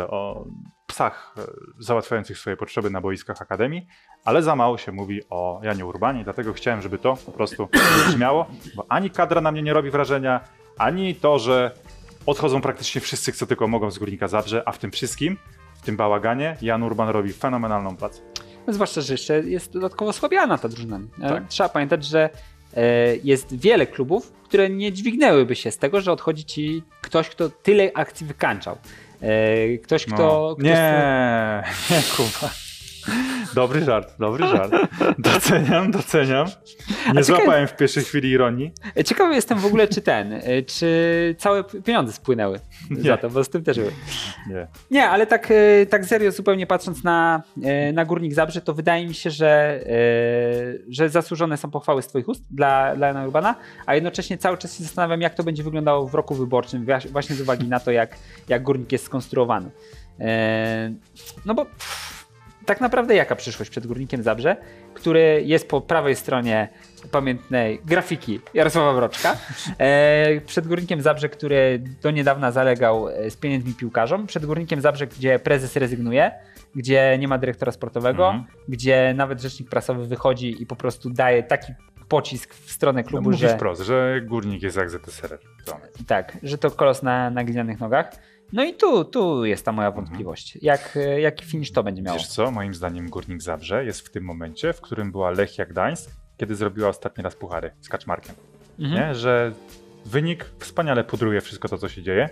psach załatwiających swoje potrzeby na boiskach Akademii, ale za mało się mówi o Janie Urbanie, dlatego chciałem, żeby to po prostu brzmiało, bo ani kadra na mnie nie robi wrażenia, ani to, że odchodzą praktycznie wszyscy, co tylko mogą z Górnika Zabrze, a w tym wszystkim, w tym bałaganie, Jan Urban robi fenomenalną pracę. No zwłaszcza, że jeszcze jest dodatkowo słabiana ta drużyna. Tak. Trzeba pamiętać, że jest wiele klubów, które nie dźwignęłyby się z tego, że odchodzi ci ktoś, kto tyle akcji wykańczał. Ktoś, kto... Nie, Kuba. Dobry żart. Doceniam. Nie złapałem w pierwszej chwili ironii. Ciekawy jestem w ogóle, czy całe pieniądze spłynęły za to, bo z tym też były. Nie, ale tak serio, zupełnie patrząc na Górnik Zabrze, to wydaje mi się, że zasłużone są pochwały z twoich ust dla Jana Urbana, a jednocześnie cały czas się zastanawiam, jak to będzie wyglądało w roku wyborczym, właśnie z uwagi na to, jak Górnik jest skonstruowany. No bo tak naprawdę jaka przyszłość przed Górnikiem Zabrze, który jest po prawej stronie pamiętnej grafiki Jarosława Wroczka, przed Górnikiem Zabrze, który do niedawna zalegał z pieniędzmi piłkarzom, przed Górnikiem Zabrze, gdzie prezes rezygnuje, gdzie nie ma dyrektora sportowego, gdzie nawet rzecznik prasowy wychodzi i po prostu daje taki pocisk w stronę klubu, że... Mówisz wprost, że Górnik jest jak ZSRR. Tak, że to kolos na glinianych nogach. No i tu jest ta moja wątpliwość. Jaki finisz to będzie miało? Wiesz co, moim zdaniem Górnik Zabrze jest w tym momencie, w którym była Lechia Gdańsk, kiedy zrobiła ostatni raz puchary z Kaczmarkiem. Nie? Że wynik wspaniale pudruje wszystko to, co się dzieje,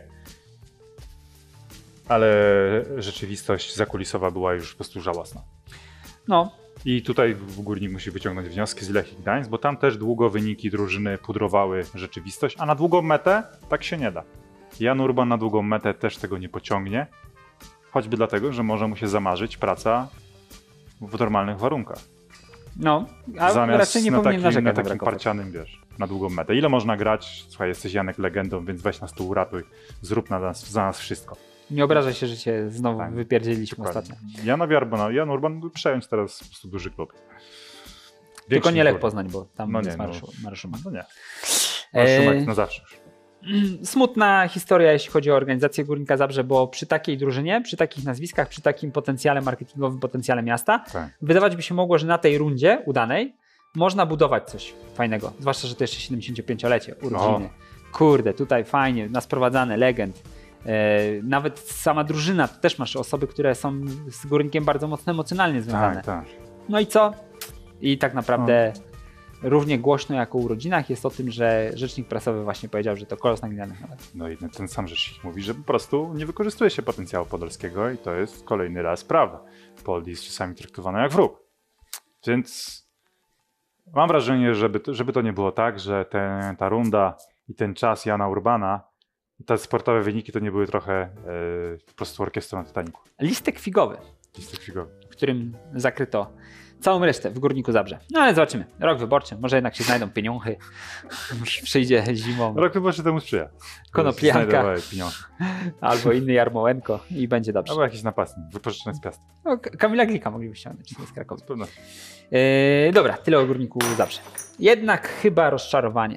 ale rzeczywistość zakulisowa była już po prostu żałosna. No. I tutaj Górnik musi wyciągnąć wnioski z Lechii Gdańsk, bo tam też długo wyniki drużyny pudrowały rzeczywistość, a na długą metę tak się nie da. Jan Urban na długą metę też tego nie pociągnie, choćby dlatego, że może mu się zamarzyć praca w normalnych warunkach. No, a Zamiast raczej nie powinien narzekać na na takim brak parcianym, wiesz, na długą metę. Ile można grać? Słuchaj, jesteś Janek legendą, więc weź nas tu uratuj, zrób za nas wszystko. Nie obrażaj się, że cię znowu Tak, wypierdzieliśmy dokładnie. ostatnio. Jan Urban mógł przejąć teraz po prostu duży klub. Tylko nie Lech klub. Poznań, bo tam No jest nie, Mariusz Szumak. No nie. Szumak na zawsze już. Smutna historia, jeśli chodzi o organizację Górnika Zabrze, bo przy takiej drużynie, przy takich nazwiskach, przy takim potencjale marketingowym, potencjale miasta, Tak. wydawać by się mogło, że na tej rundzie udanej można budować coś fajnego. Zwłaszcza, że to jeszcze 75-lecie, urodziny. Kurde, tutaj fajnie, nasprowadzane, legend. Nawet sama drużyna, to też masz osoby, które są z Górnikiem bardzo mocno emocjonalnie związane. Tak. No i co? I tak naprawdę równie głośno jak o urodzinach jest o tym, że rzecznik prasowy właśnie powiedział, że to kolos na Gliwianych nawet. No i ten sam rzecznik mówi, że po prostu nie wykorzystuje się potencjału podolskiego i to jest kolejny raz prawda. Podol jest czasami traktowany jak wróg. Więc mam wrażenie, żeby to nie było tak, że ta runda i ten czas Jana Urbana, te sportowe wyniki to nie były trochę po prostu orkiestrą na Titanicu. Listek figowy, Listek figowy. w którym zakryto całą resztę w Górniku Zabrze. No ale zobaczymy. Rok wyborczy, może jednak się znajdą pieniądze. Przyjdzie zimą Rok wyborczy temu sprzyja. Konoplianka Pieniądze. albo inny Jarmołenko i będzie dobrze. Albo jakiś napastnik, wypożyczony z Piasta. No, Kamila Glika mogliby ściągnąć z Krakowa. Z pewnością. Dobra, tyle o Górniku Zabrze. Jednak chyba rozczarowanie.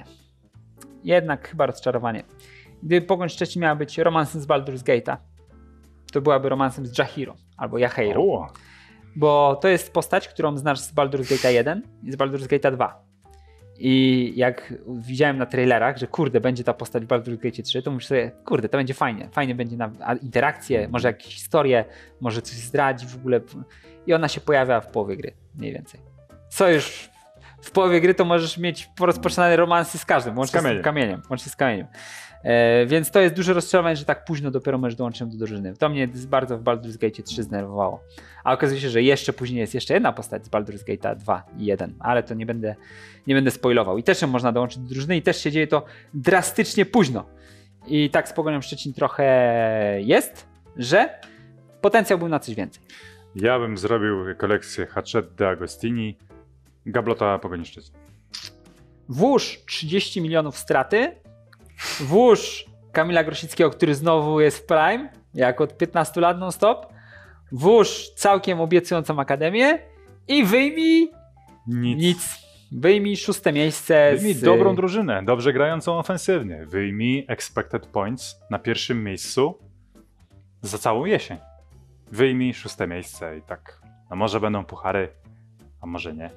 Gdyby Pogoń Szczecin miała być romansem z Baldur's Gate'a, to byłaby romansem z Jahiro albo Jaheiro. O, Bo to jest postać, którą znasz z Baldur's Gate'a 1 i z Baldur's Gate'a 2. I jak widziałem na trailerach, że kurde, będzie ta postać w Baldur's Gate 3, to myślę sobie, kurde, to będzie fajnie. Fajnie będzie na interakcje, może jakieś historie, może coś zdradzi w ogóle. I ona się pojawia w połowie gry, mniej więcej. Co już w połowie gry to możesz mieć porozpoczynane romansy z każdym, łącznie z kamieniem. Więc to jest duże rozczarowanie, że tak późno dopiero możesz dołączyć do drużyny. To mnie bardzo w Baldur's Gate 3 zdenerwowało. A okazuje się, że jeszcze później jest jeszcze jedna postać z Baldur's Gate 2 i 1, ale to nie będę spoilował. I też ją można dołączyć do drużyny i też się dzieje to drastycznie późno. I tak z Pogonią Szczecin trochę jest, że potencjał był na coś więcej. ja bym zrobił kolekcję Hachette de Agostini, Gablota Pogoni Szczecin. Włóż 30 milionów straty, włóż Kamila Grosickiego, który znowu jest w prime, jak od 15 lat non-stop, włóż całkiem obiecującą akademię i wyjmij nic. Wyjmij 6. miejsce. Wyjmij dobrą drużynę, dobrze grającą ofensywnie. Wyjmij expected points na pierwszym miejscu za całą jesień. Wyjmij 6. miejsce i tak, no może będą puchary, a może nie.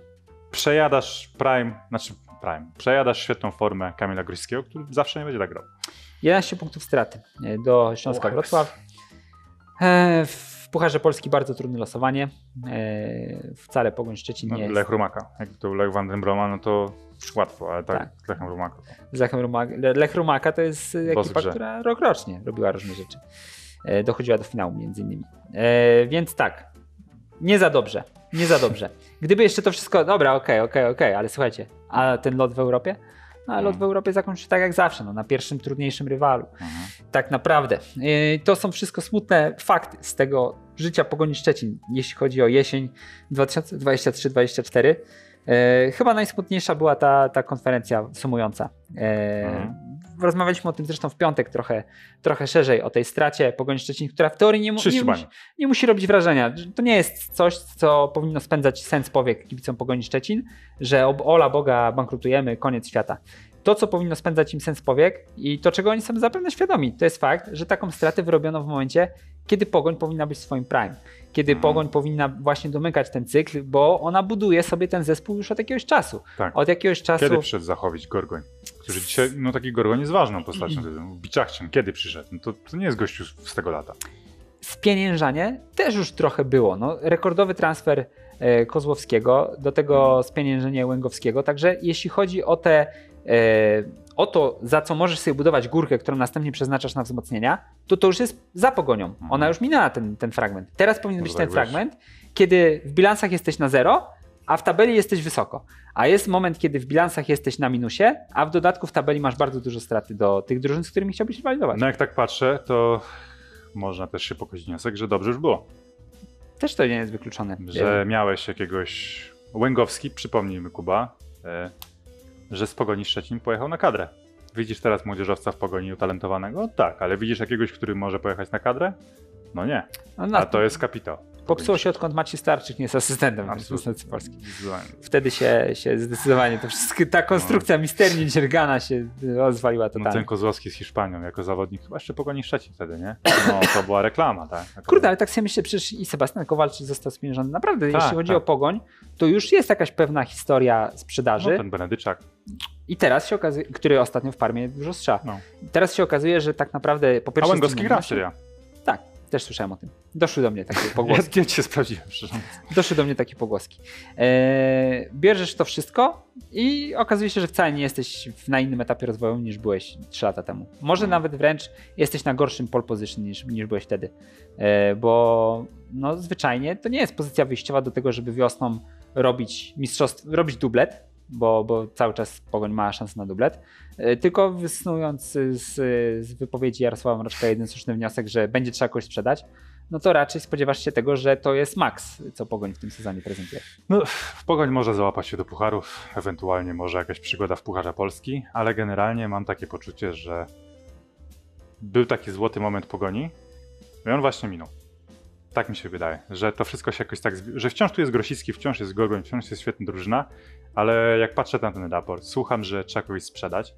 Przejadasz świetną formę Kamila Grosickiego, który zawsze nie będzie tak grał. 11 punktów straty do Śląska Wrocław. W Pucharze Polski bardzo trudne losowanie. Wcale Pogoń Szczecin nie jest. Lech Rumaka. Jak to Lech Van den Broma, no to łatwo, ale tak. Z Lechem Rumaka. Lech Rumaka to jest ekipa, która rokrocznie robiła różne rzeczy. Dochodziła do finału między innymi. Więc tak, nie za dobrze. Gdyby jeszcze to wszystko, dobra, okej, ale słuchajcie, a ten lot w Europie? No, lot w Europie zakończy się tak jak zawsze, na pierwszym trudniejszym rywalu. Tak naprawdę. To są wszystko smutne fakty z tego życia Pogoni Szczecin, jeśli chodzi o jesień 2023-2024. Chyba najsmutniejsza była ta konferencja sumująca. Rozmawialiśmy o tym zresztą w piątek trochę szerzej, o tej stracie Pogoni Szczecin, która w teorii nie musi robić wrażenia. To nie jest coś, co powinno spędzać sens powiek kibicom Pogoni Szczecin, że ola Boga, bankrutujemy, koniec świata. To, co powinno spędzać im sens powiek i to, czego oni są zapewne świadomi, to jest fakt, że taką stratę wyrobiono w momencie, kiedy Pogoń powinna być w swoim prime. Kiedy Pogoń powinna właśnie domykać ten cykl, bo ona buduje sobie ten zespół już od jakiegoś czu. Tak. Od jakiegoś czasu. Kiedy przyszedł Zachowicz Gorgoń? Który dzisiaj, taki Gorgoń jest ważną postacią. Biczachcian, kiedy przyszedł? To nie jest gościu z tego lata. Spieniężanie też już trochę było. Rekordowy transfer Kozłowskiego, do tego spieniężenie Łęgowskiego. Także jeśli chodzi o to, za co możesz sobie budować górkę, którą następnie przeznaczasz na wzmocnienia, to już jest za Pogonią. Ona już minęła ten fragment. Teraz powinien być ten fragment, kiedy w bilansach jesteś na 0, a w tabeli jesteś wysoko. A jest moment, kiedy w bilansach jesteś na minusie, a w dodatku w tabeli masz bardzo dużo straty do tych drużyn, z którymi chciałbyś rywalizować. No jak tak patrzę, to można też się pokusić wniosek, że dobrze już było. Też to nie jest wykluczone. Że miałeś jakiegoś Łęgowski, przypomnijmy Kuba, że z Pogoni Szczecin pojechał na kadrę. Widzisz teraz młodzieżowca w Pogoni utalentowanego? Tak, ale widzisz jakiegoś, który może pojechać na kadrę? No nie, a to jest kapitał. Popsuło się, odkąd Maciej Starczyk nie jest asystentem w reprezentacji Polski. Zdecydowanie. Wtedy się zdecydowanie, ta konstrukcja misternie dziergana się rozwaliła totalnie. No ten Kozłowski z Hiszpanią jako zawodnik, chyba jeszcze Pogoni Szczecin wtedy, nie? No to była reklama, tak? Kurde, ale tak sobie myślę, przecież i Sebastian Kowalczyk został spieniężony. Naprawdę, Tak, jeśli chodzi tak. o Pogoń, to już jest jakaś pewna historia sprzedaży. No ten Benedyczak. I teraz się okazuje, który ostatnio w Parmie dużo strzela. No. Teraz się okazuje, że tak naprawdę po A pierwsze... Łęgowski gra w Serie A. Tak, też słyszałem o tym. Doszły do mnie takie pogłoski. Ja cię sprawdziłem, przepraszam. Doszły do mnie takie pogłoski. Bierzesz to wszystko i okazuje się, że wcale nie jesteś na innym etapie rozwojowym niż byłeś 3 lata temu. Może nawet wręcz jesteś na gorszym pole position niż byłeś wtedy. Bo no, zwyczajnie to nie jest pozycja wyjściowa do tego, żeby wiosną robić mistrzostwo, robić dublet, bo cały czas Pogoń ma szansę na dublet, tylko wysnując z wypowiedzi Jarosława Mroczka jeden słuszny wniosek, że będzie trzeba kogoś sprzedać, no to raczej spodziewasz się tego, że to jest maks, co Pogoń w tym sezonie prezentuje. No, Pogoń może załapać się do pucharów, ewentualnie może jakaś przygoda w Pucharze Polski, ale generalnie mam takie poczucie, że był taki złoty moment Pogoni i on właśnie minął. Tak mi się wydaje, że to wszystko się jakoś tak, że wciąż tu jest Grosicki, wciąż jest Gorgoń, wciąż jest świetna drużyna, ale jak patrzę na ten raport, słucham, że trzeba kogoś sprzedać,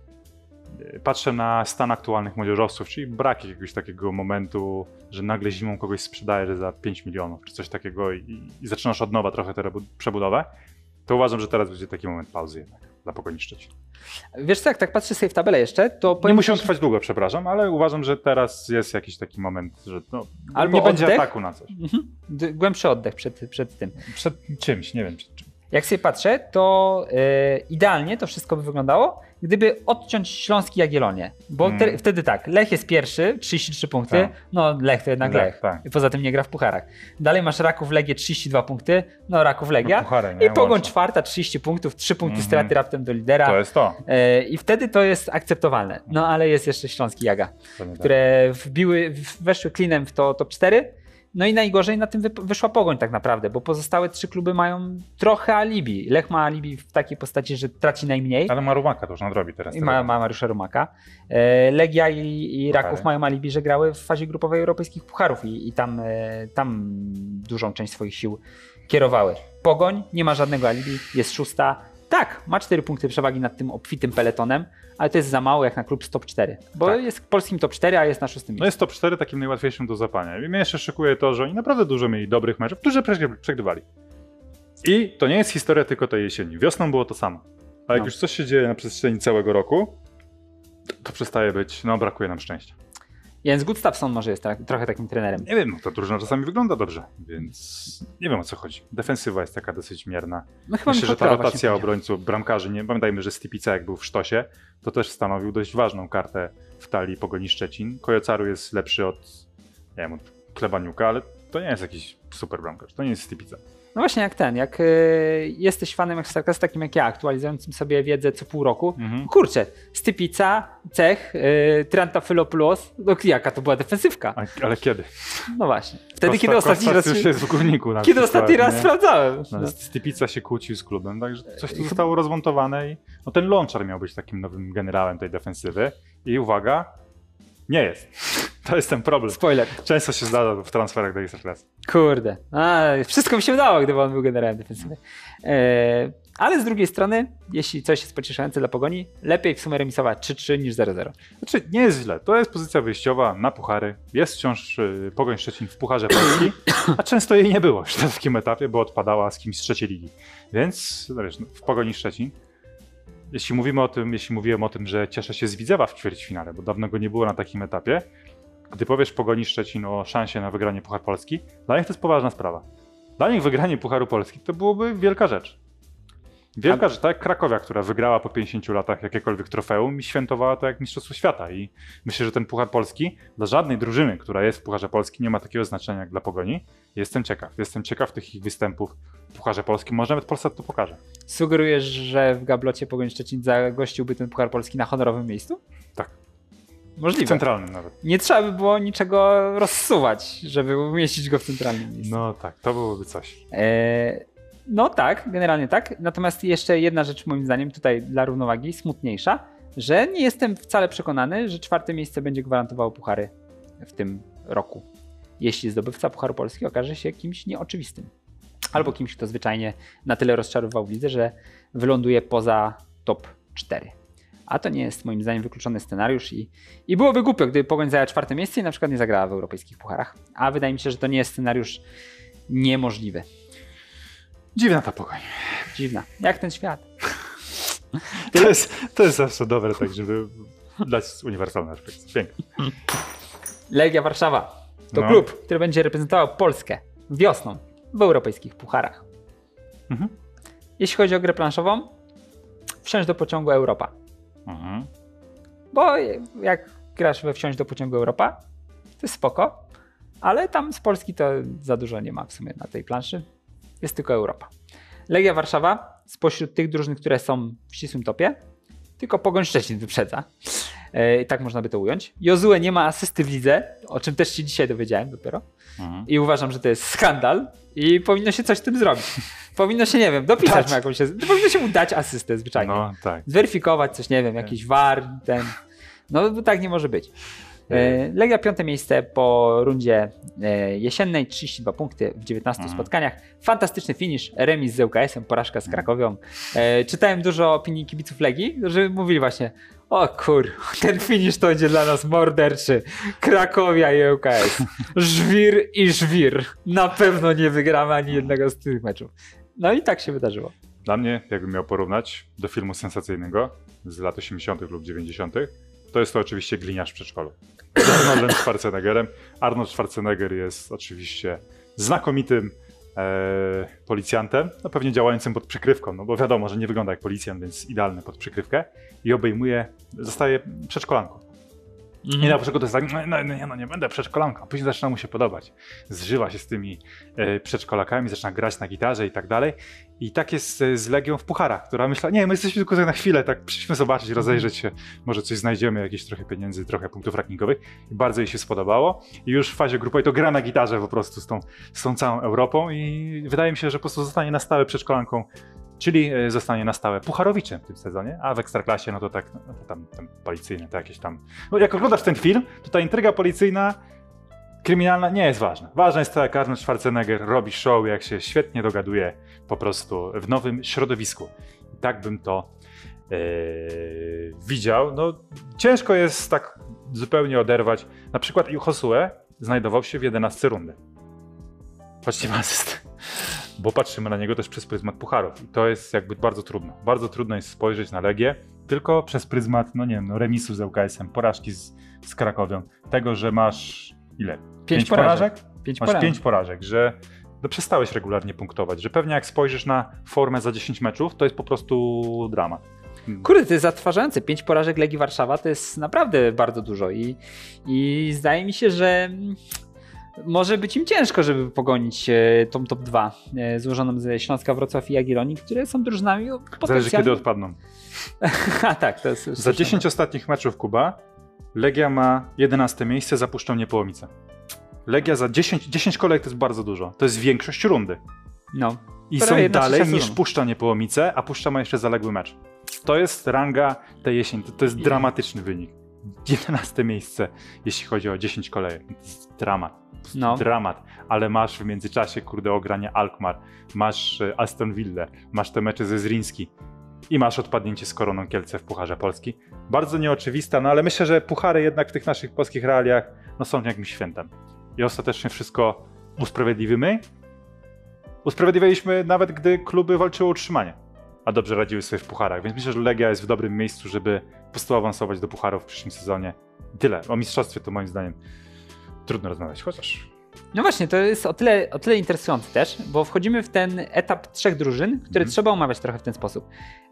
patrzę na stan aktualnych młodzieżowców, czyli brak jakiegoś takiego momentu, że nagle zimą kogoś sprzedajesz za 5 milionów czy coś takiego i zaczynasz od nowa trochę tę przebudowę, to uważam, że teraz będzie taki moment pauzy jednak dla Pogoni Szczecin. Wiesz co, jak tak patrzę sobie w tabelę jeszcze, to... Nie musi on trwać długo, przepraszam, ale uważam, że teraz jest jakiś taki moment, że no, albo nie będzie oddech, ataku na coś. Głębszy oddech przed tym. Przed czymś, nie wiem przed czym. Jak sobie patrzę, to idealnie to wszystko by wyglądało, gdyby odciąć Śląski Jagiellonię. Bo wtedy tak, Lech jest pierwszy, 33 punkty, Tak. no Lech to jednak Lech. Tak. I poza tym nie gra w pucharach. Dalej masz Raków Legię 32 punkty, no Raków Legia. No, puchary, nie? I Pogoń Łącznie. czwarta, 30 punktów, 3 punkty straty raptem do lidera. To jest to. I wtedy to jest akceptowalne. No ale jest jeszcze Śląski Jaga, To nie które weszły klinem w to top 4. No i najgorzej na tym wyszła Pogoń tak naprawdę, bo pozostałe 3 kluby mają trochę alibi. Lech ma alibi w takiej postaci, że traci najmniej. Ale ma Rumaka, to już nadrobi teraz. I ma Mariusza Rumaka. Legia i Raków mają alibi, że grały w fazie grupowej europejskich pucharów i tam dużą część swoich sił kierowały. Pogoń nie ma żadnego alibi, jest 6. Tak, ma 4 punkty przewagi nad tym obfitym peletonem, ale to jest za mało jak na klub z top 4, bo Tak. jest polskim top 4, a jest na 6. miejscu. No jest top 4 takim najłatwiejszym do zapania. I mnie jeszcze szykuje to, że oni naprawdę dużo mieli dobrych meczów, którzy przegrywali. I to nie jest historia tylko tej jesieni. Wiosną było to samo. A jak już coś się dzieje na przestrzeni całego roku, to przestaje być, no brakuje nam szczęścia. Jens Gustafsson może jest trochę takim trenerem. Nie wiem, no ta drużyna czasami wygląda dobrze, więc nie wiem o co chodzi. Defensywa jest taka dosyć mierna. No chyba Myślę, że ta Michał Krawa rotacja się obrońców, bramkarzy, nie pamiętajmy, że Stipica jak był w Sztosie, to też stanowił dość ważną kartę w talii Pogoni Szczecin. Kojocaru jest lepszy od, nie wiem, od Klebaniuka, ale to nie jest jakiś super bramkarz, to nie jest Stipica. No właśnie jak jesteś fanem Ekstraklasy takim jak ja, aktualizującym sobie wiedzę co pół roku, kurczę, Stypica, Cech, Trantafylopoulos, no jaka to była defensywka. Ale kiedy? No właśnie. Wtedy, kiedy ostatni raz... już jest w górniku. Na Kiedy przykład, ostatni raz nie? sprawdzałem. No. Stypica się kłócił z klubem, także coś tu zostało rozmontowane i no, ten Lonczar miał być takim nowym generałem tej defensywy i uwaga, nie jest. To jest ten problem. Spoiler. Często się zdarza w transferach do Ekstraklasy. Kurde. Wszystko mi się udało, gdyby on był generałem defensywy. Ale z drugiej strony, jeśli coś jest pocieszające dla Pogoni, lepiej w sumie remisować 3-3 niż 0-0. Znaczy, nie jest źle. To jest pozycja wyjściowa na puchary. Jest wciąż Pogoń Szczecin w Pucharze Polski, a często jej nie było już na takim etapie, bo odpadała z kimś z trzeciej ligi. Więc no wiesz, w Pogoni Szczecin, jeśli mówiłem o tym, że cieszę się z Widzewa w ćwierćfinale, bo dawno go nie było na takim etapie, gdy powiesz Pogoni Szczecin o szansie na wygranie Puchar Polski, dla nich to jest poważna sprawa. Dla nich wygranie Pucharu Polski to byłoby wielka rzecz. Wielka rzecz, tak jak Krakowia, która wygrała po 50 latach jakiekolwiek trofeum i świętowała to jak Mistrzostwo Świata. I myślę, że ten Puchar Polski dla żadnej drużyny, która jest w Pucharze Polski, nie ma takiego znaczenia jak dla Pogoni. Jestem ciekaw tych ich występów w Pucharze Polski. Może nawet Polsat to pokaże. Sugerujesz, że w Gablocie Pogoń Szczecin zagościłby ten Puchar Polski na honorowym miejscu? Tak. Możliwe. Centralnym nawet. Nie trzeba by było niczego rozsuwać, żeby umieścić go w centralnym miejscu. No tak, to byłoby coś. No tak, generalnie tak. Natomiast jeszcze jedna rzecz moim zdaniem tutaj dla równowagi, smutniejsza, że nie jestem wcale przekonany, że 4. miejsce będzie gwarantowało puchary w tym roku. Jeśli zdobywca Pucharu Polski okaże się kimś nieoczywistym. Albo kimś, kto zwyczajnie na tyle rozczarował w lidze, że wyląduje poza top 4. A to nie jest moim zdaniem wykluczony scenariusz i byłoby głupio, gdyby Pogoń zajęła 4. miejsce i na przykład nie zagrała w europejskich pucharach. A wydaje mi się, że to nie jest scenariusz niemożliwy. Dziwna ta Pogoń. Dziwna. Jak ten świat. To jest zawsze dobre, tak żeby dać uniwersalne aspekty. Pięknie. Legia Warszawa to No. klub, który będzie reprezentował Polskę wiosną w europejskich pucharach. Mhm. Jeśli chodzi o grę planszową, wsiąść do pociągu Europa. Mhm. Bo jak grasz we wsiąść do pociągu Europa, to jest spoko, ale tam z Polski to za dużo nie ma w sumie na tej planszy. Jest tylko Europa. Legia Warszawa spośród tych drużyn, które są w ścisłym topie, tylko Pogoń Szczecin wyprzedza. Tak można by to ująć. Jozue nie ma asysty w lidze, o czym też się dzisiaj dowiedziałem dopiero. Mhm. I uważam, że to jest skandal i powinno się coś z tym zrobić. Powinno się, nie wiem, dopisać mu jakąś... Powinno się mu dać asystę zwyczajnie. No tak. Zweryfikować coś, nie wiem, jakiś VAR, no bo tak nie może być. Legia 5. miejsce po rundzie jesiennej, 32 punkty w 19 spotkaniach. Fantastyczny finish, remis z ŁKS-em, porażka z Krakowią. Czytałem dużo opinii kibiców Legii, którzy mówili właśnie: o kur, ten finish to będzie dla nas morderczy. Krakowia i ŁKS. Żwir i żwir. Na pewno nie wygramy ani jednego z tych meczów. No i tak się wydarzyło. Dla mnie, jakbym miał porównać do filmu sensacyjnego z lat 80. lub 90., to jest to oczywiście Gliniarz w przedszkolu. Z Arnoldem Schwarzeneggerem. Arnold Schwarzenegger jest oczywiście znakomitym policjantem, no pewnie działającym pod przykrywką, no bo wiadomo, że nie wygląda jak policjant, więc idealny pod przykrywkę i zostaje przedszkolanką. I na początku to jest tak, no nie będę przedszkolanką, później zaczyna mu się podobać. Zżywa się z tymi przedszkolakami, zaczyna grać na gitarze i tak dalej. I tak jest z Legią w pucharach, która myślała, nie, my jesteśmy tylko tak na chwilę, tak przyjdźmy zobaczyć, rozejrzeć się, może coś znajdziemy, jakieś trochę pieniędzy, trochę punktów rankingowych. I bardzo jej się spodobało. I już w fazie grupowej to gra na gitarze po prostu z tą całą Europą i wydaje mi się, że po prostu zostanie na stałe przedszkolanką, czyli zostanie na stałe pucharowiczem w tym sezonie, a w Ekstraklasie no to tak, no to tam policyjne, to jakieś tam... No jak oglądasz ten film, to ta intryga policyjna, kryminalna nie jest ważna. Ważne jest to, jak Arnold Schwarzenegger robi show, jak się świetnie dogaduje po prostu w nowym środowisku. I tak bym to widział. No ciężko jest tak zupełnie oderwać. Na przykład Josue znajdował się w 11 rundy. Patrzcie na asystę. Bo patrzymy na niego też przez pryzmat pucharów. I to jest jakby bardzo trudno. Bardzo trudno jest spojrzeć na Legię tylko przez pryzmat, no nie wiem, remisu z ŁKS-em, porażki z Krakowią. Tego, że masz ile? 5 porażek. Masz 5 porażek, że no przestałeś regularnie punktować, że pewnie jak spojrzysz na formę za 10 meczów, to jest po prostu dramat. Kurde, to jest zatrważające. 5 porażek Legii Warszawa to jest naprawdę bardzo dużo i zdaje mi się, że może być im ciężko, żeby pogonić tą top 2 złożoną ze Śląska, Wrocław i Jagiellonii, które są drużynami potencjalnie... Zależy kiedy odpadną. A tak, to jest... Za 10 ostatnich meczów, Kuba, Legia ma 11 miejsce, zapuszczą Niepołomice. Legia za 10 kolejek to jest bardzo dużo. To jest większość rundy. No. I są dalej niż Puszcza Niepołomice, a Puszcza ma jeszcze zaległy mecz. To jest ranga tej jesieni. To jest dramatyczny wynik. 11 miejsce, jeśli chodzi o 10 kolejek. To jest dramat. No. Dramat. Ale masz w międzyczasie, kurde, ogranie Alkmaar, masz Aston Villa, masz te mecze ze Zrinski i masz odpadnięcie z Koroną Kielce w Pucharze Polski. Bardzo nieoczywista, no ale myślę, że puchary jednak w tych naszych polskich realiach no, są jakimś świętem. I ostatecznie wszystko usprawiedliwimy. Usprawiedliwialiśmy nawet, gdy kluby walczyły o utrzymanie, a dobrze radziły sobie w pucharach, więc myślę, że Legia jest w dobrym miejscu, żeby po prostu awansować do pucharów w przyszłym sezonie. Tyle. O mistrzostwie to moim zdaniem trudno rozmawiać, chociaż... No właśnie, to jest o tyle interesujące też, bo wchodzimy w ten etap 3 drużyn, który trzeba omawiać trochę w ten sposób.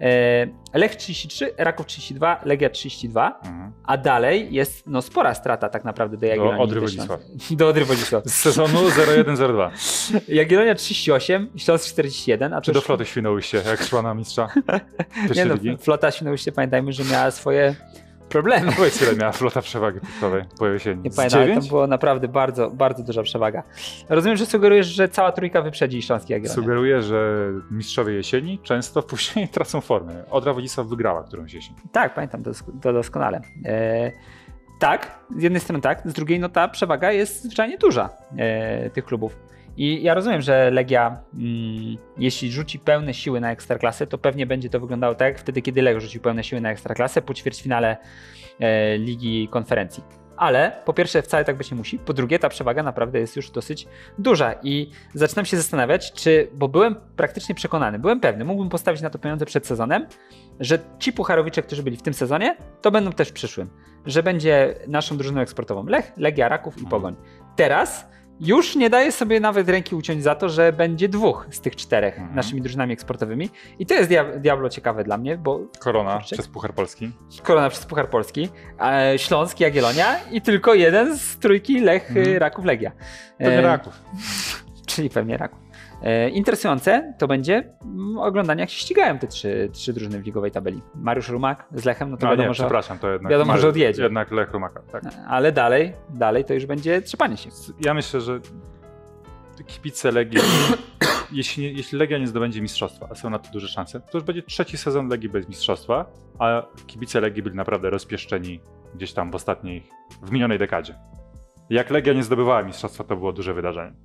Lech 33, Raków 32, Legia 32, a dalej jest no, spora strata tak naprawdę do Jagiellonii. Do Odry Wodzisław. Do Odry Wodzisław. Z sezonu 01-02. Jagiellonia 38, Śląsk 41. A czy do Floty Świnoujście, jak szła na mistrza? Nie no, Flota Świnoujście, pamiętajmy, że miała swoje problemy. Powiedz, ile miała flota przewagi punktowej po jesieni? Nie pamiętam, ale to było naprawdę bardzo, bardzo duża przewaga. Rozumiem, że sugerujesz, że cała trójka wyprzedzi Śląski Jagiellonia. Sugeruję, że mistrzowie jesieni często później tracą formę. Odra Wodzisław wygrała którąś jesień. Tak, pamiętam to doskonale. Tak, z jednej strony tak, z drugiej no ta przewaga jest zwyczajnie duża tych klubów. I ja rozumiem, że Legia, jeśli rzuci pełne siły na Ekstraklasę, to pewnie będzie to wyglądało tak jak wtedy, kiedy Lech rzucił pełne siły na Ekstraklasę po ćwierćfinale Ligi Konferencji. Ale po pierwsze wcale tak być nie musi, po drugie ta przewaga naprawdę jest już dosyć duża i zaczynam się zastanawiać, bo byłem praktycznie przekonany, byłem pewny, mógłbym postawić na to pieniądze przed sezonem, że ci pucharowicze, którzy byli w tym sezonie, to będą też w przyszłym, że będzie naszą drużyną eksportową Lech, Legia, Raków i Pogoń. Teraz już nie daję sobie nawet ręki uciąć za to, że będzie dwóch z tych czterech naszymi drużynami eksportowymi i to jest diablo ciekawe dla mnie, bo... Korona przez Puchar Polski. Korona przez Puchar Polski, Śląsk, Jagiellonia i tylko jeden z trójki Lech, Raków, Legia. Pewnie Raków. Czyli pewnie Raków. Interesujące to będzie oglądanie, jak się ścigają te trzy drużyny w ligowej tabeli. Mariusz Rumak z Lechem, no to wiadomo, że... przepraszam, to jednak... Wiadomo, że odjedzie. Jednak Lech Rumaka, tak. Ale dalej to już będzie trzepanie się. Ja myślę, że kibice Legii, jeśli Legia nie zdobędzie mistrzostwa, a są na to duże szanse, to już będzie trzeci sezon Legii bez mistrzostwa, a kibice Legii byli naprawdę rozpieszczeni gdzieś tam w minionej dekadzie. Jak Legia nie zdobywała mistrzostwa, to było duże wydarzenie.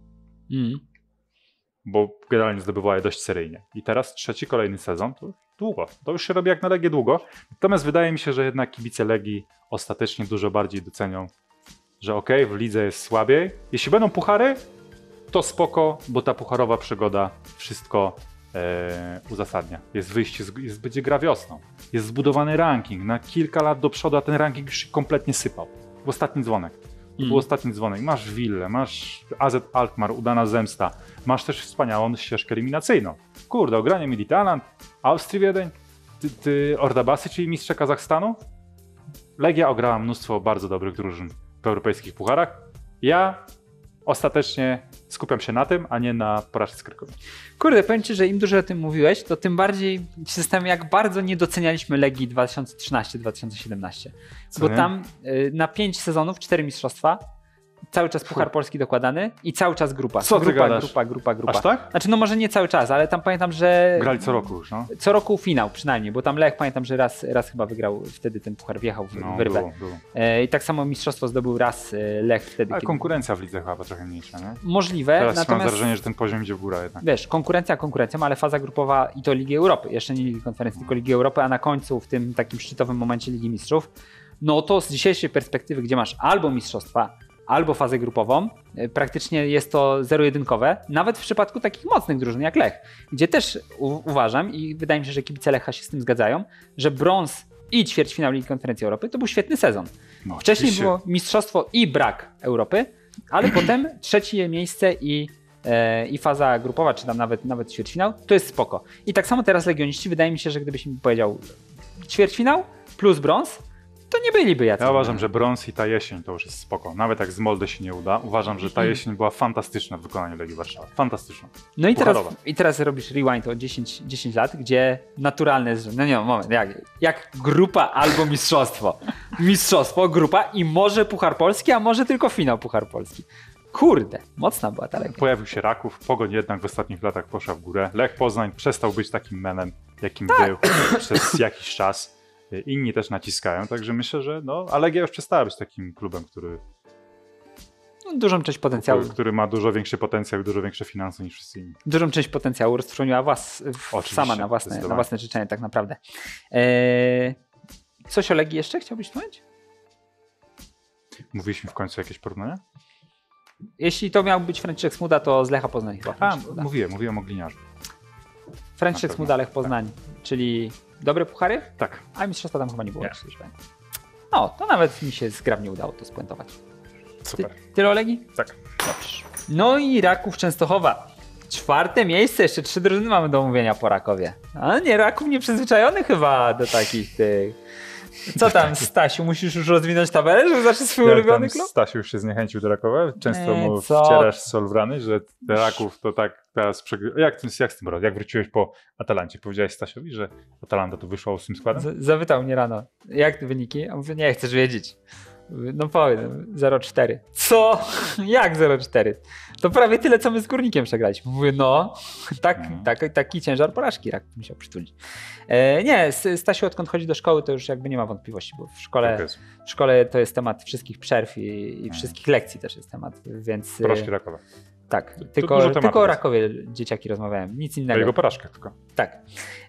Bo generalnie zdobywała je dość seryjnie. I teraz trzeci, kolejny sezon, to długo. To już się robi jak na Legię długo. Natomiast wydaje mi się, że jednak kibice Legii ostatecznie dużo bardziej docenią, że okej, w lidze jest słabiej. Jeśli będą puchary, to spoko, bo ta pucharowa przygoda wszystko uzasadnia. Jest wyjście, będzie gra wiosną. Jest zbudowany ranking na kilka lat do przodu, a ten ranking już się kompletnie sypał. W ostatni dzwonek. To był ostatni dzwonek. Masz Willę, masz AZ Alkmaar, udana zemsta. Masz też wspaniałą ścieżkę eliminacyjną. Kurde, ogranie Midtjylland, Austrii Wiedeń, Ordabasy, czyli mistrze Kazachstanu. Legia ograła mnóstwo bardzo dobrych drużyn w europejskich pucharach. Ja ostatecznie skupiam się na tym, a nie na porażce z Krakowi. Kurde, powiem Ci, że im dłużej o tym mówiłeś, to tym bardziej się zastanawiam, jak bardzo nie docenialiśmy Legii 2013-2017. Bo tam na 5 sezonów, 4 mistrzostwa, cały czas Puchar Polski dokładany i cały czas grupa. Co ty gadasz? Grupa. Aż tak? Znaczy, no może nie cały czas, ale tam pamiętam, że... Grali co roku już, no. Co roku finał przynajmniej, bo tam Lech pamiętam, że raz chyba wygrał wtedy ten puchar, wjechał w rybę. Było. I tak samo mistrzostwo zdobył raz Lech wtedy. Ale konkurencja w lidze chyba trochę mniejsza, nie? Możliwe. Teraz natomiast mam wrażenie, że ten poziom idzie w górę jednak. Wiesz, konkurencja konkurencją, ale faza grupowa i to Ligi Europy. Jeszcze nie Ligi Konferencji, tylko Ligi Europy, a na końcu w tym takim szczytowym momencie Ligi Mistrzów, no to z dzisiejszej perspektywy, gdzie masz albo mistrzostwa, albo fazę grupową, praktycznie jest to zero-jedynkowe, nawet w przypadku takich mocnych drużyn jak Lech, gdzie też uważam i wydaje mi się, że kibice Lecha się z tym zgadzają, że brąz i ćwierćfinał Ligi Konferencji Europy to był świetny sezon. No, wcześniej było mistrzostwo i brak Europy, ale potem trzecie miejsce i faza grupowa, czy tam nawet ćwierćfinał, to jest spoko. I tak samo teraz legioniści, wydaje mi się, że gdybyś mi powiedział ćwierćfinał plus brąz, to nie byliby jacy. Ja uważam, że brąz i ta jesień to już jest spoko. Nawet jak z Molde się nie uda, uważam, że ta jesień była fantastyczna w wykonaniu Legii Warszawa. Fantastyczna. No i teraz robisz rewind o 10 lat, gdzie naturalne jest, no nie, moment, jak grupa albo mistrzostwo. Mistrzostwo, grupa i może Puchar Polski, a może tylko finał Puchar Polski. Kurde, mocna była ta Legia. Pojawił się Raków, Pogoń jednak w ostatnich latach poszła w górę. Lech Poznań przestał być takim menem, jakim był przez jakiś czas. Inni też naciskają, także myślę, że a Legia już przestała być takim klubem, który dużą część potencjału. Który ma dużo większy potencjał i dużo większe finanse niż wszyscy inni. Dużą część potencjału roztrwoniła sama na własne życzenie tak naprawdę. Coś o Legii jeszcze chciałbyś wspomnieć? Mówiliśmy w końcu jakieś porównania? Jeśli to miał być Franciszek Smuda, to z Lecha Poznań chyba. Mówiłem o gliniarzu. Franciszek Smuda, Lech Poznań, czyli dobre puchary? Tak. A mistrzostwa tam chyba nie było. No, to nawet mi się zgrabnie udało to spuentować. Super. Tyle o Legii? Tak. Dobrze. No i Raków Częstochowa. 4. miejsce, jeszcze 3 drużyny mamy do omówienia po Rakowie. A nie, Raków nieprzyzwyczajony chyba do takich tych. Co tam, Stasiu, musisz już rozwinąć tabelę, żeby zacząć swój ulubiony klub? Stasiu już się zniechęcił do Rakowa? Często mu wcierasz sol w rany, że Raków to tak teraz jak z tym jak wróciłeś po Atalancie? Powiedziałeś Stasiowi, że Atalanta tu wyszła 8 składem? Zapytał mnie rano, jak te wyniki? A mówię, nie chcesz wiedzieć. No powiem, 0-4. Co? Jak 0-4? To prawie tyle, co my z Górnikiem przegraliśmy. Mówię, no, taki ciężar porażki Raków musiał przytulić. Nie, Stasiu odkąd chodzi do szkoły, to już jakby nie ma wątpliwości, bo w szkole to jest temat wszystkich przerw i wszystkich lekcji też jest temat, więc... Porażki Rakowa. Tak, tylko o Rakowie dzieciaki rozmawiałem, nic innego. O jego porażkach tylko. Tak.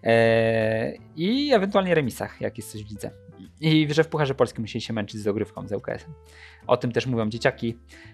I ewentualnie remisach, jak jest coś w lidze. I że w Pucharze Polskim musieli się męczyć z dogrywką z ŁKS-em. O tym też mówią dzieciaki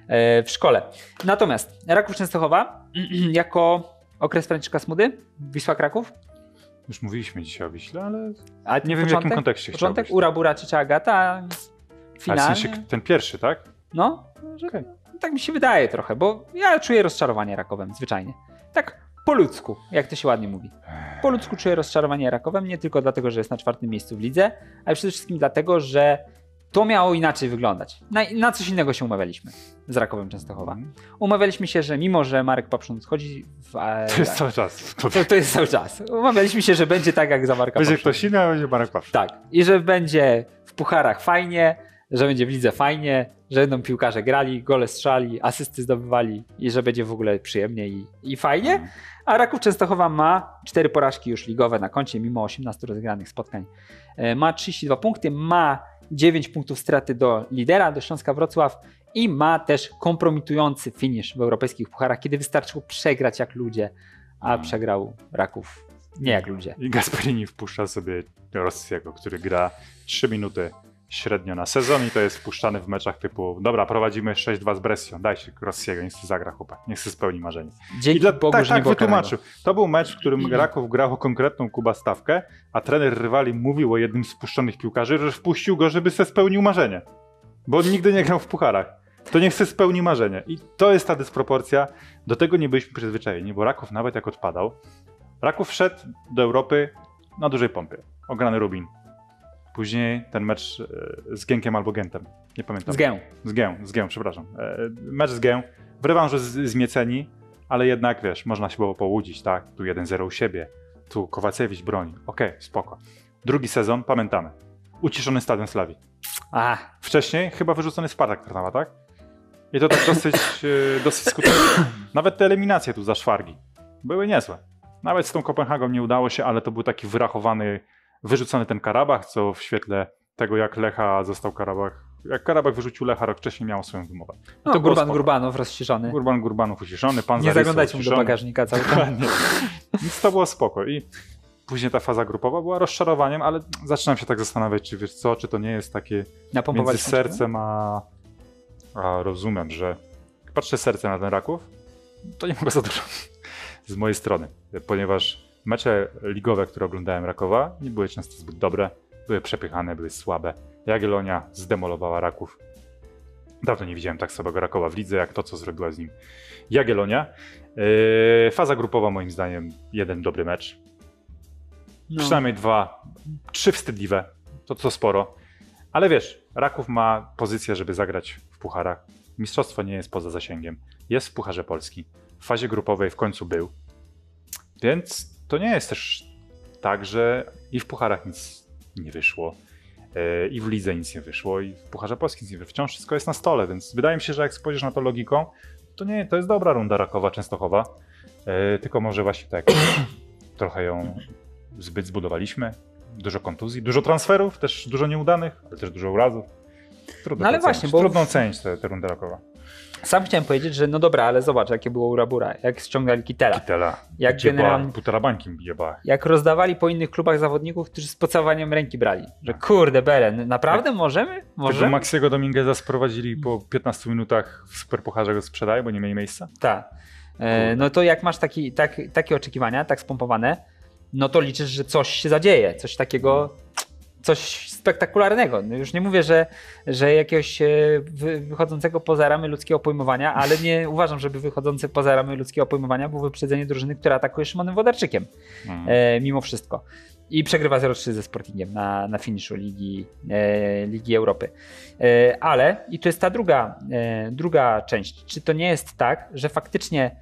w szkole. Natomiast Raków Częstochowa jako okres Franciszka Smudy, Wisła Kraków. Już mówiliśmy dzisiaj o Wiśle, ale A nie wiem w jakim kontekście początek, Ura Bura, Ciecia Agata, finalnie. A w sensie ten pierwszy, tak? No, okay. Tak mi się wydaje trochę, bo ja czuję rozczarowanie Rakowem, zwyczajnie. Tak po ludzku, jak to się ładnie mówi. Po ludzku czuję rozczarowanie Rakowem, nie tylko dlatego, że jest na 4. miejscu w lidze, ale przede wszystkim dlatego, że to miało inaczej wyglądać. Na coś innego się umawialiśmy z Rakowem Częstochowa. Umawialiśmy się, że mimo, że Marek Papszun odchodzi... To jest cały czas. To jest cały czas. Umawialiśmy się, że będzie tak jak za Marka Będzie Papszuna. ktoś inny, a będzie Marek Papszun. Tak. I że będzie w pucharach fajnie, że będzie w lidze fajnie, że będą piłkarze grali, gole strzali, asysty zdobywali i że będzie w ogóle przyjemnie i fajnie. A Raków Częstochowa ma 4 porażki już ligowe na koncie, mimo 18 rozegranych spotkań. Ma 32 punkty, ma 9 punktów straty do lidera, do Śląska Wrocław i ma też kompromitujący finisz w europejskich pucharach, kiedy wystarczyło przegrać jak ludzie, a przegrał Raków nie jak ludzie. I Gasperini wpuszcza sobie Rossiego, który gra 3 minuty średnio na sezon i to jest wpuszczany w meczach typu dobra, prowadzimy 6-2 z Brescią, dajcie Rossiego, niech się zagra chłopak, niech się spełni marzenie. Dzięki Bogu, że nie było wytłumaczył. To był mecz, w którym Raków grał o konkretną Kuba stawkę, a trener rywali mówił o jednym z wpuszczonych piłkarzy, że wpuścił go, żeby se spełnił marzenie. Bo on nigdy nie grał w pucharach. To niech se spełni marzenie. I to jest ta dysproporcja. Do tego nie byliśmy przyzwyczajeni, bo Raków nawet jak odpadał, Raków wszedł do Europy na dużej pompie. Ograny Rubin. Później ten mecz z Genkiem albo Gentem. Nie pamiętam. Z Gę, przepraszam. Mecz z Gę. W rewanżu z Mieceni, ale jednak, wiesz, można się było połudzić, tak? Tu 1-0 u siebie, tu Kowacewicz broni. Okej, spoko. Drugi sezon, pamiętamy. Uciszony Stadion Slawii. Wcześniej chyba wyrzucony Spartak Trnawa, tak? I to tak dosyć skutecznie. Nawet te eliminacje tu za szwargi były niezłe. Nawet z tą Kopenhagą nie udało się, ale to był taki wyrzucony ten Karabach, co w świetle tego, jak Lecha został Karabach. Jak Karabach wyrzucił Lecha rok wcześniej, miał swoją wymowę. No, to Gurbanów rozciszony. Gurbanów uciszony, pan nie zaglądajcie mu do bagażnika cały czas. Więc to było spoko. I później ta faza grupowa była rozczarowaniem, ale zaczynam się tak zastanawiać, czy wiesz co, czy to nie jest takie między sercem a rozumem, że jak patrzę sercem na ten Raków, to nie mogę za dużo z mojej strony, ponieważ mecze ligowe, które oglądałem Rakowa, nie były często zbyt dobre, były przepychane, były słabe. Jagiellonia zdemolowała Raków. Dawno nie widziałem tak słabego Rakowa w lidze, jak to, co zrobiła z nim Jagiellonia. Faza grupowa moim zdaniem jeden dobry mecz. No. Przynajmniej 2, 3 wstydliwe, to sporo. Ale wiesz, Raków ma pozycję, żeby zagrać w pucharach. Mistrzostwo nie jest poza zasięgiem. Jest w Pucharze Polski. W fazie grupowej w końcu był. Więc to nie jest też tak, że i w pucharach nic nie wyszło, i w lidze nic nie wyszło, i w Pucharze Polskim nic nie wyszło. Wciąż wszystko jest na stole, więc wydaje mi się, że jak spojrzysz na to logiką, to jest dobra runda Rakowa Częstochowa, tylko może właśnie tak trochę ją zbyt zbudowaliśmy. Dużo kontuzji, dużo transferów, też dużo nieudanych, ale też dużo urazów. Trudno ocenić tę rundę Rakowa. Sam chciałem powiedzieć, że no dobra, ale zobacz, jakie było Ura Bura, jak ściągali Kitela. Jak generalnie półtora bańki jebała. Jak rozdawali po innych klubach zawodników, którzy z pocałowaniem ręki brali. Że kurde, Belen, naprawdę możemy? Tego Maxiego Domingueza sprowadzili po 15 minutach w Superpucharze, go sprzedają, bo nie mieli miejsca? Tak. No to jak masz takie oczekiwania, tak spompowane, no to liczysz, że coś się zadzieje, coś takiego, coś spektakularnego. No już nie mówię, że jakiegoś wychodzącego poza ramy ludzkiego pojmowania, ale nie uważam, żeby wychodzący poza ramy ludzkiego pojmowania było wyprzedzenie drużyny, która atakuje Szymonem Wodarczykiem. Mimo wszystko. I przegrywa 0-3 ze Sportingiem na finiszu Ligi Europy. Ale, i to jest ta druga część, czy to nie jest tak, że faktycznie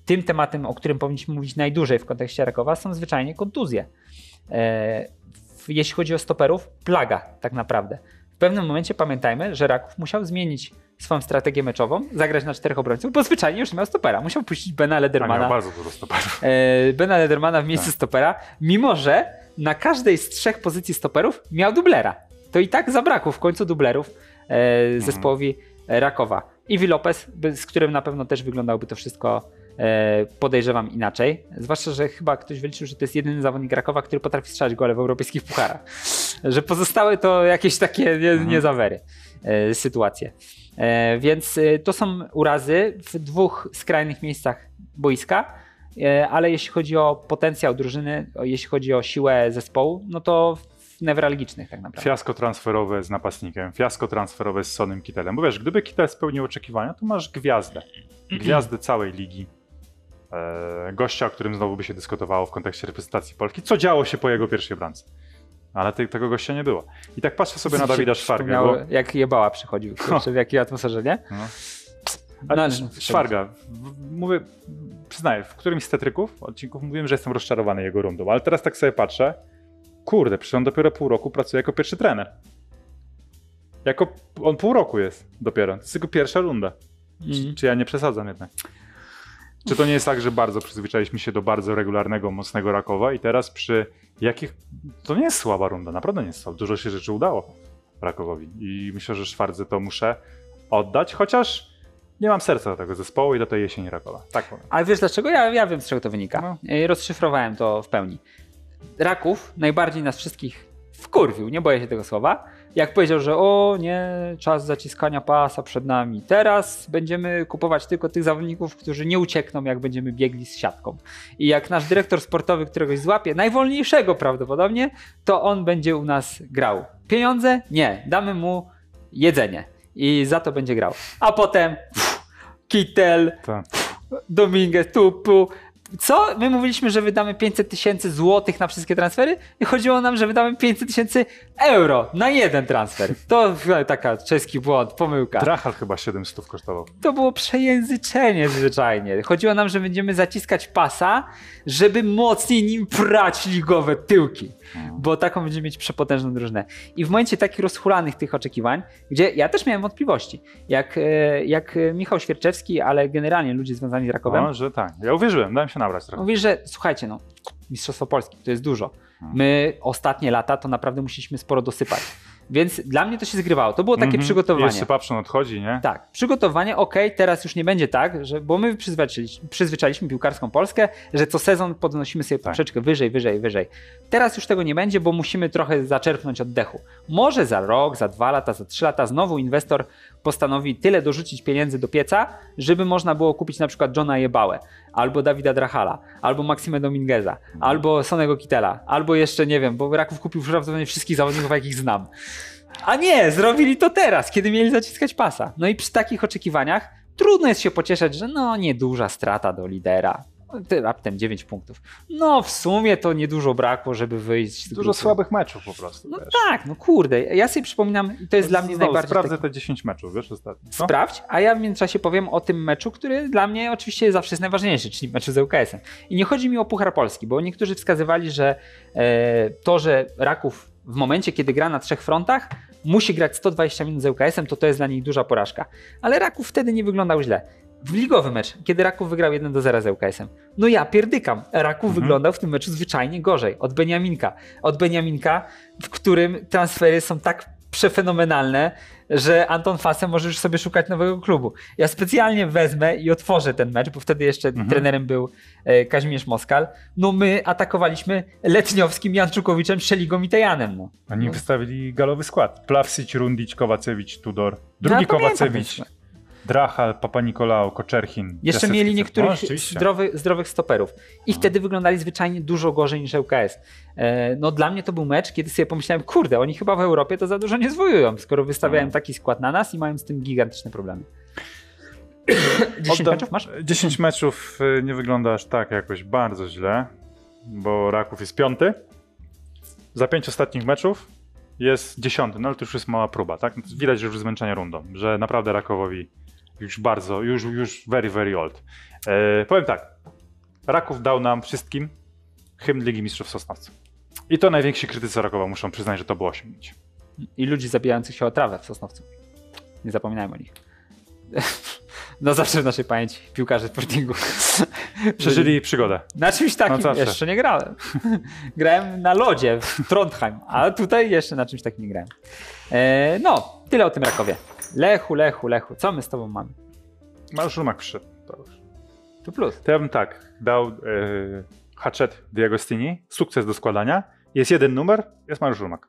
tym tematem, o którym powinniśmy mówić najdłużej w kontekście Rakowa, są zwyczajnie kontuzje. Jeśli chodzi o stoperów, plaga tak naprawdę. W pewnym momencie pamiętajmy, że Raków musiał zmienić swoją strategię meczową, zagrać na 4 obrońców, bo zwyczajnie już nie miał stopera. Musiał puścić Bena Ledermana. Miał bardzo dużo stoperów. Bena Ledermana w miejscu stopera, mimo że na każdej z 3 pozycji stoperów miał dublera. To i tak zabrakło w końcu dublerów zespołowi Rakowa. Iwi Lopez, z którym na pewno też wyglądałoby to wszystko, podejrzewam, inaczej. Zwłaszcza, że chyba ktoś wyliczył, że to jest jedyny zawodnik Rakowa, który potrafi strzelać gole w europejskich pucharach. Że pozostałe to jakieś takie niezawery sytuacje. Więc to są urazy w 2 skrajnych miejscach boiska, ale jeśli chodzi o potencjał drużyny, jeśli chodzi o siłę zespołu, no to newralgicznych tak naprawdę. Fiasko transferowe z napastnikiem, fiasko transferowe z Sonym Kittelem. Bo wiesz, gdyby Kittel spełnił oczekiwania, to masz gwiazdę. Gwiazdę całej ligi. Gościa, o którym znowu by się dyskutowało w kontekście reprezentacji Polski. Co działo się po jego pierwszej bramce? Ale tego gościa nie było. I tak patrzę sobie na Dawida Szwargę. Bo... Jak Jebała przychodził. W jakiej atmosferze, nie? Szwarga. Mówię, przyznaję, w którymś z tetryków, odcinków mówiłem, że jestem rozczarowany jego rundą. Ale teraz tak sobie patrzę. Kurde, przecież on dopiero pół roku pracuje jako pierwszy trener. On pół roku jest dopiero. To jest jego pierwsza runda. Czy ja nie przesadzam jednak? Czy to nie jest tak, że bardzo przyzwyczailiśmy się do bardzo regularnego, mocnego Rakowa i teraz to nie jest słaba runda, naprawdę nie jest słaba. Dużo się rzeczy udało Rakowowi i myślę, że Szwardze to muszę oddać, chociaż nie mam serca do tego zespołu i do tej jesieni Rakowa. Tak powiem. Ale wiesz dlaczego? Ja wiem, z czego to wynika. No. Rozszyfrowałem to w pełni. Raków najbardziej nas wszystkich wkurwił, nie boję się tego słowa, jak powiedział, że czas zaciskania pasa przed nami. Teraz będziemy kupować tylko tych zawodników, którzy nie uciekną, jak będziemy biegli z siatką. I jak nasz dyrektor sportowy któregoś złapie, najwolniejszego prawdopodobnie, to on będzie u nas grał. Pieniądze? Nie. Damy mu jedzenie. I za to będzie grał. A potem Kittel, Dominguez, Tupu. Co? My mówiliśmy, że wydamy 500 000 złotych na wszystkie transfery i chodziło nam, że wydamy 500 000 euro na jeden transfer. To taka czeski błąd, pomyłka. Drachal chyba 700 kosztował. To było przejęzyczenie zwyczajnie. Chodziło nam, że będziemy zaciskać pasa, żeby mocniej nim prać ligowe tyłki. Bo taką będziemy mieć przepotężną drużynę. I w momencie takich rozhulanych tych oczekiwań, gdzie ja też miałem wątpliwości, jak Michał Świerczewski, ale generalnie ludzie związani z Rakowem. No, że tak. Ja uwierzyłem, dałem się nabrać trochę. Mówisz, że słuchajcie, Mistrzostwo Polski to jest dużo. My ostatnie lata to naprawdę musieliśmy sporo dosypać. Więc dla mnie to się zgrywało. To było takie przygotowanie. Jeszcze Papszon odchodzi, nie? Tak, przygotowanie, teraz już nie będzie tak, bo my przyzwyczailiśmy piłkarską Polskę, że co sezon podnosimy sobie poprzeczkę wyżej. Teraz już tego nie będzie, bo musimy trochę zaczerpnąć oddechu. Może za rok, za 2 lata, za 3 lata znowu inwestor postanowi tyle dorzucić pieniędzy do pieca, żeby można było kupić na przykład Johna Jebałę, albo Dawida Drachala, albo Maximę Domingueza, albo Sonego Kittela, albo jeszcze nie wiem, bo Raków kupił prawdopodobnie wszystkich zawodników, jakich znam. A nie, zrobili to teraz, kiedy mieli zaciskać pasa. No i przy takich oczekiwaniach trudno jest się pocieszać, że nieduża strata do lidera. Raptem 9 punktów. W sumie to niedużo brakło, żeby wyjść. Dużo słabych meczów po prostu. Tak, kurde. Ja sobie przypominam i to jest dla mnie najbardziej... Sprawdzę te 10 meczów, wiesz, ostatnio. Sprawdź, a ja w międzyczasie powiem o tym meczu, który dla mnie oczywiście zawsze jest najważniejszy, czyli meczu z ŁKS-em. I nie chodzi mi o Puchar Polski, bo niektórzy wskazywali, że to, że Raków w momencie, kiedy gra na 3 frontach, musi grać 120 minut z ŁKS-em, to jest dla nich duża porażka. Ale Raków wtedy nie wyglądał źle. W ligowy mecz, kiedy Raków wygrał 1-0 z ŁKS-em. Ja pierdykam. Raków wyglądał w tym meczu zwyczajnie gorzej. Od Beniaminka, w którym transfery są tak przefenomenalne, że Anton Fasem może już sobie szukać nowego klubu. Ja specjalnie wezmę i otworzę ten mecz, bo wtedy jeszcze trenerem był Kazimierz Moskal. My atakowaliśmy Letniowskim, Janczukowiczem, Szeligą i Tejanem. Oni wystawili galowy skład. Plavsic, Rundić, Kowacewicz, Tudor. Drugi Kowacewicz. Drachal, Papanikolaou, Koczerchin. Jeszcze mieli niektórych zdrowych stoperów. I wtedy wyglądali zwyczajnie dużo gorzej niż ŁKS. Dla mnie to był mecz, kiedy sobie pomyślałem, kurde, oni chyba w Europie to za dużo nie zwojują, skoro wystawiałem taki skład na nas i mają z tym gigantyczne problemy. 10 meczów masz? 10 meczów nie wygląda aż tak jakoś bardzo źle, bo Raków jest 5. Za 5 ostatnich meczów jest 10, ale to już jest mała próba, tak? Widać, że już zmęczenie rundą, że naprawdę Rakowowi już bardzo, już very, very old. Powiem tak, Raków dał nam wszystkim hymn Ligi Mistrzów Sosnowca. I to najwięksi krytycy Rakowa muszą przyznać, że to było osiągnięcie. I ludzi zabijających się o trawę w Sosnowcu. Nie zapominajmy o nich. No zawsze w naszej pamięci piłkarze Sportingu. Przeżyli przygodę. Na czymś takim jeszcze nie grałem. Grałem na lodzie w Trondheim, a tutaj jeszcze na czymś takim nie grałem. No, tyle o tym Rakowie. Lechu. Co my z tobą mamy? Mariusz Rumak przyszedł. Tu plus. To ja bym tak dał Hatchet D'Agostini, sukces do składania. Jest jeden numer, jest Mariusz Rumak.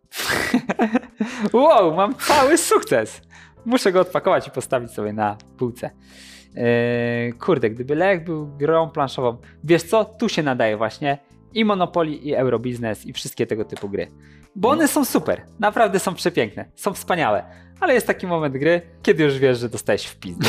Wow, mam cały sukces. Muszę go odpakować i postawić sobie na półce. Kurde, gdyby Lech był grą planszową, wiesz co, tu się nadaje właśnie i Monopoly, i Eurobiznes, i wszystkie tego typu gry. Bo one są super, naprawdę są przepiękne, są wspaniałe, ale jest taki moment gry, kiedy już wiesz, że dostajesz w pizdę.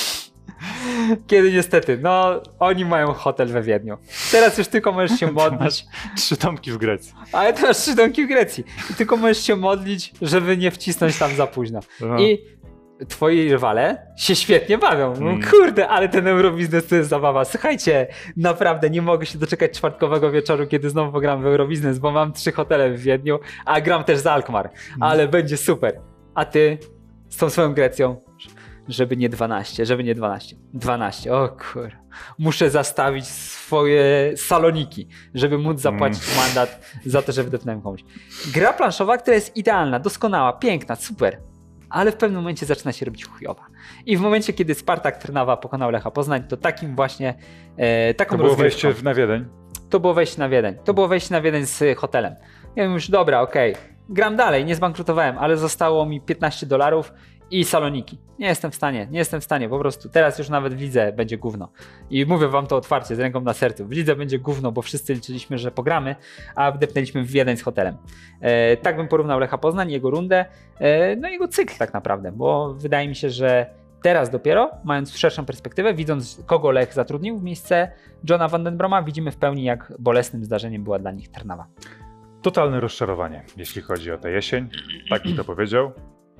Kiedy niestety, no oni mają hotel we Wiedniu. Teraz już tylko możesz się modlić. 3 domki w Grecji. Ale to masz 3 domki w Grecji. I tylko możesz się modlić, żeby nie wcisnąć tam za późno. I twoi rywale się świetnie bawią. Kurde, ale ten Eurobiznes to jest zabawa. Słuchajcie, naprawdę nie mogę się doczekać czwartkowego wieczoru, kiedy znowu pogram w Eurobiznes, bo mam 3 hotele w Wiedniu, a gram też z Alkmaar. Ale będzie super. A ty z tą swoją Grecją, żeby nie 12. 12, o kur. Muszę zastawić swoje saloniki, żeby móc zapłacić mandat za to, że wydepnąłem komuś. Gra planszowa, która jest idealna, doskonała, piękna, super. Ale w pewnym momencie zaczyna się robić chujowa. I w momencie, kiedy Spartak Trnawa pokonał Lecha Poznań, to takim właśnie taką to było wejście na Wiedeń. To było wejście na Wiedeń. To było wejście na Wiedeń z hotelem. Ja wiem już, dobra, okej. Gram dalej, nie zbankrutowałem, ale zostało mi $15 i saloniki. Nie jestem w stanie, po prostu teraz już nawet w lidze będzie gówno. I mówię wam to otwarcie, z ręką na sercu. W lidze będzie gówno, bo wszyscy liczyliśmy, że pogramy, a wdepnęliśmy w Wiedeń z hotelem. Tak bym porównał Lecha Poznań, jego rundę, no i jego cykl tak naprawdę, bo wydaje mi się, że teraz dopiero, mając szerszą perspektywę, widząc kogo Lech zatrudnił w miejsce Johna van den Broma, widzimy w pełni, jak bolesnym zdarzeniem była dla nich Trnawa. Totalne rozczarowanie, jeśli chodzi o tę jesień. Tak bym to powiedział.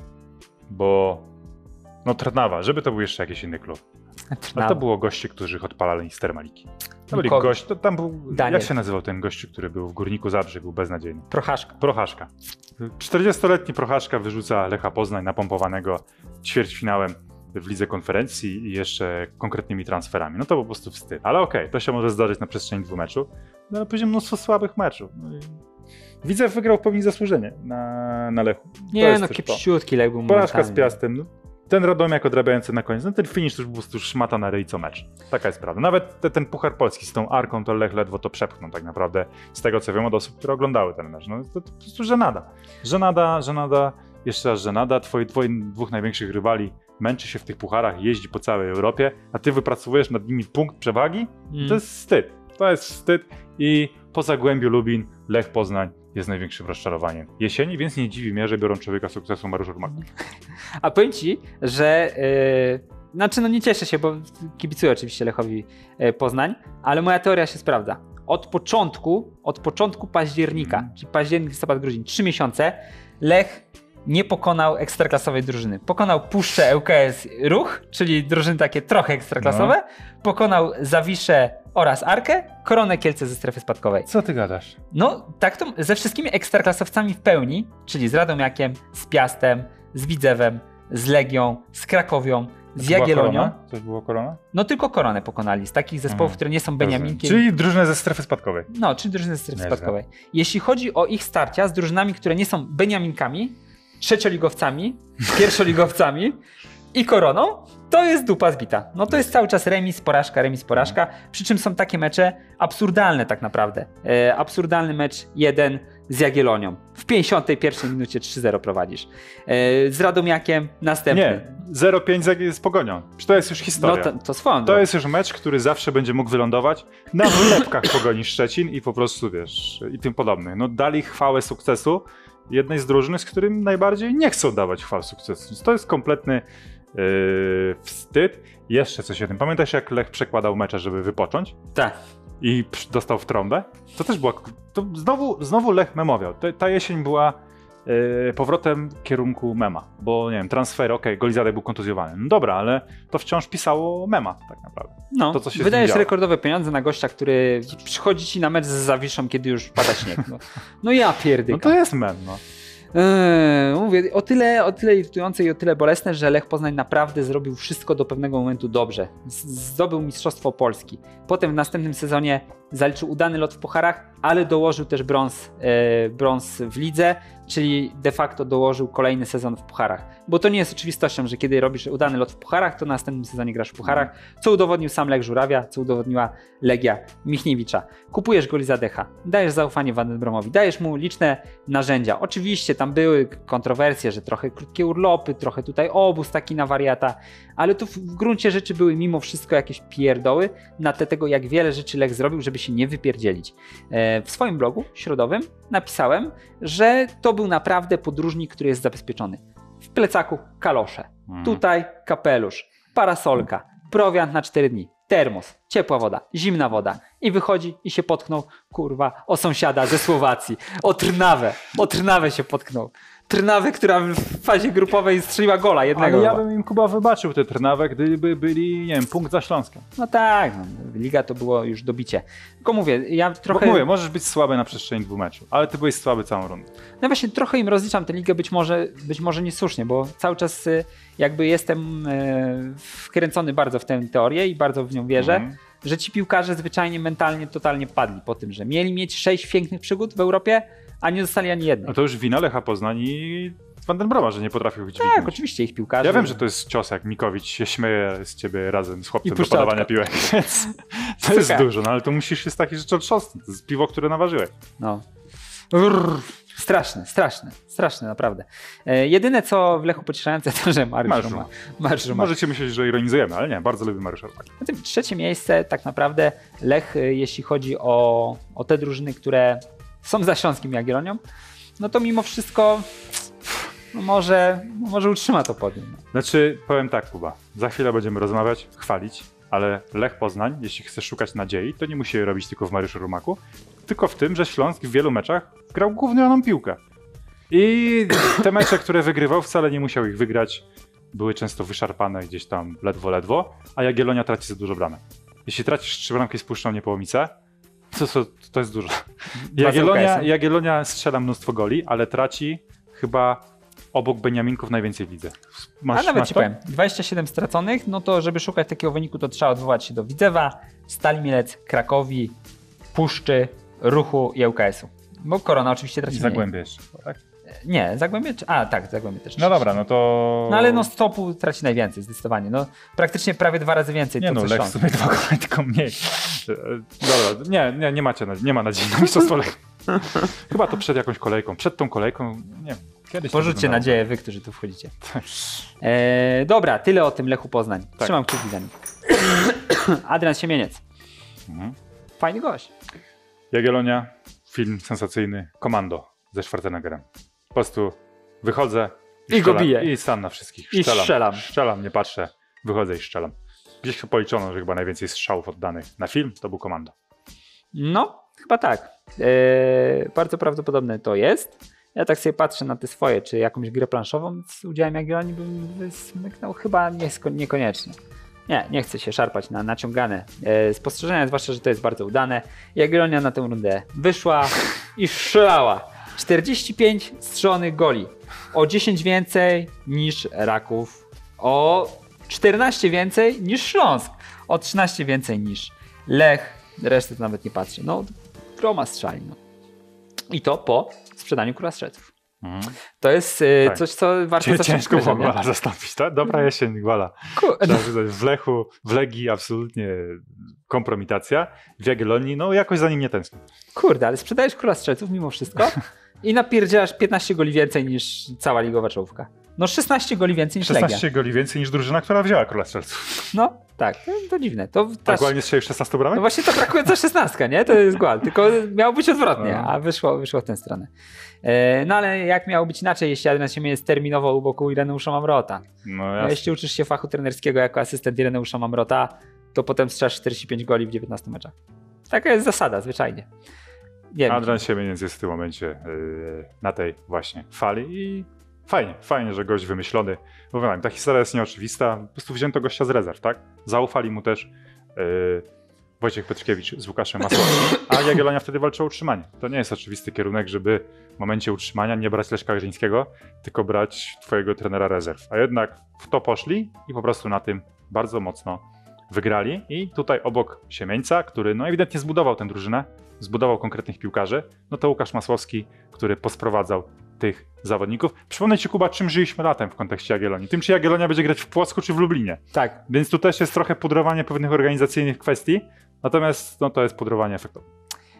Bo no Trnawa, żeby to był jeszcze jakiś inny klub. Ale to było goście, którzy odpalali z Termaliki. To byli goście, to tam był, Daniel. Jak się nazywał ten gościu, który był w Górniku Zabrze, był beznadziejny? Prochaszka. 40-letni Prochaszka wyrzuca Lecha Poznań napompowanego ćwierćfinałem w lidze konferencji i jeszcze konkretnymi transferami. No to po prostu wstyd. Ale okej, to się może zdarzyć na przestrzeni 2 meczów. No ale później mnóstwo słabych meczów. No i Widzew wygrał w pełni zasłużenie na Lechu. Nie, no kiepściutki Lech był. Porażka z Piastem. No, ten Radomiak odrabiający na koniec. No ten finish to już po prostu szmata na ryj co mecz. Taka jest prawda. Nawet ten Puchar Polski z tą Arką to Lech ledwo to przepchnął tak naprawdę. Z tego co wiem od osób, które oglądały ten mecz. No to po prostu żenada. Żenada. Jeszcze raz żenada. Twoich 2 największych rywali męczy się w tych pucharach, jeździ po całej Europie, a ty wypracowujesz nad nimi punkt przewagi? To jest wstyd. To jest wstyd i po Zagłębiu Lubin Lech Poznań jest największym rozczarowaniem jesieni, więc nie dziwi mnie, że biorą człowieka sukcesu Mariusz Rumak. A powiem ci, że znaczy no nie cieszę się, bo kibicuję oczywiście Lechowi Poznań, ale moja teoria się sprawdza. Od początku października, czyli październik, listopad, grudzień, 3 miesiące, Lech nie pokonał ekstraklasowej drużyny. Pokonał Puszczę ŁKS Ruch, czyli drużyny takie trochę ekstraklasowe, pokonał Zawiszę oraz Arkę, Koronę Kielce ze strefy spadkowej. Co ty gadasz? No tak to ze wszystkimi ekstraklasowcami w pełni, czyli z Radomiakiem, z Piastem, z Widzewem, z Legią, z Krakowią, z Jagiellonią. Coś było Korona? No tylko Koronę pokonali, z takich zespołów, które nie są beniaminkiem. Czyli drużynę ze strefy spadkowej. No, czyli drużynę ze strefy spadkowej. Jeśli chodzi o ich starcia z drużynami, które nie są beniaminkami, trzecioligowcami, pierwszoligowcami i Koroną, to jest dupa zbita. No to jest cały czas remis, porażka, przy czym są takie mecze absurdalne tak naprawdę. Absurdalny mecz 1 z Jagiellonią. W 51 minucie 3-0 prowadzisz. Z Radomiakiem następny. Nie, 0-5 z Pogonią. To jest już historia. No to swoją to jest już mecz, który zawsze będzie mógł wylądować na wlepkach Pogoni Szczecin i po prostu wiesz, i tym podobnych. No dali chwałę sukcesu jednej z drużyn, z którym najbardziej nie chcą dawać chwał sukcesu. Więc to jest kompletny wstyd. Jeszcze coś o tym. Pamiętasz, jak Lech przekładał mecze, żeby wypocząć? Tak. I dostał w trąbę? To też była... To znowu Lech memowiał. Ta jesień była powrotem kierunku mema, bo nie wiem, transfery, Golizadek był kontuzjowany. No dobra, ale to wciąż pisało mema tak naprawdę. No, to, co się wydajesz działo. rekordowe pieniądze na gościa, który przychodzi ci na mecz z Zawiszą, kiedy już pada śnieg. No ja pierdykam. No to jest mem, no. Mówię, o tyle irytujące i o tyle bolesne, że Lech Poznań naprawdę zrobił wszystko do pewnego momentu dobrze. Zdobył Mistrzostwo Polski. Potem w następnym sezonie zaliczył udany lot w pucharach, ale dołożył też brąz w lidze, czyli de facto dołożył kolejny sezon w pucharach. Bo to nie jest oczywistością, że kiedy robisz udany lot w pucharach, to na następnym sezonie grasz w pucharach, co udowodnił sam Lech Żurawia, co udowodniła Legia Michniewicza. Kupujesz Golizadecha, dajesz zaufanie Vandenbromowi, dajesz mu liczne narzędzia. Oczywiście tam były kontrowersje, że trochę krótkie urlopy, trochę tutaj obóz taki na wariata, ale to w gruncie rzeczy były mimo wszystko jakieś pierdoły na tle tego, jak wiele rzeczy Lech zrobił, żeby się nie wypierdzielić. W swoim blogu środowym napisałem, że to był naprawdę podróżnik, który jest zabezpieczony. W plecaku kalosze, tutaj kapelusz, parasolka, prowiant na 4 dni, termos, ciepła woda, zimna woda i wychodzi i się potknął, kurwa, o sąsiada ze Słowacji, o Trnawę się potknął. Trnawę, która w fazie grupowej strzeliła gola jednego. Ale ja bym im, Kuba, wybaczył tę Trnawę, gdyby byli, nie wiem, punkt za Śląskiem. No tak, liga to było już dobicie. Tylko mówię, ja trochę... Bo mówię, możesz być słaby na przeszczeni 2 meczów, ale ty byłeś słaby całą rundę. No właśnie trochę im rozliczam tę ligę, być może niesłusznie, bo cały czas jakby jestem wkręcony bardzo w tę teorię i bardzo w nią wierzę, że ci piłkarze zwyczajnie mentalnie totalnie padli po tym, że mieli mieć 6 pięknych przygód w Europie, a nie dostali ani jednej. No to już wina Lecha Poznań i Vandenbroma, że nie potrafił ich Tak, dźwignąć. oczywiście ich piłkarze. Ja wiem, że to jest cios, jak Mikowicz się śmieje z ciebie razem z chłopcem do puszczaczka. podawania piłek, więc to jest dużo, no ale to musisz się z takich rzeczy otrząsnąć. To jest piwo, które naważyłeś. No. Straszne, naprawdę. Jedyne co w Lechu pocieszające to, że Mariusz Roman. Możecie myśleć, że ironizujemy, ale nie, bardzo lubię Mariusza Romana. Na tym trzecie miejsce tak naprawdę Lech, jeśli chodzi o te drużyny, które są za Śląskim Jagiellonią, no to mimo wszystko może utrzyma to podium. Znaczy, powiem tak, Kuba, za chwilę będziemy rozmawiać, chwalić, ale Lech Poznań, jeśli chce szukać nadziei, to nie musi jej robić tylko w Mariuszu Romaku, tylko w tym, że Śląsk w wielu meczach grał gównianą piłkę. I te mecze, które wygrywał, wcale nie musiał ich wygrać, były często wyszarpane gdzieś tam ledwo, a Jagiellonia traci za dużo bramek. Jeśli tracisz 3 bramki z Puszczą Niepołomice, to jest dużo. Jagiellonia strzela mnóstwo goli, ale traci chyba obok Beniaminków najwięcej w lidze. A nawet ci powiem, 27 straconych, no to żeby szukać takiego wyniku, to trzeba odwołać się do Widzewa, Stali Mielec, Krakowi, Puszczy, Ruchu i ŁKS-u. Bo Korona oczywiście traci mniej. Zagłębie jeszcze, tak? Nie, Zagłębie, Zagłębie też. No dobra, no to... No ale Stopu traci najwięcej, zdecydowanie. No praktycznie prawie 2 razy więcej. Nie, Lech w sumie 2 gole, tylko mniej. Dobra, nie ma nadziei na mistrzostwo Lech. Chyba to przed jakąś kolejką. Przed tą kolejką, nie wiem. Porzućcie nadzieję wy, którzy tu wchodzicie. Dobra, tyle o tym Lechu Poznań. Trzymam kciuki za nich. Adrian Siemieniec. Fajny gość. Jagiellonia, film sensacyjny, Komando ze Schwarzeneggerem. Po prostu wychodzę i go biję. I sam na wszystkich. Strzelam, nie patrzę, wychodzę i strzelam. Gdzieś policzono, że chyba najwięcej strzałów oddanych na film to był Komando. No, chyba tak. Bardzo prawdopodobne to jest. Ja tak sobie patrzę na te swoje, czy jakąś grę planszową z udziałem Jagiellonii bym wysmyknął? Chyba niekoniecznie. Nie chcę się szarpać na naciągane spostrzeżenia, zwłaszcza, że to jest bardzo udane. Jagiellonia na tę rundę wyszła i strzelała. 45 strzelonych goli. O 10 więcej niż Raków. O 14 więcej niż Śląsk. O 13 więcej niż Lech. Resztę to nawet nie patrzę. No, groma strzali. No. I to po sprzedaniu Króla Strzelców. To jest coś, co warto ciężko było Gola zastąpić, tak? Dobra jesień Gola. W Lechu, w Legii absolutnie kompromitacja. W Jagiellonii, no jakoś za nim nie tęsknię. Kurde, ale sprzedajesz Króla Strzelców mimo wszystko i napierdzielasz 15 goli więcej niż cała ligowa czołówka. No 16 goli więcej niż Legia. 16 goli więcej niż drużyna, która wzięła Króla Strzelców. No tak, to dziwne. Aktualnie strzelił 16 bramek? No właśnie to brakująca 16, nie? To jest głal. Tylko miało być odwrotnie, a wyszło w tę stronę. No ale jak miało być inaczej, jeśli Adrian Siemieniec terminowo u boku Ireneusza Mamrota? No jeśli uczysz się fachu trenerskiego jako asystent Ireneusza Mamrota, to potem strzelasz 45 goli w 19 meczach. Taka jest zasada, zwyczajnie. Adrian Siemieniec jest w tym momencie na tej właśnie fali i fajnie, że gość wymyślony. Bo wiem, ta historia jest nieoczywista, po prostu wzięto gościa z rezerw, tak? Zaufali mu też Wojciech Petrkiewicz z Łukaszem Masłowskim, a Jagiellonia wtedy walczył o utrzymanie. To nie jest oczywisty kierunek, żeby w momencie utrzymania nie brać Leszka Grzyńskiego, tylko brać twojego trenera rezerw. A jednak w to poszli i po prostu na tym bardzo mocno wygrali. I tutaj obok Siemieńca, który no ewidentnie zbudował tę drużynę, zbudował konkretnych piłkarzy, no to Łukasz Masłowski, który posprowadzał tych zawodników. Przypomnę ci, Kuba, czym żyliśmy latem w kontekście Jagiellonii. Tym, czy Jagiellonia będzie grać w Płocku czy w Lublinie. Tak. Więc tu też jest trochę pudrowanie pewnych organizacyjnych kwestii, natomiast no, to jest pudrowanie efektowne.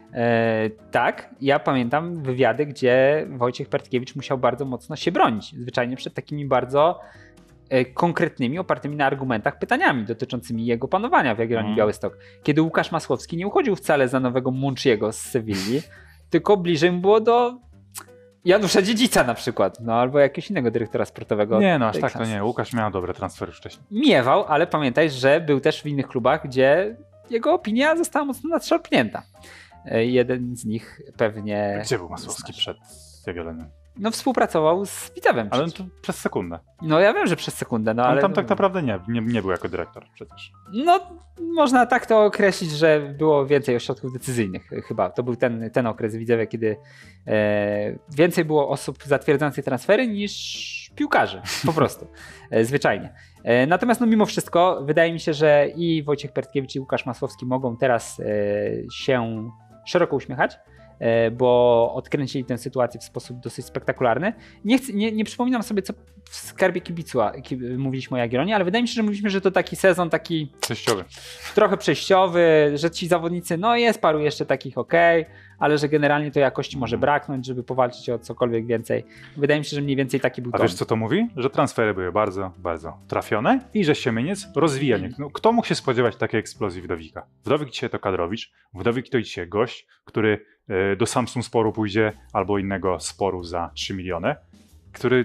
Tak, ja pamiętam wywiady, gdzie Wojciech Pertkiewicz musiał bardzo mocno się bronić. Zwyczajnie przed takimi bardzo konkretnymi, opartymi na argumentach pytaniami dotyczącymi jego panowania w Jagiellonii Białystok. Kiedy Łukasz Masłowski nie uchodził wcale za nowego Munchiego z Sewilli, tylko bliżej mu było do Janusza Dziedzica na przykład, no albo jakiegoś innego dyrektora sportowego. Nie, no aż tak to nie. Łukasz miał dobre transfery wcześniej. Miewał, ale pamiętaj, że był też w innych klubach, gdzie jego opinia została mocno nadszarpnięta. Jeden z nich pewnie... Gdzie był Masłowski przed Jagiellonią? No współpracował z Widzewem. Ale to przez sekundę. No ja wiem, że przez sekundę. No, ale tam tak naprawdę nie był jako dyrektor przecież. No można tak to określić, że było więcej ośrodków decyzyjnych chyba. To był ten okres w Widzewie, kiedy więcej było osób zatwierdzających transfery niż piłkarzy. Po prostu. Zwyczajnie. Natomiast no mimo wszystko wydaje mi się, że i Wojciech Pertkiewicz i Łukasz Masłowski mogą teraz się szeroko uśmiechać, bo odkręcili tę sytuację w sposób dosyć spektakularny. Nie przypominam sobie, co w skarbie kibicu mówiliśmy o Jagiellonii, ale wydaje mi się, że mówiliśmy, że to taki sezon taki przejściowy. Trochę przejściowy, że ci zawodnicy, no jest paru jeszcze takich ale że generalnie to jakości może braknąć, żeby powalczyć o cokolwiek więcej. Wydaje mi się, że mniej więcej taki był ton. A wiesz co to mówi? Że transfery były bardzo, bardzo trafione i że Siemieniec rozwija. No, kto mógł się spodziewać takiej eksplozji Wdowika? Wdowik dzisiaj to Kadrowicz, Wdowik to dzisiaj gość, który do Samsung Sporu pójdzie albo innego sporu za 3 miliony, który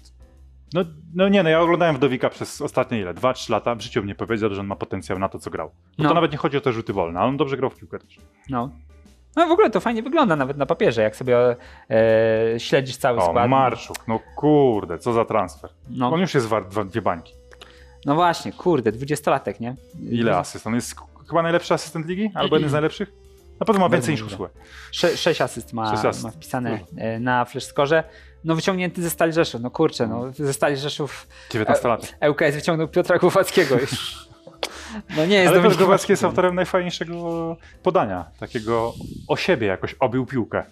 ja oglądałem Wdowika przez ostatnie 2-3 lata, w życiu mnie powiedział, że on ma potencjał na to, co grał. Bo to nawet nie chodzi o te rzuty wolne, ale on dobrze grał w piłkę też. No w ogóle to fajnie wygląda nawet na papierze, jak sobie śledzisz cały skład. Marczuk, no kurde, co za transfer. On już jest wart 2 bańki. No właśnie, kurde, 20-latek, nie? Ile asyst? On jest chyba najlepszy asystent ligi? Albo jeden z najlepszych? Na pewno ma więcej niż Usłę. 6 asyst ma wpisane na Flashscorze. No wyciągnięty ze Stali Rzeszów, no kurczę, ze Stali Rzeszów 19 lat. ŁKS wyciągnął Piotra Głowackiego już. No nie jest. Ale Piotr Głowacki jest autorem najfajniejszego podania, takiego o siebie jakoś obił piłkę.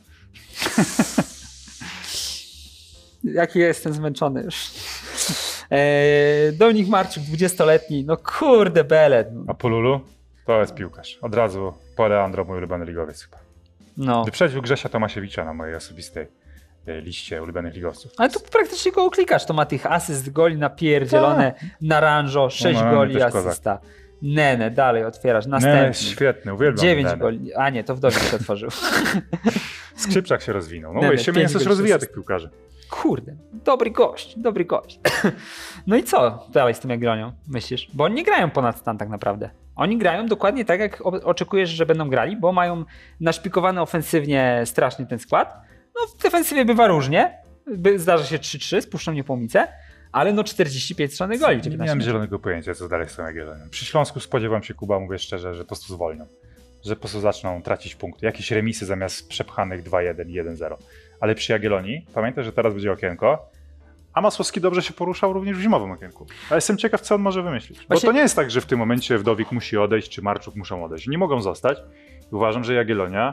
Jaki jestem zmęczony już. Dominik Marczuk, 20-letni, no kurde belet. A Polulu? To jest piłkarz. Od razu po Leandro, mój ulubiony ligowiec chyba. No. Wyprzedził Grzesia Tomasiewicza na mojej osobistej liście ulubionych ligowców. Ale tu praktycznie go uklikasz, to ma tych asyst, goli napierdzielone, Naranjo, 6 goli asysta. Nene, dalej otwierasz, następny. Jest świetny, uwielbiam 9 Nene. goli, a nie, to Wdowik się otworzył. Skrzypczak się rozwinął, no i Siemieniec też rozwija tych piłkarzy. Kurde, dobry gość. No i co dalej z tym Jagiellonią, myślisz? Bo oni nie grają ponad stan tak naprawdę. Oni grają dokładnie tak, jak oczekujesz, że będą grali, bo mają naszpikowany ofensywnie strasznie ten skład. No w defensywie bywa różnie, zdarza się 3-3, spuszczą niepołomicę, ale no 45 strzelonych goli. Nie miałem zielonego pojęcia, co dalej z tą Jagiellonią. Przy Śląsku spodziewam się, Kuba, mówię szczerze, że po prostu zwolnią. Że po prostu zaczną tracić punkty. Jakieś remisy zamiast przepchanych 2-1 i 1-0. Ale przy Jagiellonii, pamiętaj, że teraz będzie okienko, a Masłowski dobrze się poruszał również w zimowym okienku. Ale jestem ciekaw, co on może wymyślić. Bo to nie jest tak, że w tym momencie Wdowik musi odejść, czy Marczuk muszą odejść. Nie mogą zostać. Uważam, że Jagiellonia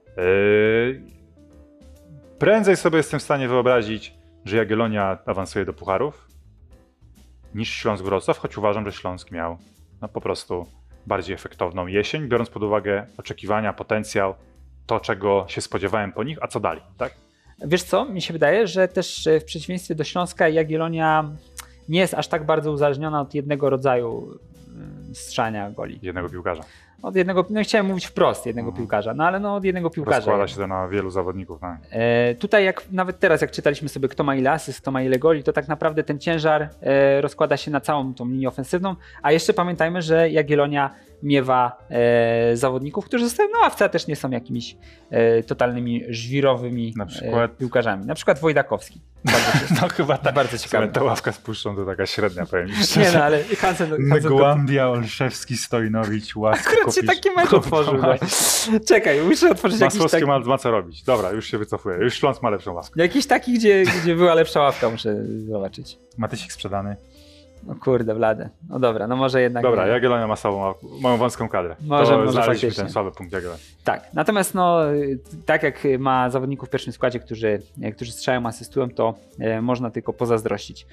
prędzej sobie jestem w stanie wyobrazić, że Jagiellonia awansuje do pucharów niż Śląsk Wrocław, choć uważam, że Śląsk miał po prostu bardziej efektowną jesień, biorąc pod uwagę oczekiwania, potencjał, to czego się spodziewałem po nich, a co dali, tak? Wiesz co, mi się wydaje, że też w przeciwieństwie do Śląska Jagiellonia nie jest aż tak bardzo uzależniona od jednego rodzaju strzelania goli. Jednego piłkarza. Od jednego, no chciałem mówić wprost jednego piłkarza, no ale no od jednego piłkarza. Rozkłada się to na wielu zawodników. Tak? Tutaj nawet teraz jak czytaliśmy sobie kto ma ile asyst, kto ma ile goli, to tak naprawdę ten ciężar rozkłada się na całą tą linię ofensywną, a jeszcze pamiętajmy, że Jagiellonia miewa zawodników, którzy zostają na ławce, a też nie są jakimiś totalnymi żwirowymi piłkarzami. Na przykład Wojdakowski. No chyba tak. Bardzo ciekawe. Ta ławka z Puszczą to taka średnia, powiem. Nie no, ale Hansen Głambia, Olszewski, Stojnowicz, Łask, Akurat się taki mecz otworzył. No. Czekaj, muszę otworzyć jakiś taki... ma co robić. Dobra, już się wycofuję. Już Śląsk ma lepszą ławkę. Jakiś taki, gdzie była lepsza ławka, muszę zobaczyć. Matysik sprzedany. No kurde, blade. No dobra, no może jednak... Dobra, Jagiellonia ma moją wąską kadrę. Może znaleźliśmy ten słaby punkt Jagiellonii. Tak, natomiast no, tak jak ma zawodników w pierwszym składzie, którzy strzelają, asystują, to można tylko pozazdrościć.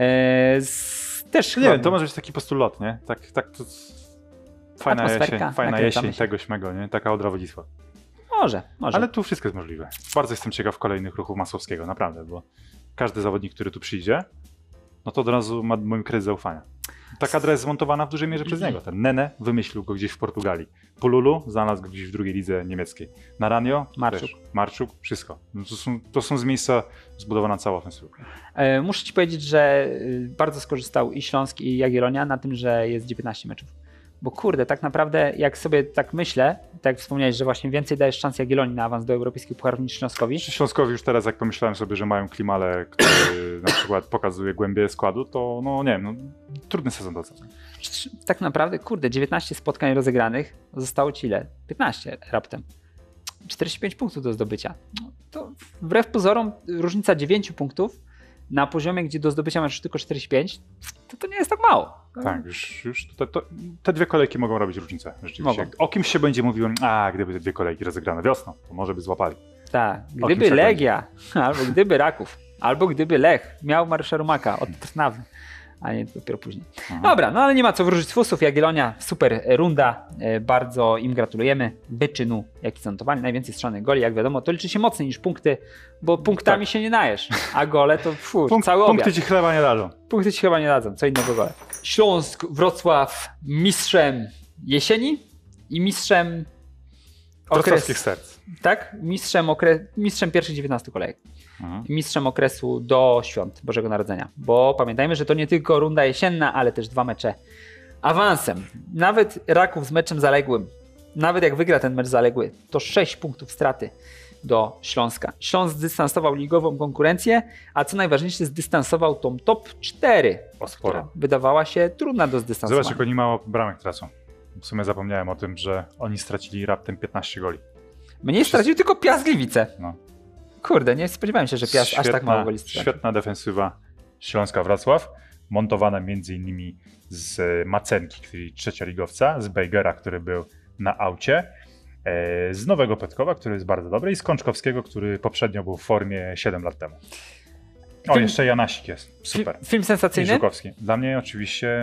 Też nie wiem, to może być taki postulat, nie? Tak to fajna jesień tego śmego, nie? Taka Odra Wodzisław. Może. Ale tu wszystko jest możliwe. Bardzo jestem ciekaw kolejnych ruchów Masłowskiego, naprawdę, bo każdy zawodnik, który tu przyjdzie, no to od razu ma mój kredyt zaufania. Ta kadra jest zmontowana w dużej mierze przez niego. Ten Nene wymyślił go gdzieś w Portugalii. Pululu znalazł go gdzieś w drugiej lidze niemieckiej. Naranio, Marczuk, wszystko. No to są z miejsca zbudowana cała ofensywa. Muszę ci powiedzieć, że bardzo skorzystał i Śląsk, i Jagiellonia na tym, że jest 19 meczów. Bo kurde, tak naprawdę jak sobie tak myślę, tak jak wspomniałeś, że właśnie więcej dajesz szans Jagiellonii na awans do europejskich pucharów niż Śląskowi. Śląskowi już teraz, jak pomyślałem sobie, że mają Klimale, który na przykład pokazuje głębię składu, to no nie wiem, trudny sezon do oceny. Tak naprawdę, kurde, 19 spotkań rozegranych, zostało ci ile? 15 raptem. 45 punktów do zdobycia. No, to wbrew pozorom różnica 9 punktów na poziomie, gdzie do zdobycia masz tylko 45, to nie jest tak mało. Tak, już te dwie kolejki mogą robić różnicę. Rzeczywiście. O kimś się będzie mówiło, gdyby te dwie kolejki rozegrane wiosną, to może by złapali. Tak, gdyby Legia, albo gdyby Raków, albo gdyby Lech miał Mariusza Rumaka od Trnawy, a nie dopiero później. Dobra, no ale nie ma co wróżyć z fusów. Jagiellonia, super runda, bardzo im gratulujemy. Wyczynu, jaki zanotowali, najwięcej strzelonych goli, jak wiadomo, to liczy się mocniej niż punkty, bo punktami się nie najesz, a gole to cały obiad. Punkty ci chleba nie dadzą. Punkty ci chyba nie dadzą, co innego gole. Śląsk, Wrocław mistrzem jesieni i mistrzem wrocławskich serc. Tak? Mistrzem pierwszych 19 kolejek. Mistrzem okresu do świąt Bożego Narodzenia. Bo pamiętajmy, że to nie tylko runda jesienna, ale też 2 mecze awansem. Nawet Raków z meczem zaległym, nawet jak wygra ten mecz zaległy, to 6 punktów straty do Śląska. Śląsk zdystansował ligową konkurencję, a co najważniejsze, zdystansował tą top 4, która wydawała się trudna do zdystansowania. Zobacz, jak oni mało bramek tracą. W sumie zapomniałem o tym, że oni stracili raptem 15 goli. Mniej stracił tylko Piast Gliwice. No. Kurde, nie spodziewałem się, że Piast aż tak mało goli stracił. Świetna defensywa Śląska Wrocław, montowana m.in. z Macenki, czyli trzecioligowca, z Bejgera, który był na aucie, z Nowego Petkowa, który jest bardzo dobry, i z Kączkowskiego, który poprzednio był w formie 7 lat temu. Jeszcze Janasik jest, super. Film sensacyjny? I Żukowski. Dla mnie oczywiście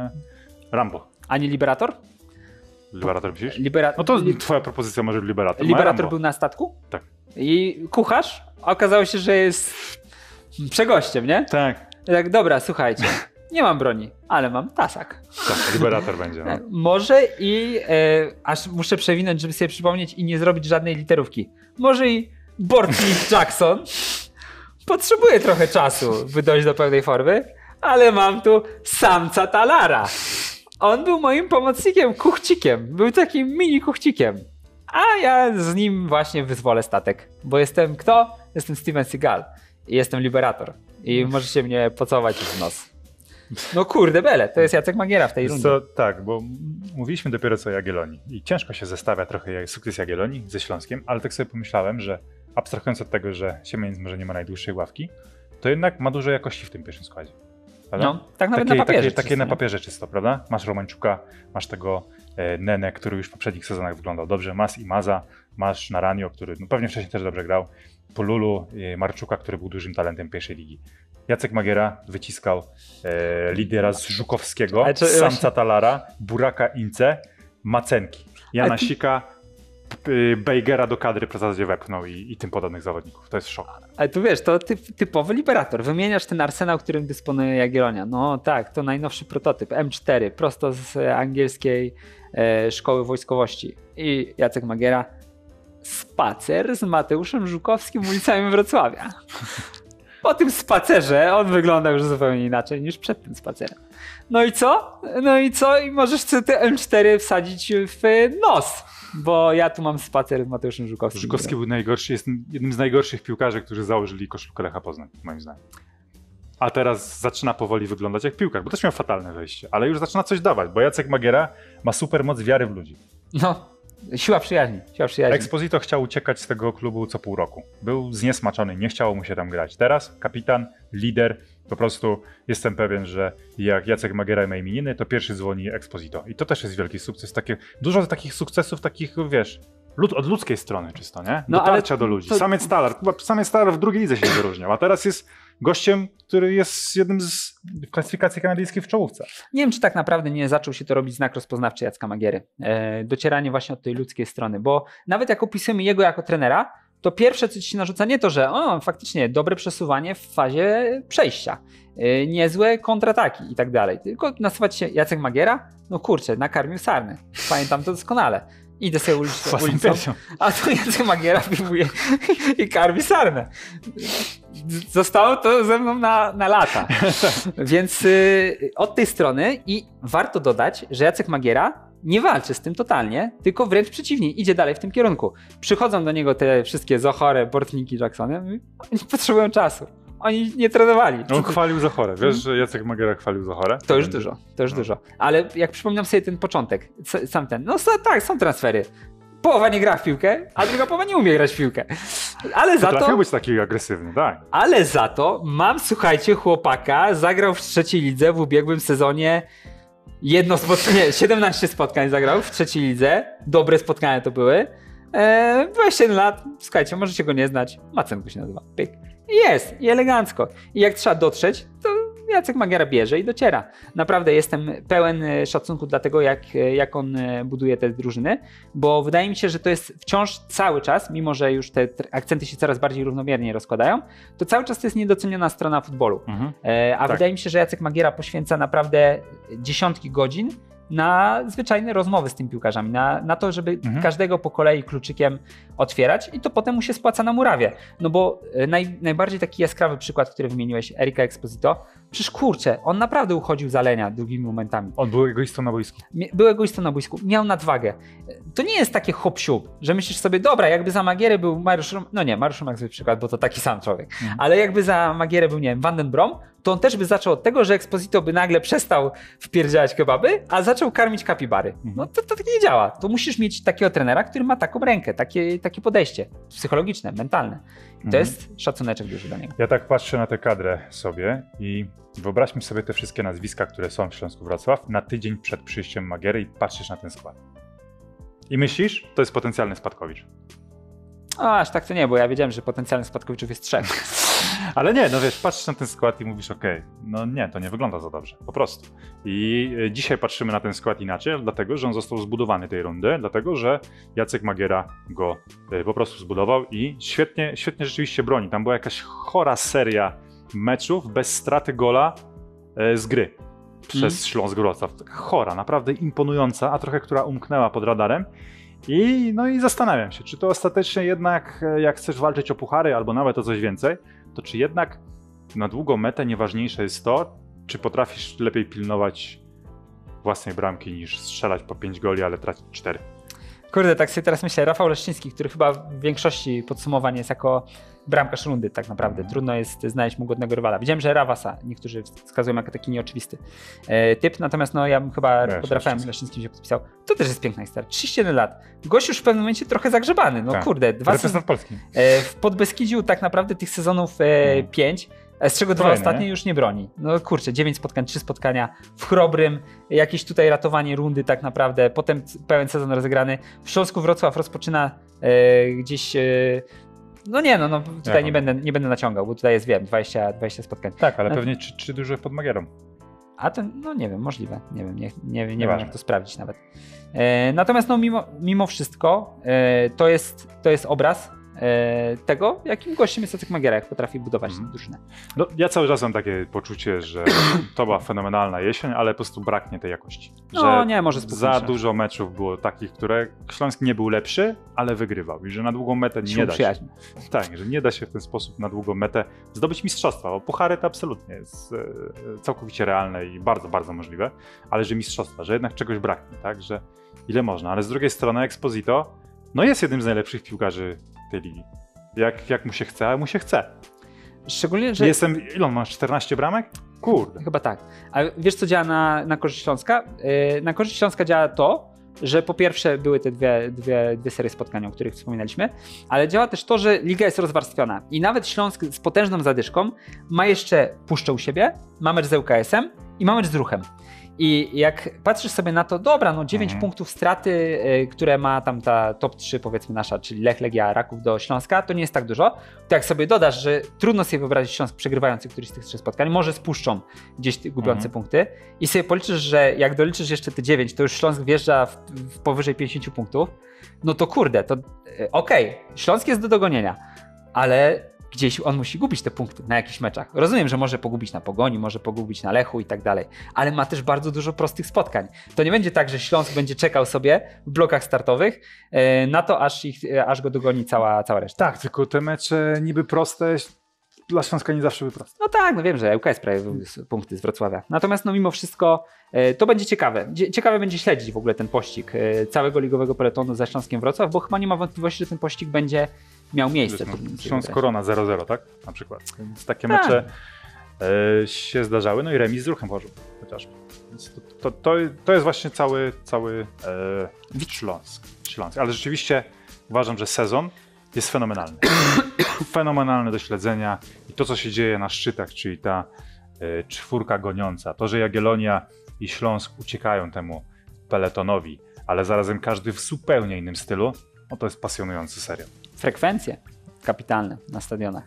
Rambo. A nie Liberator? Liberator myślisz? No to twoja propozycja może Liberator. Liberator był na statku? Tak. I kucharz? Okazało się, że jest przegościem, nie? Tak. Tak, dobra, słuchajcie. Nie mam broni, ale mam tasak. Tak, Liberator będzie. No. Może i, aż muszę przewinąć, żeby sobie przypomnieć i nie zrobić żadnej literówki. Może i Bortnick Jackson potrzebuje trochę czasu, by dojść do pełnej formy, ale mam tu Samca Talara. On był moim pomocnikiem, kuchcikiem. Był takim mini kuchcikiem. A ja z nim właśnie wyzwolę statek. Bo jestem kto? Jestem Steven Seagal. I jestem Liberator. I możecie mnie pocałować w nos. No kurde bele, to jest Jacek Magiera w tej rundzie. Tak, bo mówiliśmy dopiero co o Jagiellonii. I ciężko się zestawia trochę sukces Jagiellonii ze Śląskiem, ale tak sobie pomyślałem, że abstrahując od tego, że Siemieniec może nie ma najdłuższej ławki, to jednak ma dużo jakości w tym pierwszym składzie. Prawda? No, tak nawet na papierze. Takie na papierze czysto, prawda? Masz Romańczuka, masz tego Nene, który już w poprzednich sezonach wyglądał dobrze, masz Imaza, masz Naranio, który pewnie wcześniej też dobrze grał, Pululu, Marczuka, który był dużym talentem pierwszej ligi. Jacek Magiera wyciskał lidera z Żukowskiego, Samca Talara, Buraka Ince, Macenki, Janasika, Bejgera do kadry w zasadzie wepchnął i tym podobnych zawodników. To jest szok. Ale tu wiesz, to typowy Liberator. Wymieniasz ten arsenał, którym dysponuje Jagiellonia. No tak, to najnowszy prototyp M4, prosto z angielskiej szkoły wojskowości. I Jacek Magiera, spacer z Mateuszem Żukowskim ulicami Wrocławia. po tym spacerze on wygląda już zupełnie inaczej niż przed tym spacerem. No i co? I możesz sobie te M4 wsadzić w nos. Bo ja tu mam spacer z Mateuszem Żukowskim. Żukowski był najgorszy, jest jednym z najgorszych piłkarzy, którzy założyli koszulkę Lecha Poznań, moim zdaniem. A teraz zaczyna powoli wyglądać jak piłkarz, bo też miał fatalne wejście, ale już zaczyna coś dawać, bo Jacek Magiera ma super moc wiary w ludzi. No, siła przyjaźni. Exposito chciał uciekać z tego klubu co pół roku. Był zniesmaczony, nie chciało mu się tam grać. Teraz kapitan, lider, po prostu jestem pewien, że jak Jacek Magiera ma imieniny, to pierwszy dzwoni Exposito. I to też jest wielki sukces. Dużo takich sukcesów, takich wiesz, od ludzkiej strony czysto, nie? Dotarcia do ludzi. Samiec Stalar w drugiej lidze się nie wyróżniał, a teraz jest gościem, który jest jednym z w klasyfikacji kanadyjskiej w czołówce. Nie wiem, czy tak naprawdę nie zaczął się to robić znak rozpoznawczy Jacka Magiery. Docieranie właśnie od tej ludzkiej strony, bo nawet jak opisujemy jego jako trenera, to pierwsze, co ci się narzuca, nie to, że faktycznie dobre przesuwanie w fazie przejścia, niezłe kontrataki i tak dalej, tylko nasuwać się Jacek Magiera, no kurczę, nakarmił sarny. Pamiętam to doskonale. Idę sobie ulicą, a tu Jacek Magiera piłuje i karmi sarnę. Zostało to ze mną na lata. Więc od tej strony i warto dodać, że Jacek Magiera nie walczy z tym totalnie, tylko wręcz przeciwnie, idzie dalej w tym kierunku. Przychodzą do niego te wszystkie Zohore, Bortniki, Jacksony, oni potrzebują czasu. Oni nie trenowali. On chwalił Zohorę. Wiesz, że Jacek Magiera chwalił Zohorę? To już dużo. Ale jak przypominam sobie ten początek, tak, są transfery. Połowa nie gra w piłkę, a druga połowa nie umie grać w piłkę. Ale za to potrafił być taki agresywny, tak. Ale za to mam, słuchajcie, chłopaka, zagrał w trzeciej lidze w ubiegłym sezonie 17 spotkań zagrał w trzeciej lidze. Dobre spotkania to były. 27 lat, słuchajcie, możecie go nie znać. Macenko się nazywa. Pyk. I elegancko. I jak trzeba dotrzeć, to Jacek Magiera bierze i dociera. Naprawdę jestem pełen szacunku dla tego, jak on buduje te drużyny, bo wydaje mi się, że to jest wciąż cały czas, mimo że już te akcenty się coraz bardziej równomiernie rozkładają, to cały czas to jest niedoceniona strona futbolu. Tak. Wydaje mi się, że Jacek Magiera poświęca naprawdę dziesiątki godzin na zwyczajne rozmowy z tymi piłkarzami, na to, żeby każdego po kolei kluczykiem otwierać i to potem mu się spłaca na murawie. No bo najbardziej taki jaskrawy przykład, który wymieniłeś, Erika Exposito, przecież kurczę, on naprawdę uchodził za lenia długimi momentami. On był egoistą na boisku. Był egoistą na boisku, miał nadwagę. To nie jest takie hop-siup, że myślisz sobie, dobra, jakby za Magierę był Mariusz Romak, no nie, Mariusz Romak zły przykład, bo to taki sam człowiek, ale jakby za Magierę był, nie wiem, Van den Brom, to on też by zaczął od tego, że Exposito by nagle przestał wpierdzielać kebaby, a zaczął karmić kapibary. No to tak nie działa. To musisz mieć takiego trenera, który ma taką rękę, takie podejście psychologiczne, mentalne. I to jest szacuneczek duży dla niego. Ja tak patrzę na tę kadrę sobie i wyobraźmy sobie te wszystkie nazwiska, które są w Śląsku Wrocław na tydzień przed przyjściem Magiery i patrzysz na ten skład. I myślisz, to jest potencjalny spadkowicz. Aż tak to nie, bo ja wiedziałem, że potencjalnych spadkowiczów jest 3. Ale nie, no wiesz, patrzysz na ten skład i mówisz, okej, no nie, to nie wygląda za dobrze, po prostu. I dzisiaj patrzymy na ten skład inaczej, dlatego, że on został zbudowany tej rundy, dlatego, że Jacek Magiera go po prostu zbudował i świetnie rzeczywiście broni. Tam była jakaś chora seria meczów bez straty gola z gry przez Śląsk Wrocław. Chora, naprawdę imponująca, a trochę która umknęła pod radarem. I zastanawiam się, czy to ostatecznie jednak, jak chcesz walczyć o puchary albo nawet o coś więcej, to czy jednak na długą metę nieważniejsze jest to, czy potrafisz lepiej pilnować własnej bramki niż strzelać po 5 goli, ale tracić 4. Kurde, tak sobie teraz myślę, Rafał Leszczyński, który chyba w większości podsumowań jest jako bramkarz rundy tak naprawdę. Trudno jest znaleźć mu godnego rywala. Widziałem, że Rawasa niektórzy wskazują jako taki nieoczywisty typ, natomiast ja bym chyba pod Rafałem Leszczyńskim się podpisał. To też jest piękna historia. 31 lat. Gość już w pewnym momencie trochę zagrzebany. No tak. Kurde, 2 sezony. W Podbeskidziu tak naprawdę tych sezonów 5, z czego 2 ostatnie już nie broni. No kurczę, 9 spotkań, 3 spotkania w Chrobrym, jakieś tutaj ratowanie rundy tak naprawdę, potem pełen sezon rozegrany. W Śląsku Wrocław rozpoczyna gdzieś... tutaj nie będę naciągał, bo tutaj jest, wiem, 20 spotkań. Tak, ale pewnie czy duże pod Magierą. A ten, nie wiem, możliwe. Nie wiem jak to sprawdzić nawet. Natomiast mimo wszystko to jest obraz tego, jakim gościem jest Jacek Magiera, jak potrafi budować drużynę. No, ja cały czas mam takie poczucie, że to była fenomenalna jesień, ale po prostu braknie tej jakości. Że nie, może za dużo meczów było takich, które Śląsk nie był lepszy, ale wygrywał i że na długą metę nie da się. Tak, że nie da się w ten sposób na długą metę zdobyć mistrzostwa, bo puchary to absolutnie jest całkowicie realne i bardzo, bardzo możliwe, ale że mistrzostwa, że jednak czegoś braknie, tak, że ile można, ale z drugiej strony Exposito jest jednym z najlepszych piłkarzy tej ligi. Jak mu się chce, ale mu się chce. Szczególnie, że... Ile on ma? 14 bramek? Kurde. Chyba tak. A wiesz, co działa na korzyść Śląska? Na korzyść Śląska działa to, że po pierwsze były te dwie serie spotkań, o których wspominaliśmy, ale działa też to, że liga jest rozwarstwiona i nawet Śląsk z potężną zadyszką ma jeszcze Puszczę u siebie, ma mecz z ŁKS-em i ma mecz z Ruchem. I jak patrzysz sobie na to, dobra, 9 punktów straty, które ma tam ta top 3 powiedzmy nasza, czyli Lech, Legia, Raków do Śląska, to nie jest tak dużo. To jak sobie dodasz, że trudno sobie wyobrazić Śląsk przegrywający któryś z tych 3 spotkań, może spuszczą gdzieś gubiące punkty i sobie policzysz, że jak doliczysz jeszcze te 9, to już Śląsk wjeżdża w powyżej 50 punktów, no to kurde, to okej, Śląsk jest do dogonienia, ale gdzieś on musi gubić te punkty na jakichś meczach. Rozumiem, że może pogubić na Pogoni, może pogubić na Lechu i tak dalej, ale ma też bardzo dużo prostych spotkań. To nie będzie tak, że Śląsk będzie czekał sobie w blokach startowych na to, aż go dogoni cała reszta. Tak, tylko te mecze niby proste, dla Śląska nie zawsze były proste. No tak, wiem, że ŁKS prawie punkty z Wrocławia. Natomiast mimo wszystko to będzie ciekawe. Ciekawe będzie śledzić w ogóle ten pościg całego ligowego peletonu za Śląskiem Wrocław, bo chyba nie ma wątpliwości, że ten pościg będzie miał miejsce. Śląsk Korona 0-0, tak? Na przykład. Więc takie mecze się zdarzały, i remis z Ruchem Chorzów chociażby. Więc to jest właśnie cały Śląsk. Ale rzeczywiście uważam, że sezon jest fenomenalny. Fenomenalny do śledzenia i to, co się dzieje na szczytach, czyli ta czwórka goniąca, to, że Jagiellonia i Śląsk uciekają temu peletonowi, ale zarazem każdy w zupełnie innym stylu, to jest pasjonujący serial. Frekwencje kapitalne na stadionach.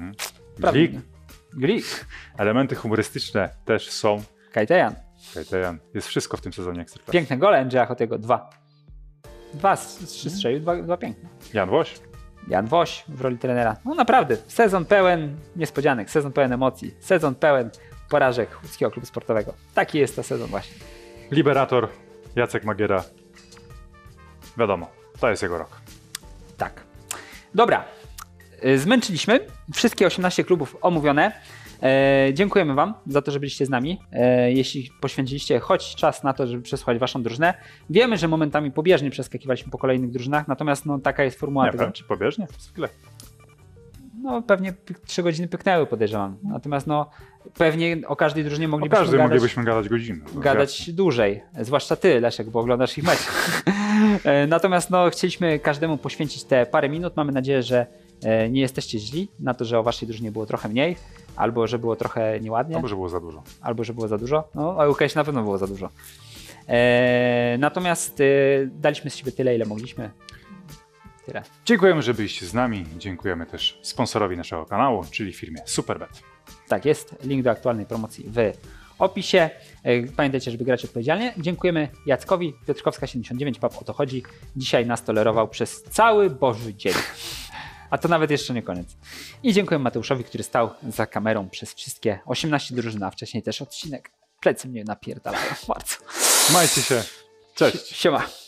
Glik. Elementy humorystyczne też są. Kajtejan. Jest wszystko w tym sezonie Ekstraklasy. Piękne gole Andrzeja Hotiego. 2 z 3 strzelił, 2 piękne. Jan Woś w roli trenera. Naprawdę, sezon pełen niespodzianek, sezon pełen emocji, sezon pełen porażek łódzkiego klubu sportowego. Taki jest to sezon właśnie. Liberator, Jacek Magiera. Wiadomo, to jest jego rok. Tak. Dobra, zmęczyliśmy. Wszystkie 18 klubów omówione. Dziękujemy Wam za to, że byliście z nami. Jeśli poświęciliście choć czas na to, żeby przesłuchać Waszą drużynę. Wiemy, że momentami pobieżnie przeskakiwaliśmy po kolejnych drużynach, natomiast taka jest formuła tego. Czy pobieżnie? Zwykle. Pewnie 3 godziny pyknęły, podejrzewam. Natomiast pewnie o każdej drużynie moglibyśmy gadać godzinę. Gadać dłużej. Zwłaszcza Ty, Leszek, bo oglądasz ich mecze. Natomiast chcieliśmy każdemu poświęcić te parę minut. Mamy nadzieję, że nie jesteście źli na to, że o Waszej drużynie było trochę mniej. Albo że było trochę nieładnie. Albo że było za dużo. A ŁKS na pewno było za dużo. Natomiast daliśmy z siebie tyle, ile mogliśmy. Tyle. Dziękujemy, że byliście z nami. Dziękujemy też sponsorowi naszego kanału, czyli firmie Superbet. Tak jest. Link do aktualnej promocji w opisie. Pamiętajcie, żeby grać odpowiedzialnie. Dziękujemy Jackowi. Piotrkowska 79, pap o to chodzi. Dzisiaj nas tolerował przez cały Boży dzień. A to nawet jeszcze nie koniec. I dziękuję Mateuszowi, który stał za kamerą przez wszystkie 18 drużyn, a wcześniej też odcinek. Plecy mnie napierdalają bardzo. Trzymajcie się. Cześć. Siema.